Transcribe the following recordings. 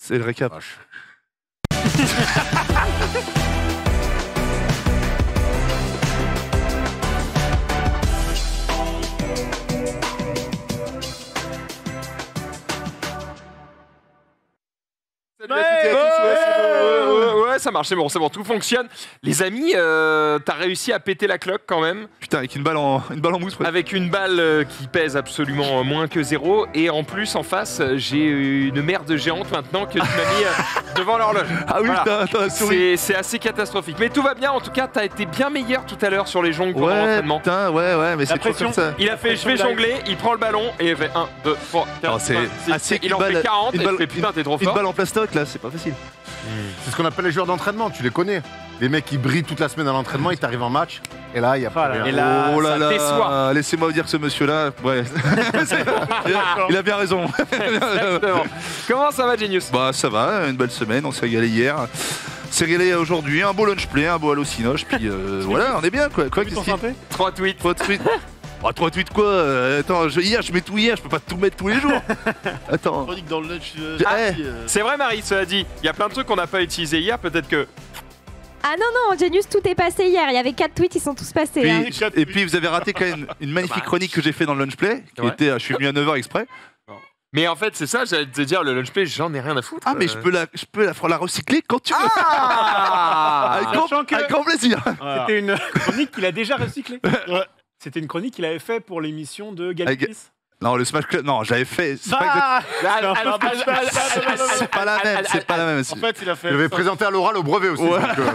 C'est le récap. Salut à toutes et à tous, ouais, ça marche, c'est bon, tout fonctionne. Les amis, t'as réussi à péter la cloque quand même. Putain, avec une balle en mousse. Avec une balle qui pèse absolument moins que 0. Et en plus, en face, j'ai une merde géante maintenant que tu m'as mis devant l'horloge. Ah oui, Voilà. t'as souri. C'est assez catastrophique. Mais tout va bien, en tout cas, t'as été bien meilleur tout à l'heure sur les jongles pendant Ouais, l'entraînement. putain, ouais, mais c'est toujours comme ça. Il a fait, je vais jongler, il prend le ballon et il fait 1, 2, 3, 4, c'est 5, assez 6. Il en fait 40 et il fait putain, t'es trop Une fort. balle en plastoc, là, c'est pas facile. C'est ce qu'on appelle les joueurs d'entraînement, tu les connais. Les mecs qui brillent toute la semaine à l'entraînement, ils t'arrivent en match, et là, il y a pas rien. Et là, oh là ça déçoit. là, laissez-moi vous dire que ce monsieur-là, ouais, il a bien raison. Exactement. Comment ça va, Genius? Bah ça va, une belle semaine, on s'est régalé hier. C'est régalé aujourd'hui, un beau lunch play, un beau Allocinoche, puis voilà, on est bien quoi. Quoi qu'est-ce qu'il- 3 tweets. 3 tweets. Oh, 3 tweets quoi attends, hier je mets tout hier, je peux pas tout mettre tous les jours. Attends. Chronique dans le lunch. C'est vrai, Marie, cela dit. Il y a plein de trucs qu'on n'a pas utilisés hier, peut-être que. Ah non, Genius, tout est passé hier. Il y avait 4 tweets, ils sont tous passés. Puis- hein. et puis vous avez raté quand même une magnifique chronique que j'ai fait dans le lunch play, qui Ouais. était, je suis venu à 9h exprès. Mais en fait, c'est ça, j'allais te dire, le lunch play, j'en ai rien à foutre. Ah mais je peux la recycler quand tu veux. Ah avec grand plaisir. Voilà. C'était une chronique qu'il a déjà recyclée. C'était une chronique qu'il avait fait pour l'émission de Galipris. Non, le Smash Club, non, j'avais fait. C'est pas c'est pas la même, c'est pas la même. En fait, il a fait. Je vais présenter à l'oral au brevet aussi. Ouais.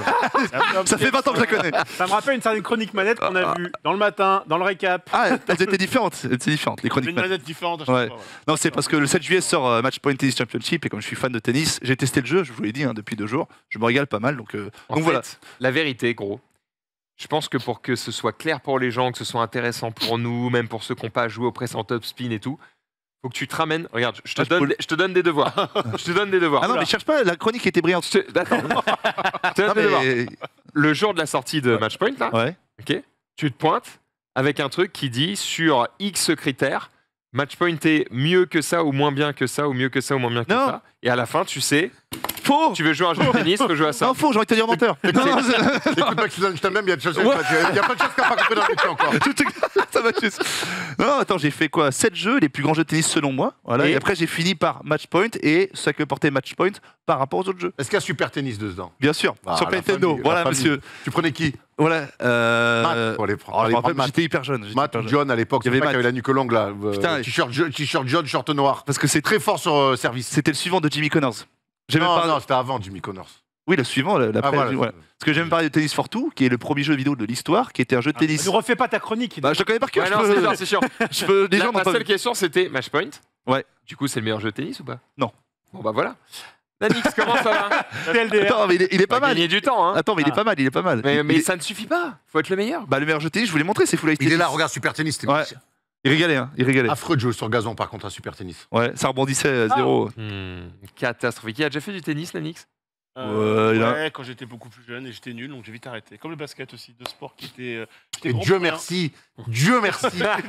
donc, Ça fait 20 ans que je la connais. Ça me rappelle une certaine chronique manette qu'on a vue dans le matin, dans le récap. Ah, elles étaient différentes. Elles étaient différentes, les Une chroniques. manette différente à chaque Ouais. fois. voilà. Non, c'est parce que le 7 juillet sort Match Point Tennis Championship et comme je suis fan de tennis, j'ai testé le jeu, je vous l'ai dit depuis 2 jours. Je me régale pas mal, donc En fait, voilà. la vérité, gros, je pense que pour que ce soit clair pour les gens, que ce soit intéressant pour nous, même pour ceux qui n'ont pas joué au press en top spin et tout, faut que tu te ramènes. Regarde, je te donne des devoirs. Je te donne des devoirs. Ah non, mais cherche pas, la chronique était brillante. Attends. Je te donne Non, des devoirs. mais... Le jour de la sortie de Matchpoint, là, Ouais. ok, tu te pointes avec un truc qui dit sur X critères, Matchpoint est mieux que ça ou moins bien que ça ou mieux que ça ou moins bien que Non. ça. Et à la fin, tu sais, Faux. tu veux jouer à un jeu de tennis, faut jouer à ça. Non, faux, j'ai envie de te dire menteur. Non, non, écoute, Max Suzanne, je t'aime même, il y a plein de choses qu'il n'a pas compris dans le métier encore. ça va juste. Non, attends, j'ai fait quoi 7 jeux, les plus grands jeux de tennis selon moi. Voilà. Et Et après, j'ai fini par Match Point et ça que portait Match Point par rapport aux autres jeux. Est-ce qu'il y a Super Tennis dedans? Bien sûr, Ah, sur la Nintendo. famille, Voilà, la famille. monsieur. Tu prenais qui? Voilà. Matt, pour les Oh, je me rappelle, prendre Matt. j'étais hyper jeune. Matt, John à l'époque, Il y c'est avait pas Matt. qui avait la nuque longue là. Putain, T-shirt jaune, short noir. Parce que c'est Très fort sur service. C'était le suivant de Jimmy Connors. J'ai même Non, pas... non, c'était avant Jimmy Connors. Oui, le suivant, l'après. voilà. Parce que j'ai même parlé de Tennis for Two, qui est le premier jeu vidéo de l'histoire, qui était un jeu de tennis. Ne refais pas ta chronique. Bah, je le connais par cœur. Ouais, je non, peux- c'est sûr, c'est sûr. je peux- les gens n'ont La pas seule vu. question, c'était Matchpoint. Ouais. Du coup, c'est le meilleur jeu de tennis ou pas? Non. Bon, bah voilà. Nanix, comment ça va? TLDR. Attends, mais il est pas On va mal. gagner du temps, hein. Attends, mais il est pas mal, il est pas mal. Mais Il est- ça ne suffit pas. Faut être le meilleur. Bah, le meilleur jeu de tennis, je vous l'ai montré, c'est Full Ice Il est Tennis. là, regarde Super Tennis. C'était Ouais. Il régalait, hein. Il régalait. affreux de jouer sur gazon par contre à Super Tennis. Ouais, ça rebondissait à 0. Catastrophique. Il a déjà fait du tennis, Nanix? Ouais, il a- Ouais, quand j'étais beaucoup plus jeune et j'étais nul, donc j'ai vite arrêté. Comme le basket aussi, deux sports qui étaient. j'étais Et grand Dieu pour rien. merci, Dieu merci.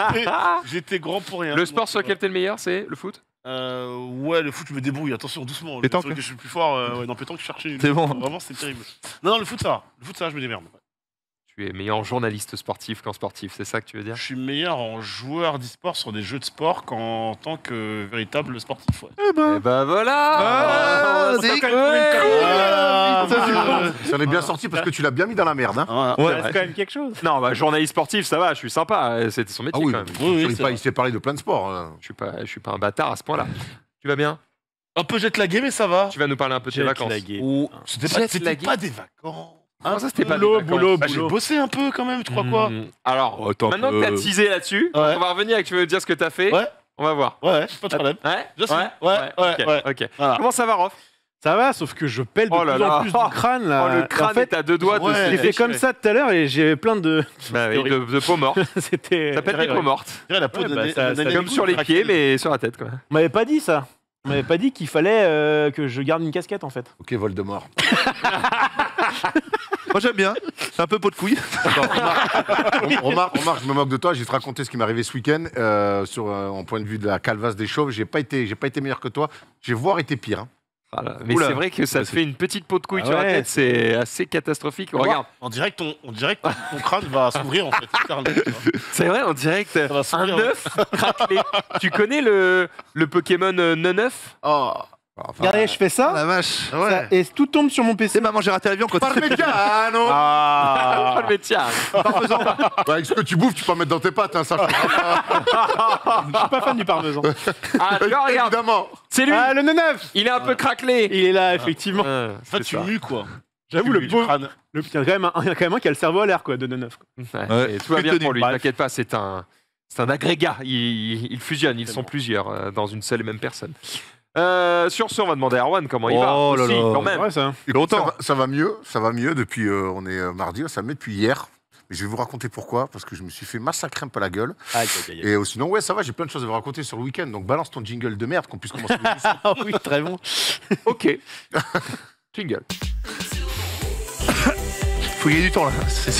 J'étais grand pour rien. Le sport Donc, sur lequel t'es le meilleur, c'est le foot? Ouais, le foot, je me débrouille. Attention, doucement. Pétanque, C'est vrai que je suis plus fort. Ouais, dans pétanque, je cherchais une. C'est bon. Vraiment, c'est terrible. Non, le foot, ça va. Le foot, ça va, je me démerde. Tu es meilleur journaliste sportif qu'en sportif, c'est ça que tu veux dire? Je suis meilleur en joueur d'e-sport sur des jeux de sport qu'en tant que véritable sportif. Ouais. Eh ben. Et bah voilà. Ah, On c'est s'est quand cool. même trouvé une Ah, Ça en est bien sorti parce que tu l'as bien mis dans la merde. Hein. Voilà. Ouais. C'est quand même quelque chose. Non, bah journaliste sportif, ça va, je suis sympa. C'était son métier Ah oui, quand même. Oui, il, c'est il s'est parlé de plein de sports. Hein. Je suis pas un bâtard à ce point-là. Tu vas bien? Un peu jet lagué, mais ça va. Tu vas nous parler un peu de tes vacances. Ou c'était pas, Jet c'était lagué. pas des vacances. Comment ça, c'était pas Boulot, des vacances? boulot, Bah, j'ai boulot. bossé un peu quand même, tu crois quoi? Alors, Oh, attends, maintenant que t'as teasé là-dessus, Ouais. on va revenir et que tu veux nous dire ce que t'as fait. Ouais. On va voir. Ouais, pas de problème. Ouais? Je sais. Ouais, Ouais, ouais. ok. Voilà. Comment ça va, Rof? Ça va, sauf que je pèle de Oh là plus en là. plus du crâne là. Oh, le Et crâne en fait, est à deux doigts de ouais. se j'ai fait déchirer. comme ça tout à l'heure et j'ai plein de. Bah oui, de peau morte. C'était. Ça s'appelle des peaux mortes. Je dirais la peau Ouais, d'un- bah, ça- d'un ça- animal Comme sur les craqué. pieds, mais sur la tête, quoi. On m'avait pas dit ça. On m'avait pas dit qu'il fallait que je garde une casquette en fait. Ok, Voldemort. Moi j'aime bien. C'est un peu pot de couille. Remarque, je me moque de toi. Je vais te raconter ce qui m'est arrivé ce week-end en point de vue de la calvasse des chauves. J'ai pas été meilleur que toi. J'ai voire été pire. Hein. Voilà. Mais Oula. c'est vrai que ça te fait une petite peau de couille Ah sur la ouais. tête, c'est assez catastrophique. Regarde, On dirait que ton crâne va s'ouvrir en fait. littéralement, tu vois. c'est vrai, on dirait que va un s'ouvrir, œuf craquelé. Tu connais le Pokémon non-œuf? Oh. Regardez, je fais Ah, ça, la vache. et tout tombe sur mon PC. C'est maman, j'ai raté l'avion quand Parmigiano Ah. Mais tiens, Bah, avec ce que tu bouffes, tu peux en mettre dans tes pattes, hein, ça. Je suis pas fan du parmesan. ah, tu vois, regarde, Évidemment. c'est lui. Ah, le 9 Il est un peu craquelé. Il est là, effectivement. Ah, En fait, c'est tu ça. mues quoi. J'avoue, Tu le mues du pauvre. crâne. Il y a quand même un qui a le cerveau à l'air, quoi, de 9. Ouais, Ouais. et tout va bien Tenu. pour lui, Bref. t'inquiète pas, c'est un agrégat. Il fusionne, ils sont plusieurs dans une seule et même personne. Sur ce, on va demander à Erwan comment il va. Oh là Aussi, là. quand même. Ouais, ça. Longtemps. Ça va mieux depuis, on est mardi, ça va mieux depuis hier. Mais je vais vous raconter pourquoi, parce que je me suis fait massacrer un peu la gueule. Aïe, aïe, aïe. Et sinon, ouais, ça va, j'ai plein de choses à vous raconter sur le week-end. Donc balance ton jingle de merde qu'on puisse commencer le discours. Ah oui, très bon. Ok. Jingle. Faut gagner du temps là.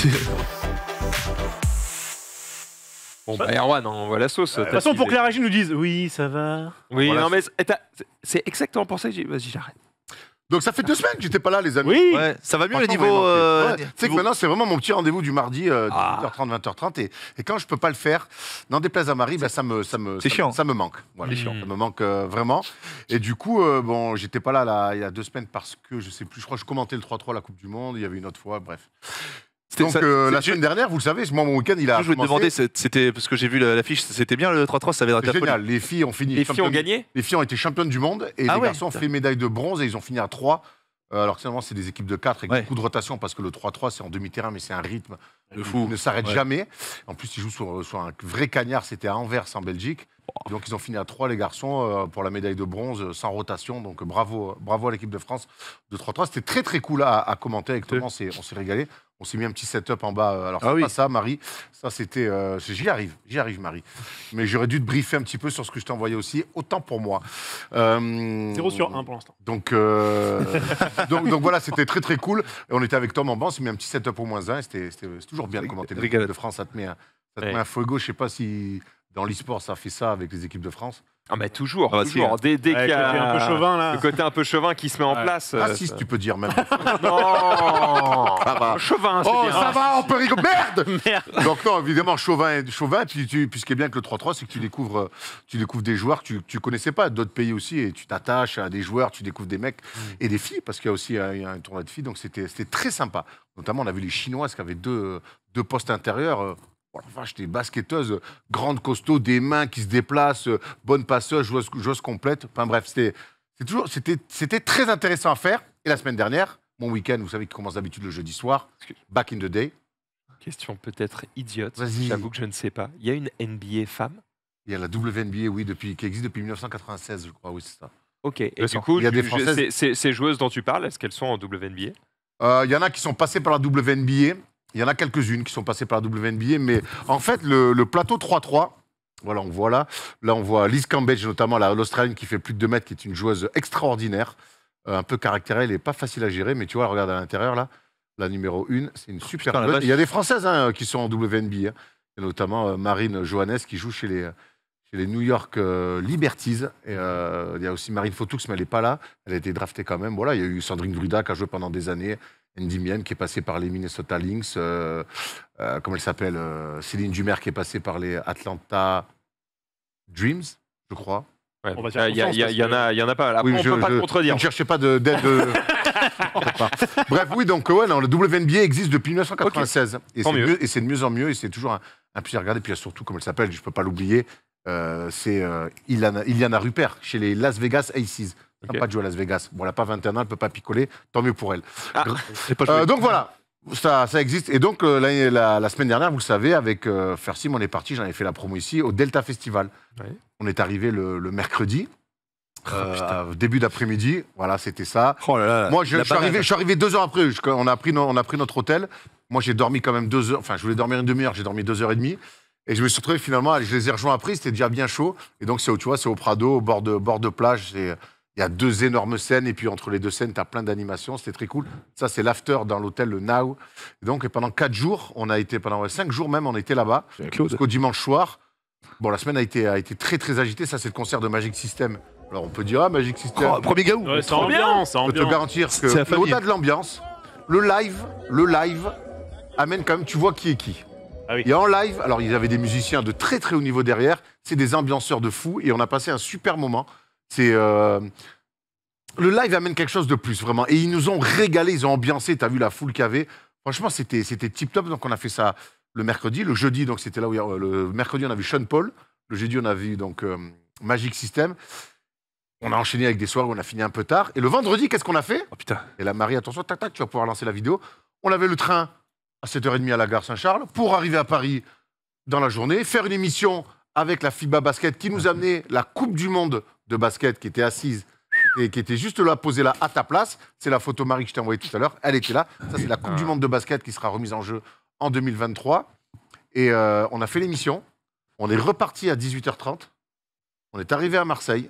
Bon, bah, Erwan, on envoie la sauce. De toute façon, pour que la régie nous dise oui, ça va. Oui, Voilà. non, mais c'est exactement pour ça que j'ai. Vas-y, j'arrête. Donc ça fait 2 semaines que j'étais pas là, les amis. Oui. Ouais, ça va mieux le Franchement, niveau. vraiment, ouais. Tu sais que niveau- maintenant, c'est vraiment mon petit rendez-vous du mardi, 18h30, 20h30. Et quand je peux pas le faire, n'en déplaise à Marie, ben, ça me chiant. ça me manque. Voilà. C'est chiant. Ça me manque vraiment. Et du coup, bon, j'étais pas là, il y a 2 semaines parce que je sais plus, je crois que je commentais le 3-3 la Coupe du Monde. Il y avait une autre fois, bref. Donc la semaine dernière, vous le savez, moi mon week-end il a Je voulais te commencé. demander, c'était parce que j'ai vu l'affiche, c'était bien le 3-3, ça avait l'air C'est génial. Les filles ont fini. Les filles ont championnes- gagné. Les filles ont été championnes du monde et Ah les ouais. garçons ont fait médaille de bronze et ils ont fini à 3. Alors que finalement, c'est des équipes de 4 avec Ouais. beaucoup de rotation parce que le 3-3, c'est en demi-terrain, mais c'est un rythme De fou. qui ne s'arrête Ouais. jamais. En plus, ils jouent sur un vrai cagnard, c'était à Anvers en Belgique. Et donc, ils ont fini à 3, les garçons, pour la médaille de bronze, sans rotation. Donc, bravo à l'équipe de France de 3-3. C'était très, très cool à commenter avec Thomas. On s'est régalé. On s'est mis un petit setup en bas. Alors, Ah c'est oui. pas ça, Marie. Ça, c'était. J'y arrive, Marie. Mais j'aurais dû te briefer un petit peu sur ce que je t'ai envoyé aussi. Autant pour moi. 0 sur 1 pour l'instant. Donc, donc voilà, c'était très très cool. Et on était avec Tom en banc, on s'est mis un petit setup au -1. C'est toujours bien de commenter l'équipe Régalade. de France. Ça te met Ouais. un fuego. Je sais pas si dans l'e-sport ça fait ça avec les équipes de France. Ah, mais toujours. Ah, bah, toujours. Dès qu'il y Avec le côté a un peu chauvin, là. le côté un peu chauvin qui se met en Ouais. place. Ah si, tu peux dire même. Non Ça va. Chauvin, c'est Oh, bien. ça va, on peut rigoler. Merde. Merde. Donc non, évidemment, chauvin. Puis ce qui est bien avec le 3-3, c'est que tu découvres des joueurs que tu connaissais pas, d'autres pays aussi, et tu t'attaches à des joueurs, tu découvres des mecs et des filles, parce qu'il y a aussi il y a un tournoi de filles, donc c'était très sympa. Notamment, on a vu les Chinoises qui avaient deux postes intérieurs. Oh la vache, des basketteuses grandes, costauds, des mains qui se déplacent, bonnes passeuses, joueuses complètes. Enfin bref, c'était très intéressant à faire. Et la semaine dernière, mon week-end, vous savez, qui commence d'habitude le jeudi soir, back in the day, Question peut-être idiote. Vas-y. J'avoue que je ne sais pas. Il y a une NBA femme. il y a la WNBA, oui, qui existe depuis 1996, je crois, oui, c'est ça. Ok. Et D'accord. du coup, Il y a des Françaises. ces joueuses dont tu parles, est-ce qu'elles sont en WNBA? Il y en a qui sont passés par la WNBA. Il y en a quelques-unes qui sont passées par la WNBA. Mais en fait, le plateau 3-3, voilà, on voit là. Là, on voit Liz Cambage, notamment l'Australienne qui fait plus de 2 mètres, qui est une joueuse extraordinaire. Un peu caractère, elle n'est pas facile à gérer. Mais tu vois, regarde à l'intérieur, là. La numéro 1, c'est une super Putain, la joueuse. vache. Il y a des Françaises qui sont en WNBA. Il y a notamment Marine Johannes qui joue chez les New York Liberties. Et, il y a aussi Marine Fotoux, mais elle n'est pas là. Elle a été draftée quand même. Voilà, il y a eu Sandrine Druida qui a joué pendant des années. Andy Mien qui est passé par les Minnesota Lynx. Comment elle s'appelle Céline Dumer qui est passée par les Atlanta Dreams, je crois. Ouais. On va dire Il y confiance, en a pas. Après, Oui, on peut pas le contredire. Ne cherchez pas d'aide. Peut-être pas. Bref, oui, donc ouais, non, le WNBA existe depuis 1996. Et Tant c'est mieux. et c'est de mieux en mieux. Et c'est toujours un plaisir à regarder. Puis il y a surtout, comme elle s'appelle, je ne peux pas l'oublier, c'est Iliana Rupert chez les Las Vegas Aces. Elle n'a Ok. pas de jouer à Las Vegas. Bon, elle n'a pas 21 ans, elle ne peut pas picoler. Tant mieux pour elle. J'ai pas joué. Donc voilà, ça existe. Et donc la semaine dernière, vous le savez, avec Fersim, on est parti, j'en avais fait la promo ici, au Delta Festival. Ouais. On est arrivé le mercredi, début d'après-midi. Voilà, c'était ça. Oh là là, Moi, je la suis arrivé 2 heures après. On a pris notre hôtel. Moi, j'ai dormi quand même 2 heures. Enfin, je voulais dormir une demi-heure, j'ai dormi 2h30. Et je me suis retrouvé finalement, je les ai rejoints après, c'était déjà bien chaud. Et donc, tu vois, c'est au Prado, au bord de plage. Il y a 2 énormes scènes, et puis entre les 2 scènes, tu as plein d'animations, c'était très cool. Ça, c'est l'after dans l'hôtel, le Now. Et donc, pendant 4 jours, pendant 5 jours même, on était là-bas. Claude. Jusqu'au dimanche soir. Bon, la semaine a été très, très agitée. Ça, c'est le concert de Magic System Alors on peut dire, ah, Magic System. Oh, premier gaou. Ouais, c'est ambiance, c'est Je peux te ambiance. garantir C'est la que famille. au-delà de l'ambiance, le live amène quand même, tu vois qui est qui. Ah oui. Et en live, alors ils avaient des musiciens de très très haut niveau derrière, c'est des ambianceurs de fou et on a passé un super moment. C'est le live amène quelque chose de plus vraiment et ils nous ont régalé, ils ont ambiancé, t'as vu la foule qu'il y avait. Franchement, c'était tip top. Donc on a fait ça le mercredi, le jeudi donc c'était là où le mercredi on a vu Sean Paul, le jeudi on a vu donc Magic System. On a enchaîné avec des soirées où on a fini un peu tard et le vendredi qu'est-ce qu'on a fait? Oh putain. Et la Marie, attention, tac, tac, tu vas pouvoir lancer la vidéo. On avait le train à 7h30 à la gare Saint-Charles pour arriver à Paris dans la journée, faire une émission avec la FIBA Basket qui nous amenait la Coupe du Monde de basket qui était assise et qui était juste là, posée là, à ta place. C'est la photo Marie que je t'ai envoyée tout à l'heure. Elle était là. Ça, c'est la Coupe du Monde de basket qui sera remise en jeu en 2023. Et on a fait l'émission. On est reparti à 18h30. On est arrivé à Marseille.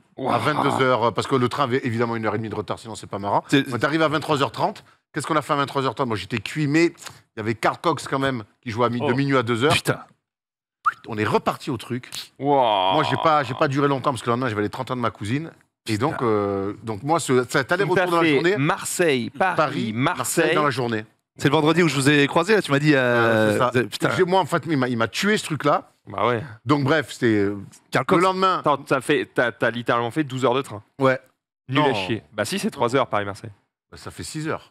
À 22h, parce que le train avait évidemment 1h30 de retard, sinon c'est pas marrant. C'est- On est arrivé à 23h30. Qu'est-ce qu'on a fait à 23h30? Moi j'étais cuit, mais il y avait Carl Cox quand même qui jouait de minuit à 2h. Putain. On est reparti au truc. Wow. Moi j'ai pas duré longtemps parce que le lendemain j'avais les 30 ans de ma cousine. Et donc moi cet aller-retour dans la journée, Marseille, Paris, Marseille. dans la journée. C'est le vendredi où je vous ai croisé, là, tu m'as dit. C'est ça. Putain. Moi en fait il m'a tué ce truc-là. Bah ouais. Donc bref, c'était Carl le Cox. lendemain. Attends, t'as littéralement fait 12 heures de train. Ouais, Nul Non. à chier. Bah si, c'est 3 heures Paris-Marseille. ça fait 6 heures.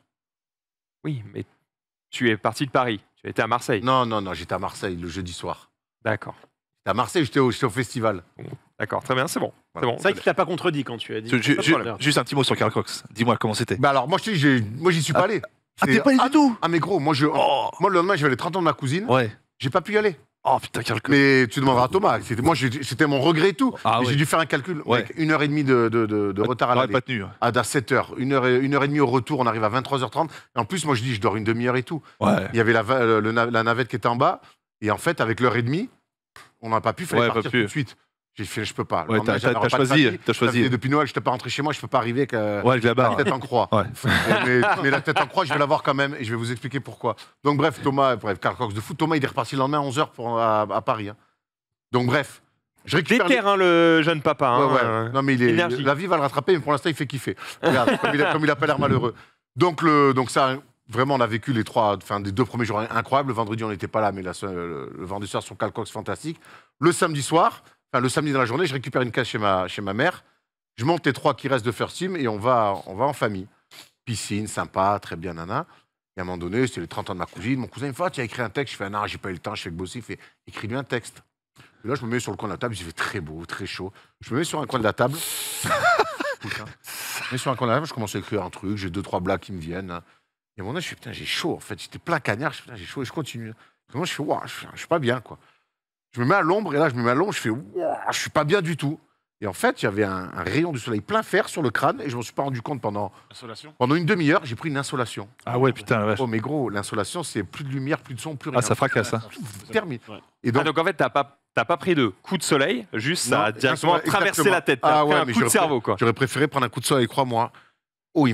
Oui, mais tu es parti de Paris. Tu étais à Marseille. Non, j'étais à Marseille le jeudi soir. D'accord. J'étais à Marseille, j'étais au festival. D'accord, très bien, c'est bon. C'est bon. C'est vrai qu'il t'a pas contredit quand tu as dit. Ju- Pas de ju- problème. Juste un petit mot sur Carl Cox. Dis-moi comment c'était. Bah alors, moi, je te dis, moi, j'y suis pas allé. Ah, t'es pas allé du tout? Ah, mais gros, moi, moi, le lendemain, j'avais les 30 ans de ma cousine. Ouais. J'ai pas pu y aller. Oh putain, Carl Cox. Mais tu demanderas à Thomas. C'était mon regret et tout. Ah Mais ouais. j'ai dû faire un calcul. Ouais. Avec 1h30 de retard à T'aurais l'aller. pas tenu. À 7h. 1h30 au retour, on arrive à 23h30. Et en plus, moi, je dis, je dors une demi-heure et tout. Ouais. Il y avait la navette qui était en bas. Et en fait, avec l'heure et demie, on n'a pas pu, fallait Ouais, partir pas tout pu. de suite. J'ai fait, je peux pas. Le Ouais, lendemain, t'as j'avais un repas de choisi. famille. T'as Ça choisi. faisait depuis Noël, je n'étais pas rentré chez moi, je peux pas arriver avec Ouais, avec la la barre. tête en croix. Ouais. mais la tête en croix, je vais l'avoir quand même et je vais vous expliquer pourquoi. Donc bref, Carl Cox de foot, Thomas, il est reparti le lendemain à 11h à Paris. Hein. Donc bref, je récupère... Déterre, hein, le jeune papa. Ouais, Hein, ouais. Non, mais énergie. la vie va le rattraper, mais pour l'instant, il fait kiffer. Regarde, comme il a pas l'air malheureux. Donc ça, vraiment, on a vécu les 2 premiers jours incroyables. Le vendredi, on n'était pas là, mais le vendredi soir, sur Carl Cox, fantastique. Le samedi soir, le samedi dans la journée, je récupère une case chez ma mère. Je monte les 3 qui restent de First Team et on va en famille. Piscine, sympa, très bien, nana. Et à un moment donné, c'était les 30 ans de ma cousine. Mon cousin, il me fait, tu as écrit un texte. Je fais, non, j'ai pas eu le temps, je fais que bosser. Il fait, écris-lui un texte. Et là, je me mets sur le coin de la table, il fait très beau, très chaud. Je me mets sur un coin de la table. Écoute, hein. Je me mets sur un coin de la table, je commence à écrire un truc, j'ai 2-3 blagues qui me viennent. Et à un moment donné, je fais, putain, j'ai chaud, en fait. J'étais plein cagnard, je fais, putain, j'ai chaud, et je continue. Et moi, je fais, waouh, je suis pas bien, quoi. Je me mets à l'ombre, et là, je me mets à l'ombre, je fais, waouh, je suis pas bien du tout. Et en fait, il y avait un rayon du soleil plein fer sur le crâne, et je m'en suis pas rendu compte pendant une demi-heure, j'ai pris une insolation. Ah ouais, putain, la vache. Oh, mais gros, l'insolation, c'est plus de lumière, plus de son, plus rien. Ah, ça fracasse, ça. Terminé. Ouais. Et Ah, donc en fait, t'as pas pris de coup de soleil, juste ça a Non, directement exactement. traversé la tête. T'as Ah pris ouais, un mais coup de j'aurais cerveau, quoi. J'aurais préféré prendre un coup de soleil, crois-moi. Oh,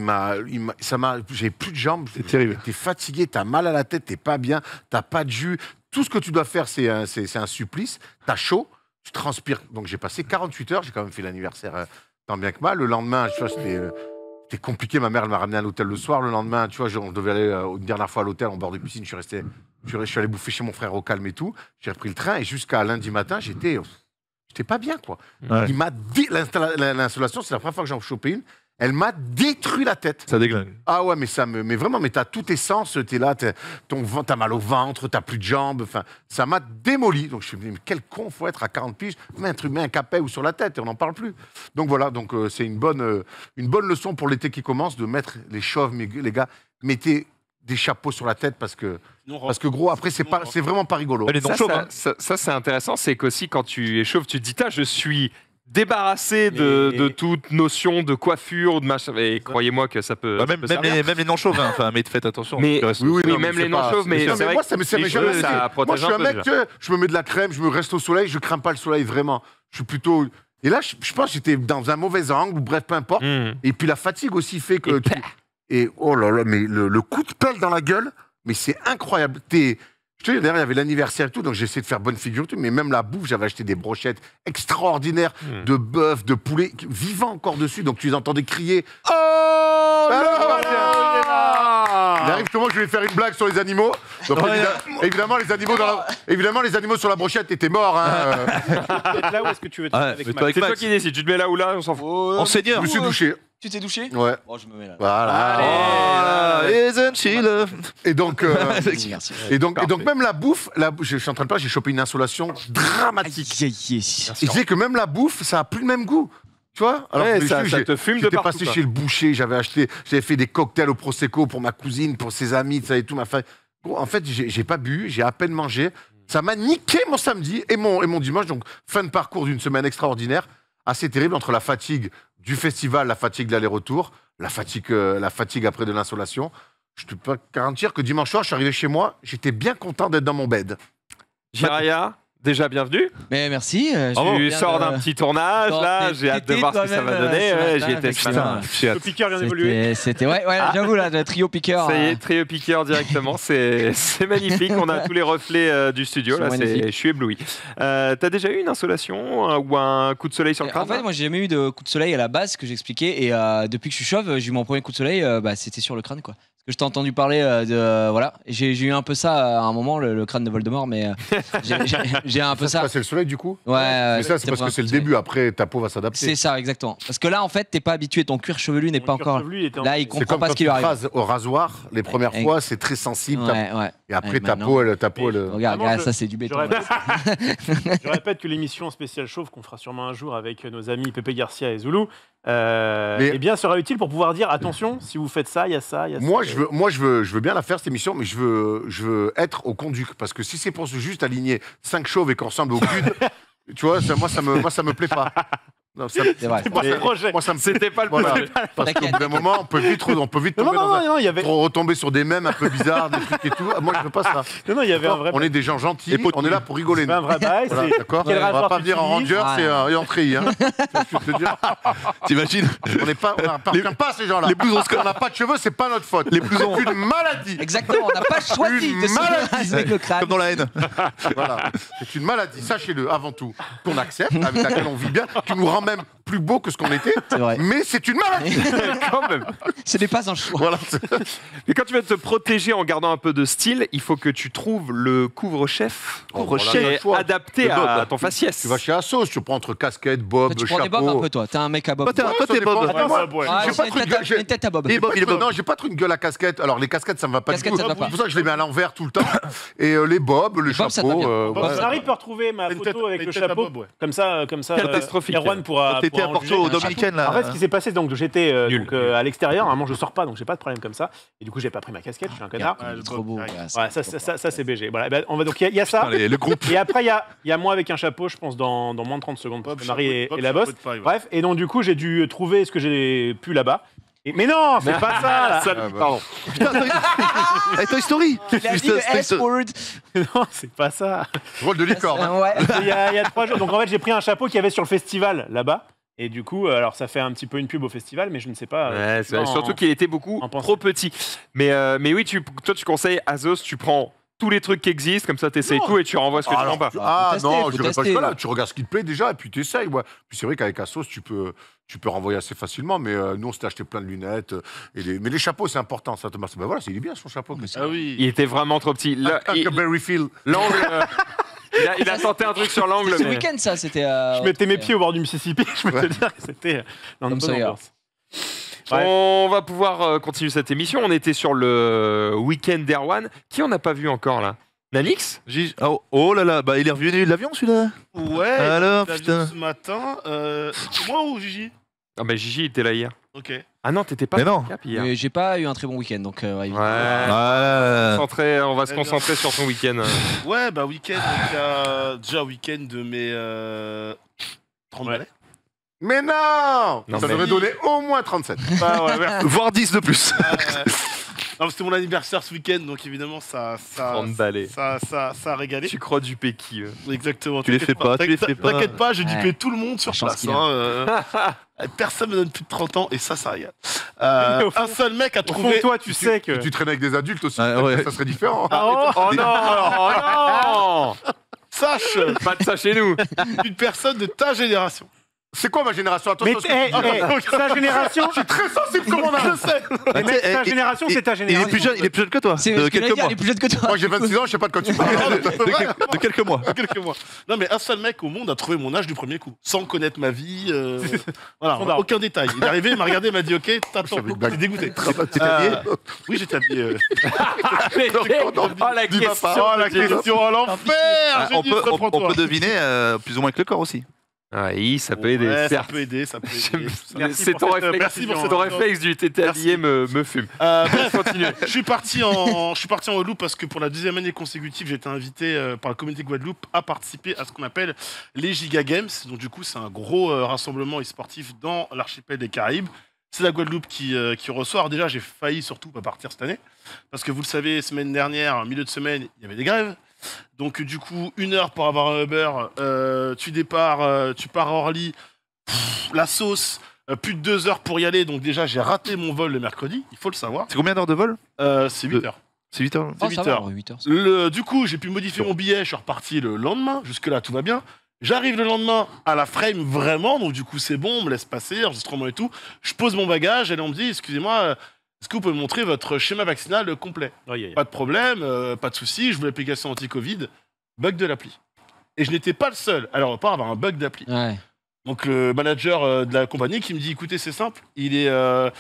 j'avais plus de jambes. C'est terrible. T'es fatigué, t'as mal à la tête, t'es pas bien, t'as pas de jus. Tout ce que tu dois faire, c'est un supplice. T'as chaud, tu transpires. Donc j'ai passé 48 heures, j'ai quand même fait l'anniversaire tant bien que mal. Le lendemain, tu vois, c'était compliqué. Ma mère, elle m'a ramené à l'hôtel le soir. Le lendemain, tu vois, on devait aller une dernière fois à l'hôtel en bord de piscine. Je suis allé bouffer chez mon frère au calme et tout. J'ai repris le train et jusqu'à lundi matin, j'étais pas bien, quoi. Ouais. Il m'a l'installation, c'est la première fois que j'en chopé une. Elle m'a détruit la tête. Ça déglingue. Ah ouais, mais vraiment, mais t'as tous tes sens, t'es là, t'as mal au ventre, t'as plus de jambes, enfin, ça m'a démoli. Donc je me suis dit, mais quel con faut être à 40 piges, mets un capet ou sur la tête et on n'en parle plus. Donc voilà, donc c'est une bonne leçon pour l'été qui commence de mettre les chauves, les gars, mettez des chapeaux sur la tête parce que gros, après c'est vraiment pas rigolo. Elle est non chauve, hein. Ça, c'est intéressant, c'est qu'aussi quand tu es chauve, tu te dis, je suis débarrassé de toute notion de coiffure, de machin. Et croyez-moi que ça peut. Bah, ça même, peut servir. même les non chauves, hein. Enfin, mais faites attention. Mais- Tu restes- Oui, non, même mais les c'est non pas- chauves, mais non, c'est vrai moi, que ça m'est les jamais cheveux, été. ça Moi, protège je suis un un peu, mec, déjà. je me mets de la crème, je me reste au soleil, je crains pas le soleil, vraiment. Je suis plutôt... Et là, je pense que j'étais dans un mauvais angle, ou bref, peu importe. Mmh. Et puis la fatigue aussi fait que... Et Et oh là là, mais le coup de pelle dans la gueule, mais c'est incroyable. Je te dis, derrière, il y avait l'anniversaire et tout, donc j'ai essayé de faire bonne figure et tout, mais même la bouffe, j'avais acheté des brochettes extraordinaires de bœuf, de poulet, vivant encore dessus, donc tu les entendais crier. Oh il arrive que moi, je vais faire une blague sur les animaux. Donc, évidemment, les animaux sur la brochette étaient morts. Hein. Peut-être là où est-ce que tu veux te mettre avec Max? C'est toi qui décides. Tu te mets là ou là, on s'en fout. En seigneur. Je me suis douché. Tu t'es douché? Ouais. Bon, je me mets là. Voilà. Isn't she love? Et donc, Merci. et donc même la bouffe, je suis en train de parler, j'ai chopé une insolation dramatique. Aïe, aïe, aïe. Et je disais que même la bouffe, ça a plus le même goût. Tu vois? Ouais, que ça te fume de J'étais partout, passé quoi. chez le boucher, j'avais fait des cocktails au Prosecco pour ma cousine, pour ses amis, ça et tout. Ma famille. Gros, en fait, j'ai pas bu, j'ai à peine mangé. Ça m'a niqué mon samedi et mon dimanche. Donc, fin de parcours d'une semaine extraordinaire, assez terrible entre la fatigue du festival, la fatigue de l'aller-retour, la fatigue après de l'insolation. Je te peux garantir que dimanche soir, je suis arrivé chez moi, j'étais bien content d'être dans mon bed. Jiraya, déjà bienvenue. Mais merci. Tu sors d'un petit tournage, là. J'ai hâte de voir ce que ça va donner. Ouais, j'y étais ce matin. Le piqueur vient d'évoluer. C'était ouais, j'avoue là, le trio piqueur. Ça y est, trio piqueur directement. C'est magnifique. On a tous les reflets du studio. Là, je suis ébloui. T'as déjà eu une insolation ou un coup de soleil sur le crâne? En fait, moi, j'ai jamais eu de coup de soleil à la base, que j'expliquais. Et depuis que je suis chauve, j'ai eu mon premier coup de soleil, c'était sur le crâne, quoi. Parce que je t'ai entendu parler de. Voilà. J'ai eu un peu ça à un moment, le crâne de Voldemort, mais j'ai un peu ça. C'est le soleil, du coup? Ouais. Mais ça, c'est parce que c'est le début. Après, ta peau va s'adapter. C'est ça, exactement. Parce que là, en fait, t'es pas habitué, ton cuir chevelu n'est pas encore. Là, il comprend pas ce qui lui arrive. C'est comme quand tu rases au rasoir, les premières fois, c'est très sensible. Et après, ta peau, Regarde, ça, c'est du béton. Je répète que l'émission spéciale chauve qu'on fera sûrement un jour avec nos amis Pépé Garcia et Zoulou, eh bien, sera utile pour pouvoir dire attention, si vous faites ça, il y a ça, il y a ça. Je veux bien la faire cette émission, mais je veux être au conduc parce que si c'est pour juste aligner 5 chauves et qu'on ressemble au cul, tu vois, moi ça me plaît pas. Non, c'est vrai. C'était pas le projet. Parce qu'au bout d'un moment, on peut vite retomber sur des mèmes un peu bizarres, des trucs et tout. Moi, je veux pas ça. Non, il y avait un vrai. On est des gens gentils, on est là pour rigoler. C'est un vrai bail. D'accord. On va pas venir en ranger et en treillis. Je peux te dire. T'imagines? On n'appartient pas à ces gens-là. On n'a pas de cheveux, c'est pas notre faute. Les blousons. C'est une maladie. Exactement, on n'a pas choisi de se avec le crâne. Comme dans la haine. Voilà. C'est une maladie, sachez-le, avant tout, qu'on accepte, avec laquelle on vit bien, qui nous rend même plus beau que ce qu'on était, mais c'est une maladie. Quand même. Ce n'est pas un choix. Voilà. Mais quand tu vas te protéger en gardant un peu de style, il faut que tu trouves le couvre-chef adapté à ton faciès. Tu vas chez Asos, tu prends entre casquette, bob, tu chapeau. prends des bobs un peu, toi. T'es un mec à bob. Toi, t'es Bob. J'ai une tête à bob. Non, j'ai pas trop une gueule à casquette. Alors, les casquettes, ça me va pas du tout. Ça me va pas. C'est pour ça que je les mets à l'envers tout le temps. Et les bobs, le chapeau. Marie peut retrouver ma photo avec le chapeau. Comme ça. Catastrophique. Erwan pourra. T'étais à Porto, Dominicaine, là. En fait, ce qui s'est passé, donc j'étais à l'extérieur. Normalement, je sors pas, donc j'ai pas de problème comme ça. Et du coup, j'ai pas pris ma casquette. Je suis un connard. Trop beau. Ouais, ça c'est BG. Voilà. Donc il y a ça. Le groupe. Et après, il y a moi avec un chapeau, je pense, dans moins de 30 secondes. Marie et la bosse. Bref. Et donc, du coup, j'ai dû trouver ce que j'ai pu là-bas. Mais non, c'est pas ça, là. Pardon. Putain, Toy Story. Il a dit le S-word. Non, c'est pas ça. Rôle de licorne. Ouais. Il y a 3 jours. Donc en fait, j'ai pris un chapeau qu'il y avait sur le festival là-bas. Et du coup, alors ça fait un petit peu une pub au festival, mais je ne sais pas. Ouais, surtout qu'il était beaucoup trop petit. Mais oui, toi, tu conseilles Asos, tu prends tous les trucs qui existent, comme ça t'essayes tout et tu renvoies ce que tu prends pas. Non, je dirais pas jusque-là. Tu regardes ce qui te plaît déjà et puis t'essayes. Ouais. Puis c'est vrai qu'avec Asos, tu peux renvoyer assez facilement, mais nous, on s'était acheté plein de lunettes. Mais les chapeaux, c'est important. Ça, Thomas. Ben voilà, il est bien son chapeau. Ah oui. Il était vraiment trop petit. Huckleberry Phil. L'angle. Il a tenté un truc sur l'angle. Ce week-end, ça, c'était. Je mettais mes pieds au bord du Mississippi. Je peux te dire que c'était dans une bonne ambiance. Ouais. On va pouvoir continuer cette émission. On était sur le week-end d'Erwan. Qui on n'a pas vu encore là? Nanix? Oh là là, bah il est revenu de l'avion celui-là. Ouais. Alors t'as putain. vu ce matin. Moi ou Gigi? Ah bah Gigi était là hier. Ok. Ah non, t'étais pas Mais non. Cap hier. J'ai pas eu un très bon week-end, donc Ouais. Voilà. On va se concentrer sur ton week-end. Ouais, bah week-end, donc il y a déjà week-end de mes 30 balais. Mais non, Non, ça mais- devrait donner au moins 37. Ah ouais, merci. Voire 10 de plus. Non, c'était mon anniversaire ce week-end, donc évidemment ça 30 balais. ça a régalé. Tu crois du péqui. Exactement. Tu les t'inquiète fais pas, tu les fais pas. T'inquiète pas, j'ai dupé Ouais. tout le monde sur La chance place. qu'il a. Personne me donne plus de 30 ans et ça régale. Un seul mec a Au fond, trouvé. toi, tu sais que. Tu traînes avec des adultes aussi, Ouais. ça serait différent. Oh non Sache Pas de ça chez nous. une personne de ta génération. C'est quoi ma génération? Mais Attention, sa génération. je suis très sensible comme on a. Je sais. Mais mec, ta génération, c'est ta Il est génération. plus jeune, que toi, C'est de ce que j'allais quelques dire, mois. il est plus jeune que toi. Moi j'ai 26 ans, je sais pas de quoi tu parles. De quelques mois. Quelques mois. Non, mais un seul mec au monde a trouvé mon âge du premier coup, sans connaître ma vie. Voilà, Standard. aucun détail. Il est arrivé, il m'a regardé, il m'a dit ok, t'attends. J'avais une blague. T'es dégoûté. T'es habillé Oui, j'étais habillé. Oh la question. Oh la question, oh l'enfer. On peut deviner plus ou moins avec le corps aussi. Oui, ça peut aider, Ouais, ça certes. peut aider, ça peut aider. Merci C'est pour ton cette réflexe, précision, ton hein. réflexe du t'étais Merci. habillé me fume. Bref, je suis parti en Guadeloupe parce que pour la 2e année consécutive, j'ai été invité par la communauté Guadeloupe à participer à ce qu'on appelle les Giga Games. Donc du coup, c'est un gros rassemblement e-sportif dans l'archipel des Caraïbes. C'est la Guadeloupe qui reçoit. Alors déjà, j'ai failli surtout pas partir cette année parce que vous le savez, semaine dernière, milieu de semaine, il y avait des grèves. Donc du coup, 1 heure pour avoir un Uber, tu pars à Orly, la sauce, plus de 2 heures pour y aller. Donc déjà, j'ai raté mon vol le mercredi, il faut le savoir. C'est combien d'heures de vol? C'est 8 heures. C'est 8 heures. Oh, 8 ça va, heures. 8 heures. Du coup, j'ai pu modifier mon billet, je suis reparti le lendemain. Jusque-là, tout va bien. J'arrive le lendemain à la frame vraiment, donc du coup, c'est bon, on me laisse passer, enregistrement et tout. Je pose mon bagage et là, on me dit, excusez-moi, est-ce que vous pouvez me montrer votre schéma vaccinal complet? Aïe, aïe. Pas de problème, pas de souci, je veux l'application anti-Covid, bug de l'appli. Et je n'étais pas le seul. Alors, on part avoir un bug d'appli. Ouais. Donc, le manager de la compagnie qui me dit, écoutez, c'est simple, il est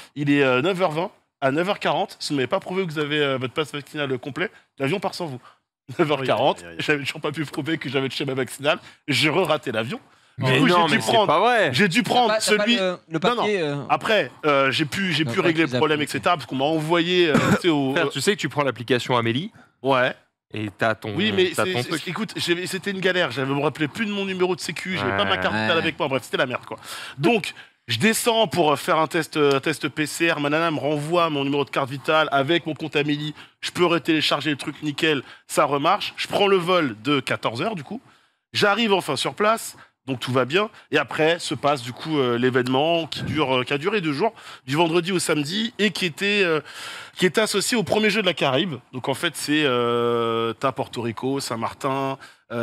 9h20, à 9h40, si vous ne m'avez pas prouvé que vous avez votre passe vaccinal complet, l'avion part sans vous. 9h40, j'avais toujours pas pu prouver que j'avais le schéma vaccinal, j'ai raté l'avion. Mais coup, non, j'ai dû mais c'est prendre- pas vrai. J'ai dû prendre T'as pas celui... le papier. Après, j'ai pu pas régler le qu'ils problème, appliquent. etc. Parce qu'on m'a envoyé tu sais, au... Frère, tu sais que tu prends l'application Amélie Ouais. et t'as ton, Oui, mais t'as ton truc. écoute, c'était une galère. Je me rappelais plus de mon numéro de sécu, j'avais pas ma carte vitale Ouais. avec moi. Bref, c'était la merde, quoi. Donc, je descends pour faire un test PCR. Ma nana me renvoie mon numéro de carte vitale avec mon compte Amélie. Je peux retélécharger le truc, nickel, ça remarche. Je prends le vol de 14h, du coup. J'arrive enfin sur place. Donc tout va bien. Et après se passe du coup l'événement qui a duré 2 jours, du vendredi au samedi, et qui était associé au premier jeu de la Caraïbe. Donc en fait c'est t'as Porto Rico, Saint-Martin,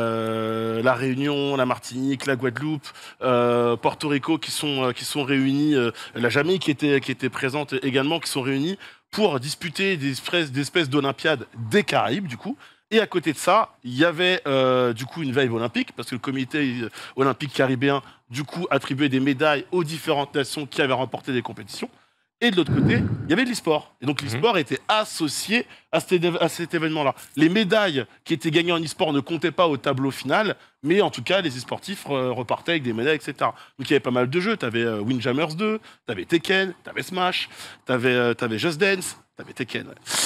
la Réunion, la Martinique, la Guadeloupe, Porto Rico qui sont réunis, la Jamaïque qui était présente également, qui sont réunis pour disputer des espèces d'Olympiades des Caraïbes du coup. Et à côté de ça, il y avait du coup une vibe olympique, parce que le comité olympique caribéen, du coup, attribuait des médailles aux différentes nations qui avaient remporté des compétitions. Et de l'autre côté, il y avait de l'e-sport. Et donc l'e-sport était associé à cet événement-là. Les médailles qui étaient gagnées en e-sport ne comptaient pas au tableau final, mais en tout cas, les e-sportifs repartaient avec des médailles, etc. Donc il y avait pas mal de jeux. Tu avais Windjammers 2, tu avais Tekken, tu avais Smash, tu avais Just Dance. T'avais Tekken,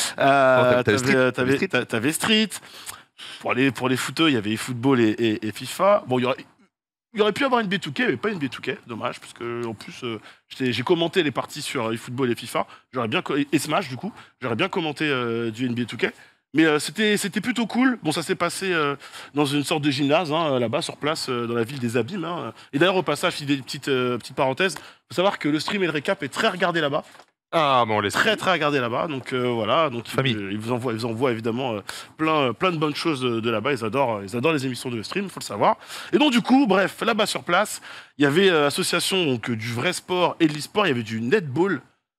ouais. T'avais Street. Pour les footeux, il y avait eFootball et FIFA. Bon, il y aurait pu avoir une B2K, mais pas une B2K, dommage, parce que en plus, j'ai commenté les parties sur eFootball et FIFA. Et Smash, du coup. J'aurais bien commenté du NBA2K. Mais c'était plutôt cool. Bon, ça s'est passé dans une sorte de gymnase, là-bas, sur place, dans la ville des Abîmes. Et d'ailleurs, au passage, je fais des petites parenthèses. Il faut savoir que le stream et le récap est très regardé là-bas. Ah bon, on laisse. Très regardé là-bas, donc voilà, donc ils vous envoient évidemment plein de bonnes choses de là-bas. Ils adorent les émissions de stream, faut le savoir. Et donc du coup, bref, là-bas sur place, il y avait association donc du vrai sport et de l'e-sport. Il y avait du netball.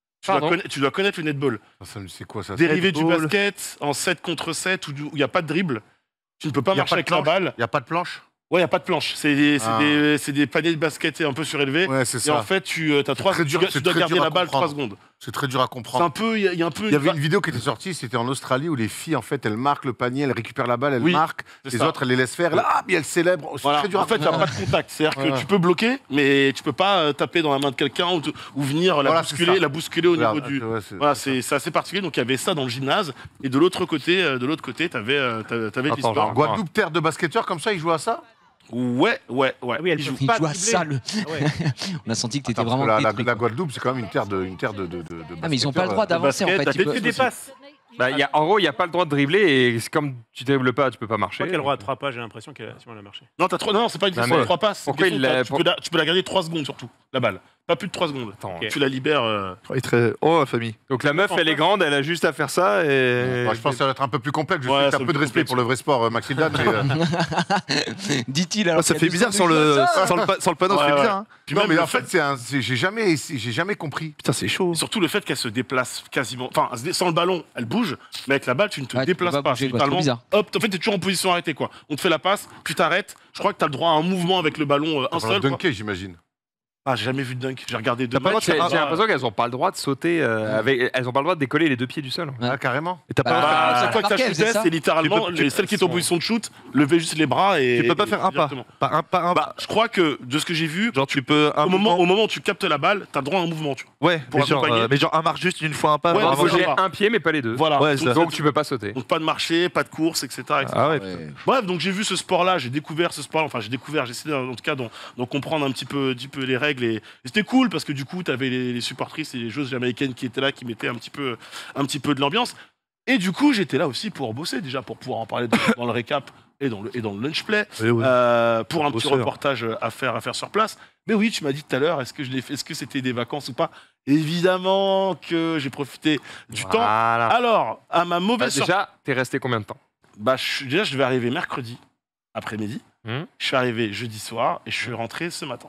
Tu dois connaître le netball. C'est quoi ça? Dérivé du basket en 7 contre 7 où il n'y a pas de dribble. Tu ne peux pas marcher avec la balle. Il n'y a pas de planche? Ouais, il n'y a pas de planche. C'est des paniers de basket un peu surélevés. Ouais, c'est ça. Et en fait, tu dois garder la balle 3 secondes. C'est très dur à comprendre. Il y a un peu. Il y avait une vidéo qui était sortie, c'était en Australie, où les filles, en fait, elles marquent le panier, elles récupèrent la balle, elles marquent, les autres, elles les laissent faire, puis elles célèbrent. C'est Voilà. très dur à En fait, il n'y a pas de contact. C'est-à-dire que tu peux bloquer, mais tu peux pas taper dans la main de quelqu'un ou venir la bousculer au niveau du. Voilà, c'est assez particulier. Donc il y avait ça dans le gymnase. Et de l'autre côté, t'avais l'e-sport. Guadeloupe, terre de basketteurs, comme ça, ils jouent à ça? Ouais. Oui, elle Il joue joue pas à ça. On a senti que t'étais vraiment. La Guadeloupe, c'est quand même une terre de Ah, mais ils ont pas le droit d'avancer en fait. basket, Ils peuvent- des passes. Bah, en gros, il n'y a pas le droit de dribbler et c'est comme tu dribbles pas, tu peux pas Je marcher. crois qu'elle aura 3 pas, j'ai l'impression qu'elle a marché. Non, non, c'est pas une question mais de 3 passes. pourquoi Tu peux la garder 3 secondes surtout, la balle. Pas plus de 3 secondes. Attends, Tu la libères. Il est très... Oh, la famille. Donc la meuf, elle est grande, elle a juste à faire ça et. Moi, je pense que ça va être un peu plus complexe. Je Ouais, sais que ça t'as va peu de être respect complexe. pour le vrai sport, Maxildan, mais... Dit-il alors. Ça qu'il y a fait bizarre 200 sans le, ça. sans le panneau, ça Ouais, fait ouais. bizarre. Hein. Puis Non, même mais le en fait, j'ai jamais compris. Putain, c'est chaud. Surtout le fait qu'elle se déplace quasiment. Enfin, sans le ballon, elle bouge, mais avec la balle, tu ne te Ouais, tu déplaces peux pas pas. bouger, C'est quoi, c'est trop littéralement, bizarre. hop, en fait, t'es toujours en position arrêtée, quoi. On te fait la passe, puis t'arrêtes. Je crois que t'as le droit à un mouvement avec le ballon, un On va seul. Quoi. dunker, j'imagine. Ah, j'ai jamais vu de dunk. J'ai regardé deux T'as pas le matchs. droit de J'ai l'impression qu'elles ont pas le droit de sauter elles ont pas le droit de décoller les 2 pieds du sol. Ouais. Ah, carrément. Et t'as pas le droit de Bah, faire- chaque fois que ça Marqué, elle faisait chutait, ça. c'est littéralement Tu peux- celle qui est en position de shoot, lever juste les bras et. Tu peux pas faire un pas. directement. Pas un pas. Bah, je crois que de ce que j'ai vu, Genre, tu peux. au moment où tu captes la balle, t'as le droit à un mouvement. Tu vois. Ouais, pour accompagner. mais genre un marche juste une fois un pas. Ouais, vraiment, Il faut faut j'ai pas. un pied mais pas les 2. Voilà. Ouais, Donc, ça. Donc tu peux pas sauter. donc pas de marché, pas de course, etc. Ah ouais. Bref, donc j'ai vu ce sport-là, j'ai découvert ce sport, enfin j'ai essayé en tout cas d'en comprendre un petit peu les règles et c'était cool parce que du coup t'avais les supportrices et les joueuses jamaïcaines qui étaient là, qui mettaient un petit peu de l'ambiance. Et du coup j'étais là aussi pour bosser déjà, pour pouvoir en parler dans le récap et dans le lunch play, Ouais, ouais. pour un petit Bosseur. reportage à faire sur place. Mais oui, tu m'as dit tout à l'heure, est-ce que c'était des vacances ou pas? Évidemment que j'ai profité du temps. Voilà. Alors, à ma mauvaise surprise. Déjà, t'es resté combien de temps? Bah, déjà, je devais arriver mercredi après-midi. Hmm. Je suis arrivé jeudi soir et je suis rentré ce matin.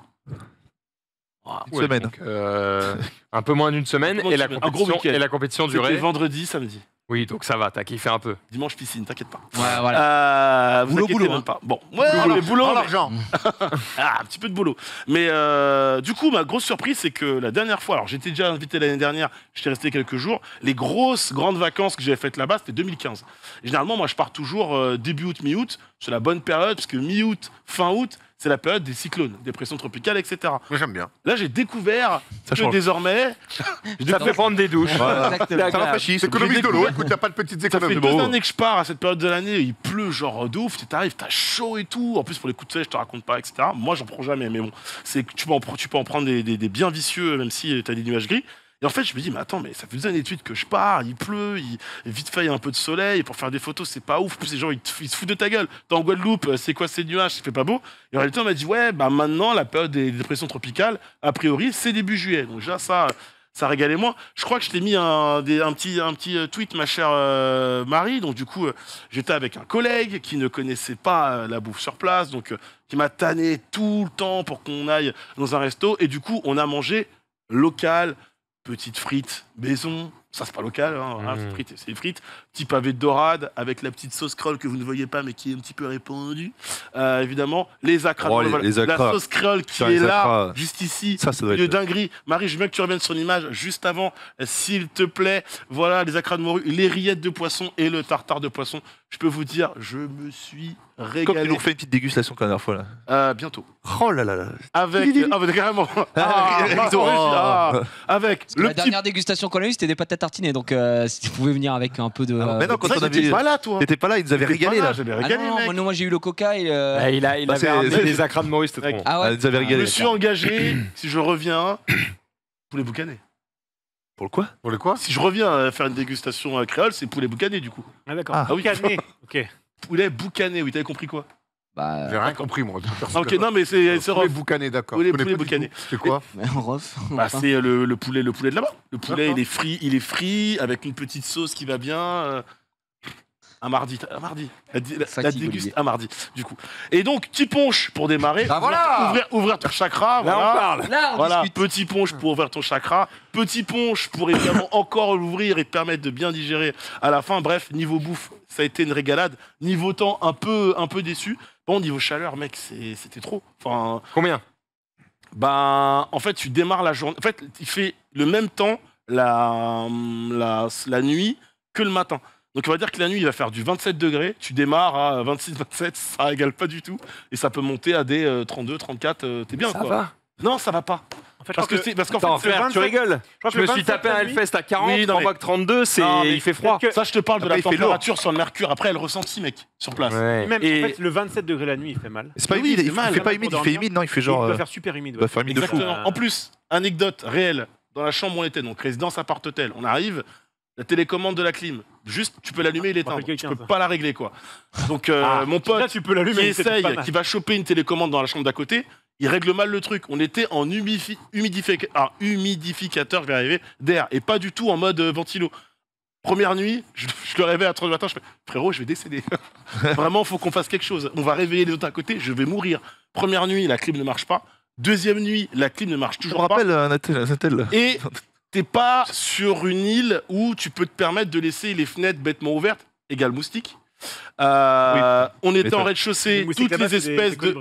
Une semaine. Donc, un peu moins d'une semaine Un peu moins et la d'une semaine. Un gros compétition, week-end. et la compétition C'était durait. vendredi, samedi. Oui, donc ça va, t'as kiffé un peu. Dimanche, piscine, t'inquiète pas. Ouais, voilà. Vous Boulot, inquiétez boulot, même hein. pas. Bon, ouais, mais boulot, Prends mais- l'argent. Ah, un petit peu de boulot. Mais du coup, ma grosse surprise, c'est que la dernière fois, alors j'étais déjà invité l'année dernière, j'étais resté quelques jours. Les grosses, grandes vacances que j'avais faites là-bas, c'était 2015. Et généralement, moi, je pars toujours début août, mi-août. C'est la bonne période, parce que mi-août, fin août, c'est la période des cyclones, des pressions tropicales, etc. Moi, j'aime bien. Là, j'ai découvert Ça que change. désormais, Ça fait prendre des douches. Exactement. Ça rafraîchit. C'est économie de l'eau. Écoute, t'as pas de petites ça fait économies. 2 Bon. années que je pars à cette période de l'année, il pleut genre de ouf, t'arrives, t'as chaud et tout. En plus, pour les coups de soleil, je te raconte pas, etc. Moi, j'en prends jamais, mais bon, c'est que tu peux en prendre des bien vicieux, même si t'as des nuages gris. Et en fait, je me dis, mais attends, mais ça fait 2 années de suite que je pars, il pleut, vite fait, il y a un peu de soleil, pour faire des photos, c'est pas ouf. En plus, les gens, ils se foutent de ta gueule. T'es en Guadeloupe, c'est quoi ces nuages, ça fait pas beau. Et en réalité, on m'a dit, ouais, bah maintenant, la période des dépressions tropicales, a priori, c'est début juillet. Donc déjà, ça régalait moins. Je crois que je t'ai mis un petit tweet, ma chère Marie. Donc du coup, j'étais avec un collègue qui ne connaissait pas la bouffe sur place, donc qui m'a tanné tout le temps pour qu'on aille dans un resto. Et du coup, on a mangé local, petites frites maison. Ça, c'est pas local, hein, voilà, c'est des frites. Petit pavé de dorade avec la petite sauce créole que vous ne voyez pas, mais qui est un petit peu répandue. Évidemment, les acras. Oh, voilà, les la acras. sauce créole qui Putain, est les là, acras. juste ici. Ça doit De être. dinguerie. Marie, je veux bien que tu reviennes sur l'image juste avant, s'il te plaît. Voilà, les acras de morue, les rillettes de poisson et le tartare de poisson. Je peux vous dire, je me suis Comme tu régalé. nous refais une petite dégustation la dernière fois là. Bientôt. Oh là là là. Avec. Ah, bah, carrément. Avec Parce que le la petit. dernière dégustation qu'on a eue, c'était des patates tartinées. Donc, si tu pouvais venir avec un peu de. Mais non, quand on T'étais avait. pas là, toi. T'étais pas là, ils nous avaient T'étais pas régalé là. J'avais Ah régalé, non, mec. moi, j'ai eu le coca et. Il Bah, avait c'est- ramené des acras de Maurice, c'était trop bon. Ah ouais. Ils nous avaient Je régalé. me suis engagé, si je reviens, poulet boucané. Pour le quoi? Pour le quoi? Si je reviens à faire une dégustation créole, c'est poulet boucané du coup. Ah d'accord. Ah oui. Cané. Ok. Poulet boucané, oui, t'avais compris quoi? Bah, J'ai rien compris, moi. Ok, non, mais c'est Poulet rough. boucané, d'accord. Poulet- Je connais poulet pas du boucané. tout. C'est quoi? en ref. Bah, c'est le poulet de là-bas. Le poulet, D'accord. il est frit avec une petite sauce qui va bien. Un mardi. La Fatigue, déguste Olivier. un mardi, du coup. Et donc, petit punch pour démarrer. Bah voilà. Ouvrir ton chakra. Là, voilà. on parle. Là, on Voilà, discute. petit punch pour ouvrir ton chakra, petit punch pour évidemment encore l'ouvrir et te permettre de bien digérer à la fin. Bref, niveau bouffe, ça a été une régalade. Niveau temps, un peu déçu. Bon, niveau chaleur, mec, c'était trop. Enfin, Combien? ben, en fait, tu démarres la journée. En fait, il fait le même temps la nuit que le matin. Donc, on va dire que la nuit, il va faire du 27 degrés. Tu démarres à 26, 27, ça régale pas du tout. Et ça peut monter à des 32, 34. T'es bien, Ça quoi. va. Non, ça va pas. En fait, Parce qu'en Attends, fait, c'est frère, tu 27. rigoles. crois Je que me le suis 27 tapé un la nuit- Hellfest à 40, Oui, non, en mais- bac 32, Non, mais il fait froid. peut-être Ça, je te parle de Après, la il fait température sur le mercure. Après, elle ressentit, mec, sur place. Ouais. Même Et- en fait, le 27 degrés la nuit, il fait mal. C'est pas Oui, humide, c'est il mal, fait pas là, humide, pour il fait dormir. humide, non, il fait Il genre. doit faire super humide. il doit faire humide de fou. Exactement. En plus, anecdote réelle, dans la chambre où on était, donc résidence appart-hôtel, on arrive, la télécommande de la clim, juste tu peux l'allumer et l'éteindre, rappelle tu quelqu'un, peux ça. pas la régler quoi. Donc Ah, mon pote là, tu peux qui l'allumer. c'est essaye, pas mal. qui va choper une télécommande dans la chambre d'à côté, il règle mal le truc. On était en humidificateur, je vais arriver, d'air, et pas du tout en mode ventilo. Première nuit, je le réveille à 3h du matin, je fais frérot, je vais décéder. Vraiment, il faut qu'on fasse quelque chose. On va réveiller les autres à côté, je vais mourir. Première nuit, la clim ne marche pas. Deuxième nuit, la clim ne marche Je me toujours pas. rappelle un Natel. Et t'es pas sur une île où tu peux te permettre de laisser les fenêtres bêtement ouvertes, égale moustique. On était en rez-de-chaussée, toutes les espèces de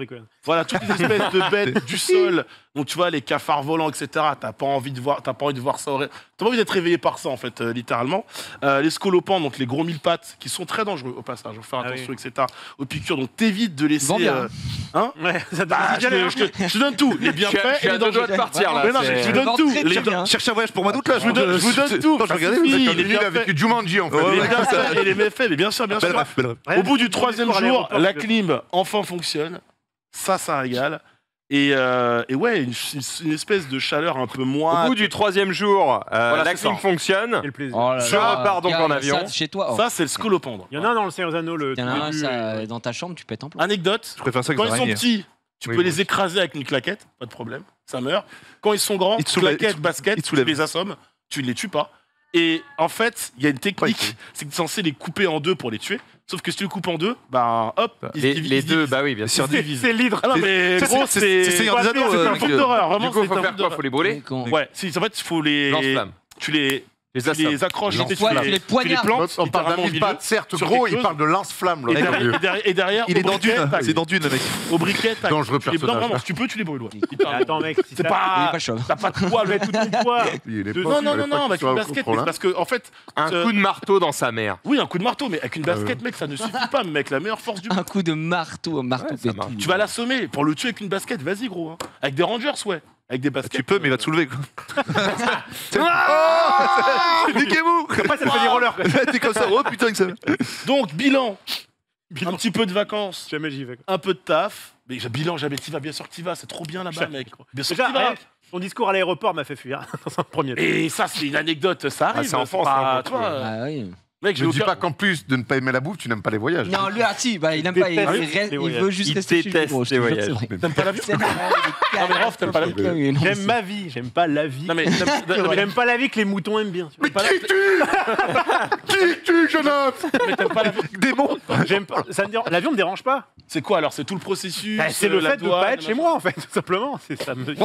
bêtes du sol. Donc tu vois les cafards volants, etc. T'as pas envie de voir ça. T'as pas envie d'être réveillé par ça en fait, littéralement. Les scolopends, donc les gros mille pattes, qui sont très dangereux au passage. Faut faire attention, etc. Aux piqûres, donc t'évites de laisser. Hein ouais, ça je te donne tout. Les bienfaits et les dangers. De partir là. Je vous donne tout. Cherche un voyage pour moi doute là. Je vous donne tout. Je regardais les bienfaits avec Jumanji en fait. Les bienfaits et les méfaits, mais bien sûr. Au bout du 3e jour, la clim enfin fonctionne. Ça régale. Et ouais, une espèce de chaleur un peu moins. Au bout du 3e jour, la clim fonctionne. Je repars donc en avion. Ça, chez toi. Ça, c'est le scolopendre. Il y en a un dans le Seigneur des Anneaux. Il y en a un, ça, dans ta chambre, tu pètes en plomb. Anecdote. Je préfère ça que Quand ça ils sont araignée. petits, tu peux les écraser avec une claquette, pas de problème, ça meurt. Quand ils sont grands, claquette, basket, tu les assommes, tu ne les tues pas. Et en fait, il y a une technique, c'est que tu es censé les couper en deux pour les tuer. Sauf que si tu les coupes en deux, bah hop, les deux, bah oui, bien sûr. C'est l'hydre. Ah non, mais gros, c'est Seigneur des Anneaux. C'est un film d'horreur, vraiment. Du coup, il faut faire quoi? Faut les brûler? Ouais, en fait, il faut les. Lance-flamme. Tu les accroches, les poignards. tu les plantes. On parle d'un mille-pattes, certes gros, il parle de lance-flamme. Et derrière, Il est dans Dune. C'est dans Dune, le mec. au briquet, tac. Dangereux Tu les- personnage. Non, si tu peux, tu les brûles. Ouais. Attends, mec, si C'est ça- Il est pas. pas chauve. T'as pas de poids, tout ton poids. Non, avec une basket, mais c'est parce que, en fait. Un coup de marteau dans sa mère. Oui, un coup de marteau, mais avec une basket, mec, ça ne suffit pas, mec. La meilleure force du monde. Un coup de marteau, marteau ça marche. pétu. Tu vas l'assommer. Pour le tuer avec une basket, vas-y, gros. hein. Avec des Rangers, ouais. Avec des baskets. Tu peux, mais il va te soulever. Niquez-vous. Après, ça te fait des rollers. quoi. T'es comme ça. Oh putain que ça. Donc, bilan. Un petit peu de vacances. Jamais j'y vais. quoi. Un peu de taf. Mais bilan, jamais t'y vas, bien sûr que t'y vas. C'est trop bien là-bas, mec. Bien sûr que Déjà, t'y vas. ton discours à l'aéroport m'a fait fuir dans un premier temps. Et ça, c'est une anecdote, ça arrive. c'est en France, pas- hein, tu vois, Ah oui. mec, Je ne dis pas qu'en plus de ne pas aimer la bouffe, tu n'aimes pas les voyages. Non, lui, si, bah, il aime pas. Il veut juste Il rester chez lui, déteste gros, je te les jure, voyages. c'est vrai. T'aimes pas l'avion Non, mais Raph, t'aimes pas l'avion J'aime ma vie, j'aime pas la vie. Non, mais J'aime pas la vie que les moutons aiment bien. tu vois. Qui tu, jeune homme? t'aimes pas l'avion. Démon. J'aime pas. L'avion me dérange pas. C'est quoi alors? C'est tout le processus C'est le la fait de douane, pas être chez machin. moi en fait, tout simplement. C'est ça me.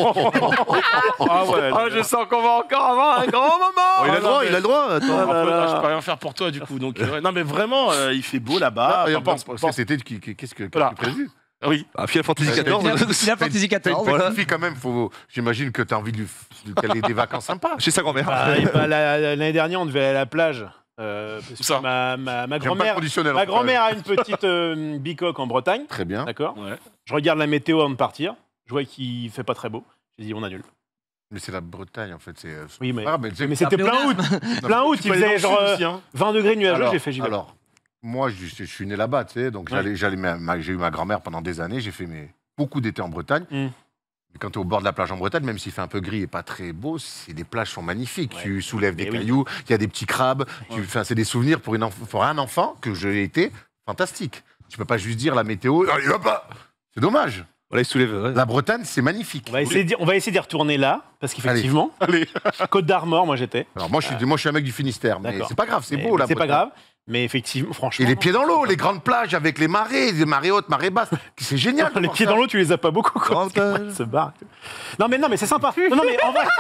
Ah ouais. Oh, je sens qu'on va encore avoir un grand moment. Il a le droit, mais- il a le droit. Attends. Je peux rien faire pour toi du coup. Donc, non mais vraiment, il fait beau là-bas. Ah, Pense. C'était qu'est-ce que Voilà. tu prévu? Oui. Ah, Final Fantasy XIV. Il a Fantasy T'as 14. une petite fille quand même, j'imagine que t'as envie de lui caler des vacances sympas. Chez sa grand-mère. L'année dernière, on devait aller à la plage. Parce que Ça. ma J'aime pas le grand-mère. conditionnel. Ma grand-mère a une petite bicoque en Bretagne. Très bien. D'accord. Ouais. Je regarde la météo avant de partir. Je vois qu'il fait pas très beau. J'ai dit on annule. Mais c'est la Bretagne en fait. Oui, mais. Ah, mais tu sais- Mais c'était plein août. Plein août, il faisait genre 20 degrés nuageux. J'ai fait j'y vais. Alors, moi, je suis né là-bas, tu sais, donc Ouais. j'ai eu ma grand-mère pendant des années, j'ai fait beaucoup d'été en Bretagne. Mais quand tu es au bord de la plage en Bretagne, même s'il fait un peu gris et pas très beau, les plages sont magnifiques. Ouais. Tu soulèves des Mais oui. cailloux, il y a des petits crabes. C'est des souvenirs pour un enfant que je l'ai été, fantastique. Tu peux pas juste dire la météo, allez hop là. C'est dommage. Voilà, il soulève. ouais. La Bretagne, c'est magnifique. On va essayer d'y retourner là, parce qu'effectivement, Côte d'Armor, moi j'étais. Alors moi, je suis un mec du Finistère, mais D'accord. c'est pas grave, c'est Mais beau là. C'est pas grave, mais effectivement, franchement. Et les pieds dans l'eau, les grandes plages avec les marées hautes, marées basses, c'est génial. de Les voir pieds ça. dans l'eau, tu les as pas beaucoup, quoi. Grand Parce que, ouais, se barre. Non, mais c'est sympa. Non, mais en vrai.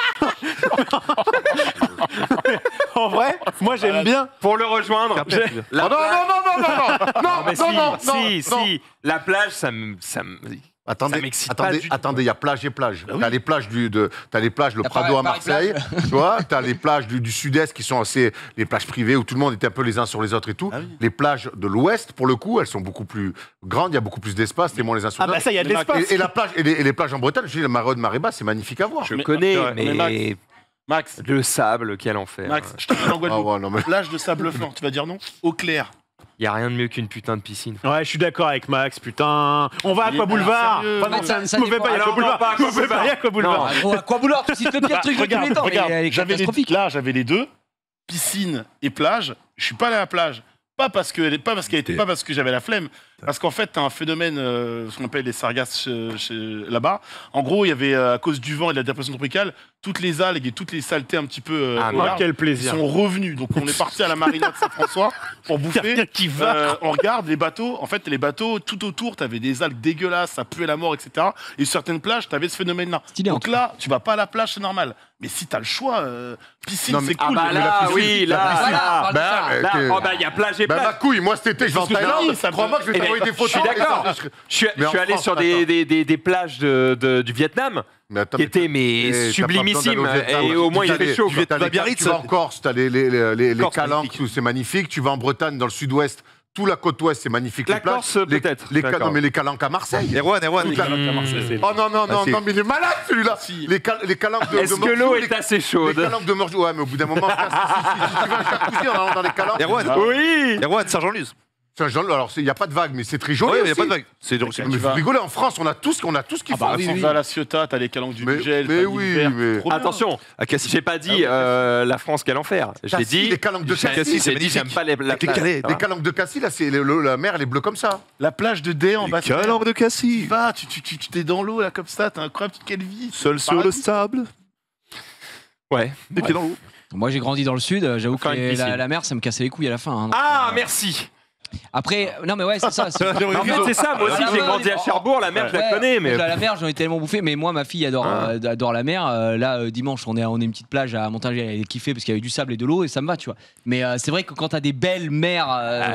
En vrai, moi j'aime bien. Pour le rejoindre. La plage- non, mais non, si. La plage, ça me. Ça Attendez, m'excite pas du tout. il y a plage et plage. T'as les plages t'as les plages, le T'as Prado à Paris Marseille, tu vois. T'as les plages du sud-est qui sont assez, les plages privées où tout le monde était un peu les uns sur les autres et tout. Ah oui. Les plages de l'ouest, pour le coup, elles sont beaucoup plus grandes, il y a beaucoup plus d'espace, t'es moins les uns sur Ah les bah autres. ça, il y a de l'espace. Et la plage, et les plages en Bretagne, je dis, la marée haute, marée basse, c'est magnifique à voir. Je Mais- connais, mais Max, le sable, quel enfer. Max, je te dis en Ah Guadeloupe. ouais, non, mais... Plage de sable fin, tu vas dire non? Eau claire. Il y a rien de mieux qu'une putain de piscine. Ouais, je suis d'accord avec Max, putain. On va à Il est Aqua Boulevard. sérieux. Enfin, non, Ça me fais dépend. pas, il y a Alors, Aqua Boulevard. non, pas Me fais pas, il y a Aqua Boulevard. À quoi boulard, tu cites le pire truc de tous les temps. Regarde, mais elle est catastrophique. là, j'avais les deux, piscine et plage. Je suis pas allé à la plage. Pas parce que j'avais la flemme, Parce qu'en fait, tu as un phénomène, ce qu'on appelle les sargasses là-bas. En gros, il y avait, à cause du vent et de la dépression tropicale, toutes les algues et toutes les saletés un petit peu au large, quel plaisir. sont revenus. Donc on est parti à la marina de Saint-François pour bouffer. On regarde les bateaux. En fait, les bateaux, tout autour, tu avais des algues dégueulasses, ça puait la mort, etc. Et sur certaines plages, tu avais ce phénomène-là. Donc là, tu vas pas à la plage, c'est normal. Mais si tu as le choix, piscine, c'est cool. Ah bah là, oui, là, il y a plage et plage. Ma couille, moi cet été, je vais en Thaïlande. Crois-moi que je vais t'envoyer des photos. Je suis d'accord. Je suis allé sur des plages du Vietnam qui étaient sublimissimes. Et au moins, il fait chaud. Tu vas en Corse, tu as les calanques, c'est magnifique. Tu vas en Bretagne, dans le sud-ouest. Toute la côte ouest, c'est magnifique. La Corse, peut-être. Non, mais les calanques à Marseille. Erwan. Oh non, mais il est malade celui-là. Les calanques de Est-ce que l'eau est assez chaude? Les calanques de Morges. Ouais, mais au bout d'un moment, si tu vas à Charcuterie en allant dans les calanques. Oui. Erwan, Saint-Jean-Luz. Saint-Jean, alors il n'y a pas de vague, mais c'est très joli. Oui, il n'y a pas de vague. C'est mais faut rigoler, en France, on a tout ce qu'il faut. Tu vas à la Ciotat, t'as les calanques du Gel. Mais oui, mais. Attention, j'ai pas dit la France quel enfer. J'ai dit les calanques de Cassis, j'ai dit j'aime pas la plage. Les calanques de Cassis, là, la mer, elle est bleue comme ça. La plage de Dé en bas. Les calanques de Cassis. Va, tu t'es dans l'eau là comme ça, t'as incroyable, quelle vie. Seul sur le sable. Ouais. Des pieds dans l'eau. Moi j'ai grandi dans le sud, j'avoue que la mer ça me cassait les couilles à la fin. Ah merci. Après, non mais ouais, c'est ça. En fait, c'est ça, moi aussi j'ai grandi à Cherbourg, la mer je la connais. Mais la mer, j'en ai tellement bouffé, mais moi ma fille adore la mer. Là, dimanche, on est une petite plage à Montargis, elle est kiffée parce qu'il y avait du sable et de l'eau et ça me va, tu vois. Mais c'est vrai que quand t'as des belles mers.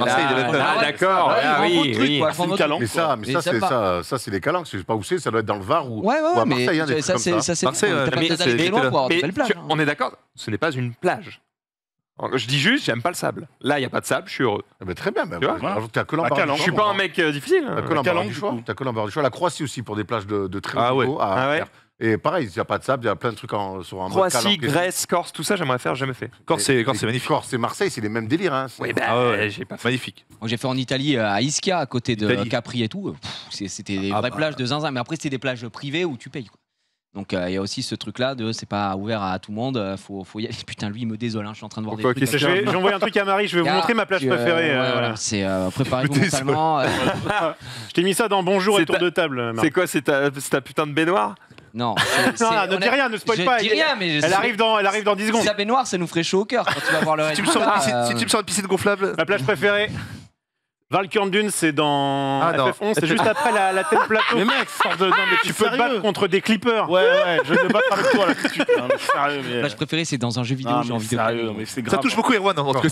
d'accord, oui. Mais ça, c'est des calanques, je sais pas où c'est, ça doit être dans le Var ou à Marseille. Ça c'est Marseille, très loin pour avoir de belles plages. On est d'accord, ce n'est pas une plage. Je dis juste, j'aime pas le sable. Là, il n'y a pas de sable, je suis heureux. Très bien, t'as que l'embarras du choix. Je suis pas un mec difficile. T'as que l'embarras du choix. T'as que l'embarras du choix. La Croatie aussi pour des plages de très haut niveau à faire. Et pareil, il n'y a pas de sable, il y a plein de trucs sur un mode Croatie, Grèce, Corse, tout ça, j'aimerais faire, jamais fait. Corse, c'est magnifique. Corse et Marseille, c'est les mêmes délires. Oui, j'ai pas fait. Magnifique. Moi, j'ai fait en Italie, à Ischia, à côté de Capri et tout. C'était des vraies plages de zinzin, mais après, c'était des plages privées où tu payes. Donc il y a aussi ce truc-là de c'est pas ouvert à tout le monde, faut y aller. Putain, lui il me désole, hein, je suis en train de voir des trucs. J'ai envoyé un truc à Marie, je vais vous montrer ma plage préférée. Voilà, c'est préparez-vous mentalement. Je t'ai mis ça dans Bonjour et tour de table. C'est quoi, c'est ta putain de baignoire? Non, ne dis rien, ne spoil pas. Elle arrive dans 10 secondes. La baignoire, ça nous ferait chaud au cœur quand tu vas voir le reste. Si tu me sors une piscine gonflable. Ma plage préférée. Valkurn Dunes, c'est dans FF11, c'est juste après la tête plateau. Mais mec, tu peux te battre contre des clippers. Ouais, je vais me battre avec toi là tout de suite. Sérieux, mais. La plage préférée, c'est dans un jeu vidéo, j'ai envie de sérieux, mais c'est grave. Ça touche beaucoup Erwan dans ce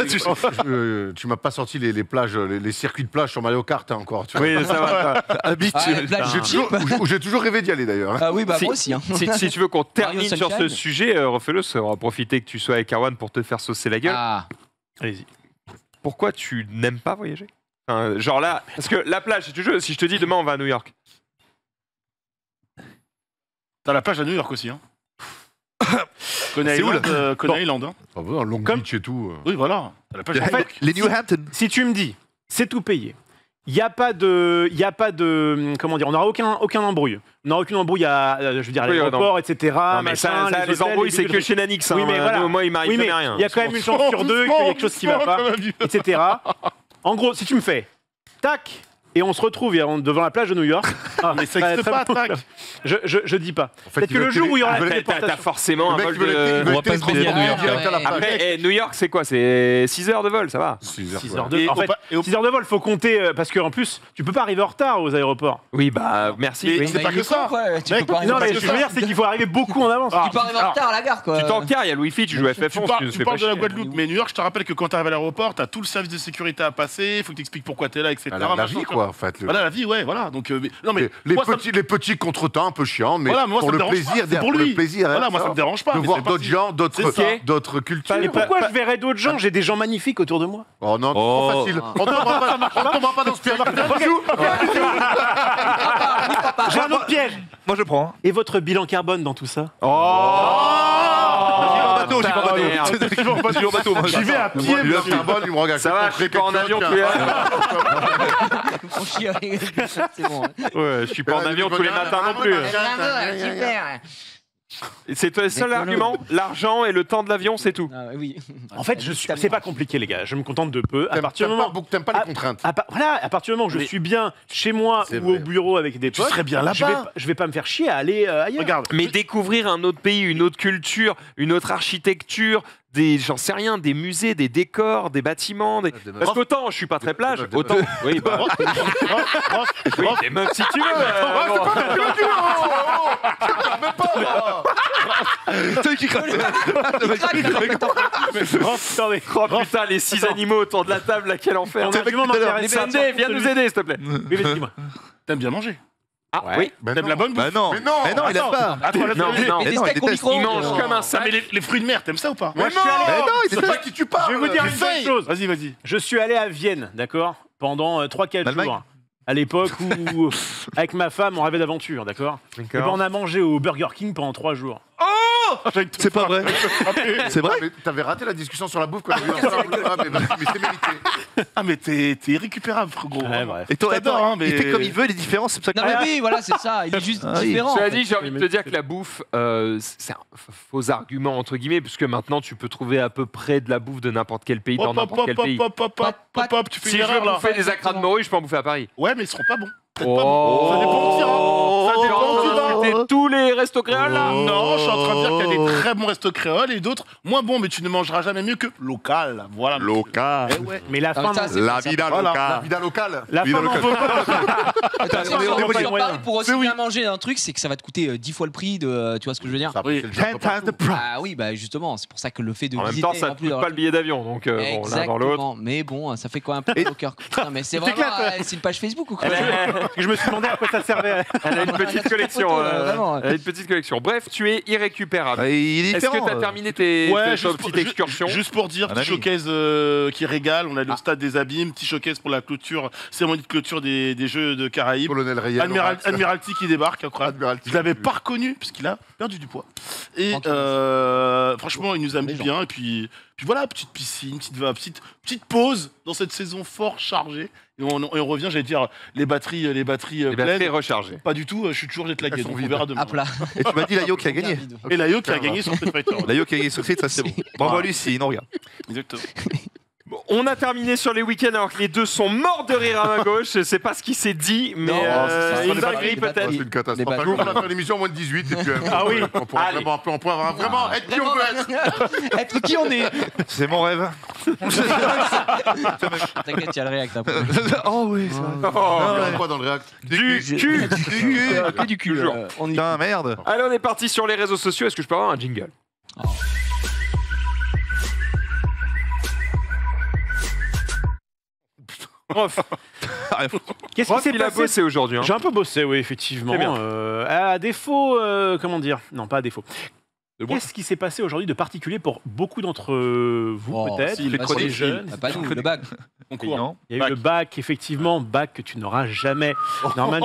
truc. Tu m'as pas sorti les plages, les circuits de plage sur Mario Kart encore. Oui, ça va. J'ai toujours rêvé d'y aller d'ailleurs. Ah oui, moi aussi. Si tu veux qu'on termine sur ce sujet, refais-le, on va profiter que tu sois avec Erwan pour te faire saucer la gueule. Allez-y. Pourquoi tu n'aimes pas voyager? Genre là, parce que la plage, si je te dis demain on va à New York. T'as la plage à New York aussi, hein. Coney Island, hein. Long Beach et tout. Oui, voilà. En fait, les New Hampton. Si tu me dis, c'est tout payé. Il n'y a pas de, comment dire, on n'aura aucun embrouille. On n'aura aucune embrouille à l'aéroport, etc. Non, mais les embrouilles, c'est que chez Nanix. Oui, mais voilà. Moi, il m'arrive jamais rien. Il y a quand même une chance sur deux qu'il y a quelque chose qui ne va pas, etc. En gros, si tu me fais, tac, et on se retrouve devant la plage de New York. Mais ça n'existe pas, tac. Je dis pas. Peut-être que le jour où il y aura la téléportation. T'as forcément un vol de. On va pas se baigner à New York. Après, New York, c'est quoi? C'est 6 heures de vol, ça va. 6 heures de vol. En fait, 6 heures de vol, faut compter. Parce qu'en plus, tu peux pas arriver en retard aux aéroports. Oui, bah, merci. C'est pas que ça. Non, mais je veux dire, c'est qu'il faut arriver beaucoup en avance. Tu peux arriver en retard à la gare, quoi. Tu t'encarres, il y a le Wi-Fi, tu joues à FF11. Tu parles de la Guadeloupe, mais New York, je te rappelle que quand tu arrives à l'aéroport, t'as tout le service de sécurité à passer, il faut que tu expliques pourquoi t'es là, etc. La vie, quoi, en fait. Voilà, la vie, ouais, voilà. Donc, non, mais les petits contretemps un peu chiants, mais pour le plaisir, pour lui. Voilà, moi ça me dérange pas. De voir d'autres gens, d'autres cultures. Et pourquoi je verrais d'autres gens? J'ai des gens magnifiques autour de moi. Oh non, trop facile. On ne tombera pas dans ce piège. J'ai un autre piège. Moi je prends. Et votre bilan carbone dans tout ça? J'y vais en bateau. J'y vais à pied. Il me regarde. Ça va, je suis pas en avion tous les C'est bon. Ouais, je suis pas en avion tous les matins non plus. Super. C'est le seul argument. L'argent et le temps de l'avion, c'est tout. Ah, oui. En fait, c'est pas compliqué, les gars. Je me contente de peu. À partir du moment, T'aimes pas les contraintes. voilà, à partir du moment où je suis bien chez moi C'est ou au vrai. bureau avec des Tu potes, serais bien là-bas. je vais pas me faire chier à aller ailleurs. Regarde, Mais découvrir un autre pays, une autre culture, une autre architecture, j'en sais rien, des musées, des décors, des bâtiments. Parce qu'autant je suis pas très plage, autant. Oui, bah. Oui, des meufs si tu veux. C'est qui craque. Attendez. Oh putain, les 6 animaux autour de la table, là, quel enfer. On a du monde intéressé. Sunday, viens nous aider, s'il te plaît. Oui, vas-y, dis-moi. t'aimes bien manger. Ah oui. T'aimes la bonne bouffe. Bah non. Mais non. Mais non, il aime pas. Attends, Non, non. Et des non, steaks il au déteste. micro. Il mange comme un Ah, sac. mais les fruits de mer, t'aimes ça ou pas? Moi, je suis allé- Mais non, il C'est déteste. pas qui tu parles. Je vais vous dire une Feuille. seule chose. Vas-y. Je suis allé à Vienne, d'accord, pendant 3-4 L'Allemagne jours. À l'époque où, avec ma femme, on rêvait d'aventure, d'accord. Et ben, on a mangé au Burger King pendant 3 jours. C'est pas vrai. C'est vrai. Mais t'avais raté la discussion sur la bouffe quand on a vu ensemble. Ah, mais c'est mérité. Ah, mais t'es irrécupérable, frérot. Ouais, bref. Et toi, J'adore, attends, hein, mais- il fait comme il veut, il est différent, c'est pour ça que. Non mais oui, voilà, c'est ça. Il est juste Ah oui. différent. Cela en fait. dit, j'ai envie de te dire que la bouffe, c'est un faux argument, entre guillemets, puisque maintenant tu peux trouver à peu près de la bouffe de n'importe quel pays dans n'importe quel pays. Hop, tu fais Si une je veux erreur là. bouffer des acras de morue, je peux en bouffer à Paris. Ouais, mais ils seront pas bons. Oh. Ça dépend où tu iras. Ça dépend où tu vas. C'était tous les restos créoles là. Non, je suis en train de dire qu'il y a des très bons restos créoles et d'autres moins bons, mais tu ne mangeras jamais mieux que local. Voilà. Local. Eh ouais. Mais la Ah, femme, ça, c'est- La vida Voilà, la locale. vida locale. la Oui, dans femme le en veut pas. Attends, on mais est on pas peut les en moyens. parler pour aussi C'est oui. bien manger un truc, c'est que ça va te coûter 10 fois le prix de. Tu vois ce que je veux dire? Ça, Oui. c'est le jeu Ten times the price. Ah oui, bah justement, c'est pour ça que le fait de En même visiter temps, ça en te plus coûte pas le billet d'avion, donc bon, l'un dans Exactement, l'autre. mais bon, ça fait quand même un peu mal au cœur. Putain, mais c'est vraiment, c'est une page Facebook ou quoi? Je me suis demandé à quoi ça servait. Elle a une petite collection. photo, là, vraiment. Elle a une petite collection. Bref, tu es irrécupérable. Ah, il est Est-ce différent. que tu as terminé tes petites excursions? Juste pour dire, Un petit ami. showcase qui régale. On a le stade des Abîmes, petit showcase pour la clôture, cérémonie de clôture des Jeux de Caraïbes. Colonel Rayel. Admiralty qui débarque, incroyable. Admiralty. Je l'avais pas reconnu parce qu'il a perdu du poids. Et franchement, il nous a mis bien. Et puis voilà, petite piscine, petite pause dans cette saison fort chargée. Et on revient, j'allais dire, les batteries Les pleines. batteries rechargées. Pas du tout, je suis toujours jet lagué, Elles sont donc on vides. verra demain. À plat. Et tu m'as dit Layo qui a gagné. Et Layo qui a gagné sur Street Fighter. Layo qui a gagné sur Street, ça c'est bon. Bravo à lui, si, non, regarde. Exactement. Bon, on a terminé sur les week-ends alors que les deux sont morts de rire à ma gauche. Je sais pas ce qui s'est dit, mais Non, c'est une ça, dinguerie les batteries. peut-être. C'est une catastrophe. Les Un jour, on va faire une émission en moins de 18 et puis Ah oui. on pourra Allez. vraiment être qui on veut être. Être qui on est. C'est mon rêve. T'inquiète, il y a le réact après. Oh oui, c'est vrai. Oh, Il y a quoi dans le réact? du cul. Que du cul. Toujours. On y Putain, merde. Allez, on est parti sur les réseaux sociaux. Est-ce que je peux avoir un jingle? Prof, Qu'est-ce qui prof, s'est il a passé bossé aujourd'hui. Hein. J'ai un peu bossé, oui, effectivement. Très bien. À défaut, comment dire? Non, pas à défaut. De bon. Qu'est-ce qui s'est passé aujourd'hui de particulier pour beaucoup d'entre vous, Oh, peut-être? si, les pas chroniques, les jeunes. Ah, pas nous, le bac. Concours. Non. Il y a eu le bac, effectivement, bac que tu n'auras jamais. Norman,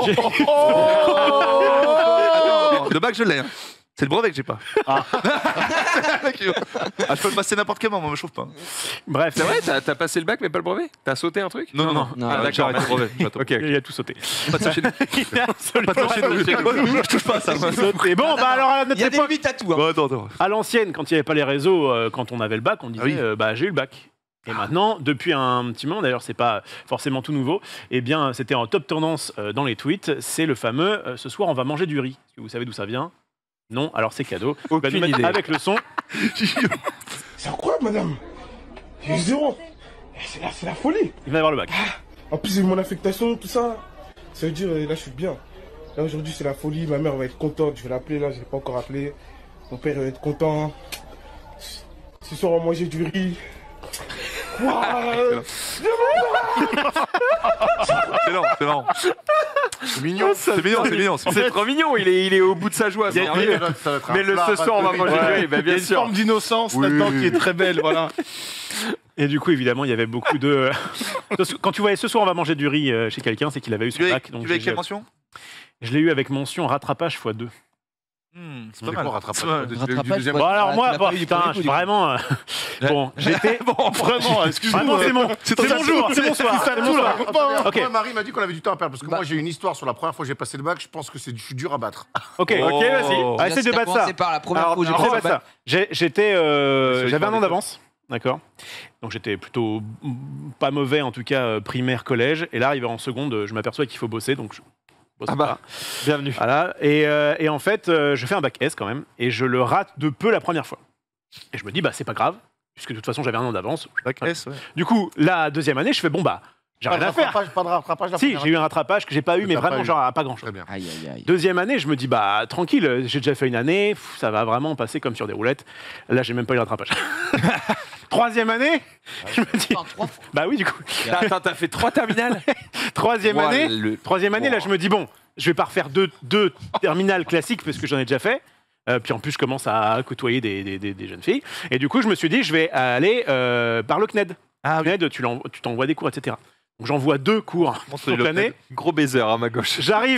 Le bac, je l'ai. hein. C'est le brevet que j'ai pas. Ah. Je peux le passer n'importe comment, moi, me chauffe pas. bref, C'est vrai, t'as passé le bac mais pas le brevet? T'as sauté un truc? Non. Non, Ah, d'accord, j'arrête le brevet. Ok, ok. il a tout sauté. Pas de ça chez nous. Il a absolument Pas de ça chez nous. Je touche pas à ça. moi. sauté. Bon, bah alors à notre Il y a des époque, limites à tout. hein. Bon, attends. à l'ancienne, quand il n'y avait pas les réseaux, quand on avait le bac, on disait Ah oui. bah j'ai eu le bac. Et maintenant, depuis un petit moment, d'ailleurs, c'est pas forcément tout nouveau, eh bien, c'était en top tendance dans les tweets, c'est le fameux ce soir, on va manger du riz. Est-ce que vous savez d'où ça vient? Non, alors c'est cadeau. Aucune Bah, nous mettre idée. avec le son. C'est incroyable, madame. J'ai eu 0. C'est la folie. Il va y avoir le bac. En plus, j'ai eu mon affectation, tout ça. Ça veut dire, là, je suis bien. Là, aujourd'hui, c'est la folie. Ma mère va être contente. Je vais l'appeler, là, je ne l'ai pas encore appelé. Mon père va être content. Ce soir, on va manger du riz. Waouh. C'est marrant. C'est mignon. C'est mignon. C'est trop mignon, il est au bout de sa joie. c'est merveilleux. Mais le ce soir, on va manger du riz, bah, Il y a bien une sûr. forme d'innocence là-dedans qui est très belle, voilà. Et du coup, évidemment, il y avait beaucoup de. Quand tu voyais ce soir, on va manger du riz chez quelqu'un, c'est qu'il avait eu son bac. Tu Donc veux avec quelle mention? je l'ai eu avec mention rattrapage x2. C'est pas mal. Rattrapage. Rattrapage, Bon, alors tu moi, l'as pas eu du putain, premier coup, du coup. vraiment. Bon, j'étais. Vraiment, excuse-moi. Vraiment, c'est mon jour, c'est mon soir. C'est mon soir. Ok. Moi, Marie m'a dit qu'on avait du temps à perdre parce que Bah. moi j'ai une histoire sur la première fois que j'ai passé le bac. Je pense que je suis dur à battre. Ok, vas-y. Déjà, Essaye si de t'as battre ça. commencé par la première Alors, fois où j'ai essaye de passé battre ça. J'avais un an d'école. d'avance, d'accord. Donc j'étais plutôt pas mauvais en tout cas primaire, collège. Et là, arrivé en seconde, je m'aperçois qu'il faut bosser, donc je bosse pas. Bienvenue. Voilà. Et en fait, je fais un bac S quand même, et je le rate de peu la première fois. Et je me dis, bah c'est pas grave, puisque de toute façon j'avais un an d'avance. Bac S, ouais. Du coup, la deuxième année, je fais bon bah, j'ai rien à faire. Pas de rattrapage. la Si, première j'ai eu un rattrapage que j'ai pas eu, Que mais t'as pas vraiment eu. genre à pas grand chose. Très bien. Aïe, aïe, aïe. Deuxième année, je me dis, bah tranquille, j'ai déjà fait une année, ça va vraiment passer comme sur des roulettes. Là, j'ai même pas eu le rattrapage. Troisième année, je me dis, Enfin, 3 fois. bah oui, du coup. Attends, t'as fait 3 terminales Troisième Ouah, année, le- là, je me dis, bon, je vais pas refaire deux terminales classiques parce que j'en ai déjà fait. Puis en plus, je commence à côtoyer des jeunes filles. Et du coup, je me suis dit, je vais aller par le CNED. CNED, tu t'envoies des cours, etc. Donc j'envoie 2 cours toute l'année. Gros baiser à ma gauche. J'arrive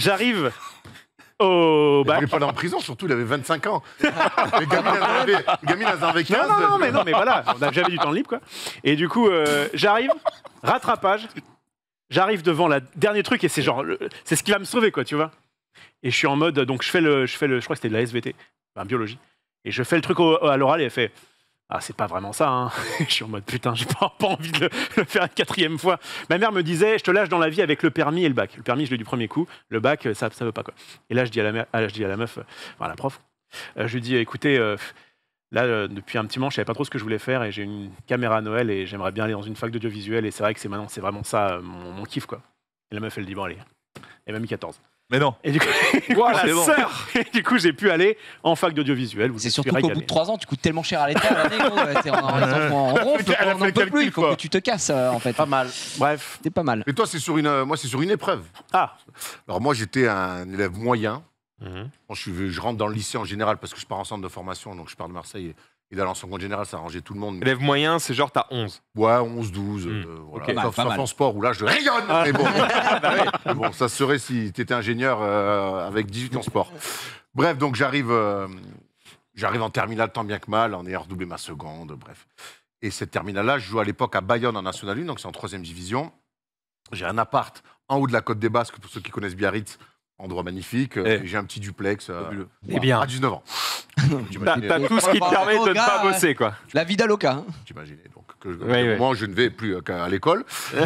au Il bac. n'est pas allé en prison, surtout, il avait 25 ans. Les gamines, elles en avaient 15. Non, mais voilà, j'avais du temps libre, quoi. Et du coup, j'arrive, rattrapage, j'arrive devant le dernier truc, et c'est genre, c'est ce qui va me sauver, quoi, tu vois. Et je suis en mode, donc je fais le je crois que c'était de la SVT, enfin biologie, et je fais le truc à l'oral, et elle fait, ah, c'est pas vraiment ça, hein. Je suis en mode, putain, j'ai pas envie de le faire une 4e fois. Ma mère me disait, je te lâche dans la vie avec le permis et le bac. Le permis, je l'ai du premier coup, le bac, ça veut pas, quoi. Et là, je dis à la meuf, enfin, à la prof, je lui dis, écoutez, là, depuis un petit moment, je savais pas trop ce que je voulais faire, et j'ai une caméra à Noël, et j'aimerais bien aller dans une fac d'audiovisuel, et c'est vrai que c'est vraiment ça, mon kiff, quoi. Et la meuf, elle dit, bon, allez. Elle m'a mis 14. Mais non. Et du coup, Voilà, c'est bon. et du coup, j'ai pu aller en fac d'audiovisuel. où je C'est me surtout suis qu'au régalé. bout de 3 ans, tu coûtes tellement cher à l'État. l'année, gros, t'es en ronfle, Elle a on fait n'en le peut calcul, plus. Il faut quoi. que tu te casses, en fait. Pas mal. Bref. C'est pas mal. Et toi, c'est sur une épreuve. Ah. Alors moi, j'étais un élève moyen. Bon, je rentre dans le lycée en général parce que je pars en centre de formation, donc je pars de Marseille. Et d'aller en seconde générale, ça arrangeait tout le monde. Élève moyen, c'est genre t'as 11. Ouais, 11, 12. Voilà. Ok. Sauf, Pas mal. en sport où là, je rayonne. Mais bon, Mais bon, ça serait si tu étais ingénieur avec 18 en sport. Bref, donc j'arrive en terminale tant bien que mal, en ayant redoublé ma seconde, bref. Et cette terminale-là, je joue à l'époque à Bayonne en National 1, donc c'est en 3e division. J'ai un appart en haut de la côte des Basques, pour ceux qui connaissent Biarritz, endroit magnifique. Et j'ai un petit duplex Eh bien. à 19 ans. T'as tout ce qui te permet de ne pas bosser, quoi. La vie d'Aloca. Hein. T'imaginais donc Ouais. moi je ne vais plus qu'à l'école.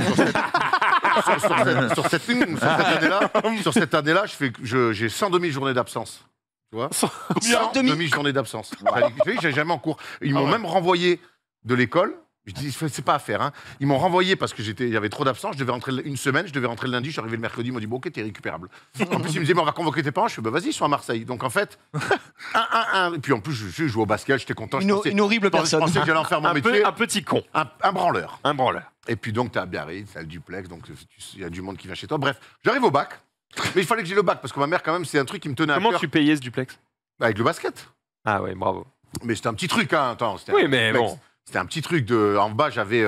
Sur cette année-là, j'ai 100 demi-journées d'absence. Tu vois 100 demi-journées d'absence. J'ai jamais en cours. Ils m'ont même renvoyé de l'école. Je dis, c'est pas à faire. Hein. Ils m'ont renvoyé parce que il y avait trop d'absence. Je devais rentrer une semaine, je devais rentrer le lundi, je suis arrivé le mercredi. Ils m'ont dit, bon, ok, t'es récupérable. En plus, ils me disaient, mais on va convoquer tes parents. Je fais, bah vas-y, ils sont à Marseille. Donc en fait, 1-1-1. Et puis en plus, je jouais au basket, j'étais content. Une horrible Je personne. pensais que j'allais en faire mon métier. Un petit con. Un branleur. Un branleur. Et puis donc, tu as Biarritz, tu as le duplex, donc il y a du monde qui vient chez toi. Bref, j'arrive au bac. Mais il fallait que j'ai le bac parce que ma mère, quand même, c'est un truc qui me tenait à Comment cœur. tu payais ce duplex? Avec le basket. Ah ouais, bravo. Mais c'était un petit truc, hein. Attends, c'était Oui, un mais duplex. bon. C'était un petit truc. En bas, j'avais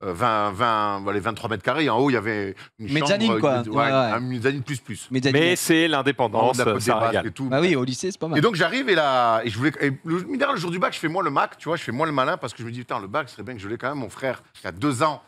23 mètres carrés. En haut, il y avait une Mezzanine, chambre. quoi. Ouais, Ouais. une mezzanine plus. Mais c'est En haut l'indépendance, de la côte des ça Basques régale. et tout. Bah oui, au lycée, c'est pas mal. Et donc j'arrive et je voulais. Le jour du bac, je fais moi le Mac, tu vois, je fais moi le malin parce que je me dis, putain, le bac, ce serait bien que je l'ai quand même. Mon frère, qui a 2 ans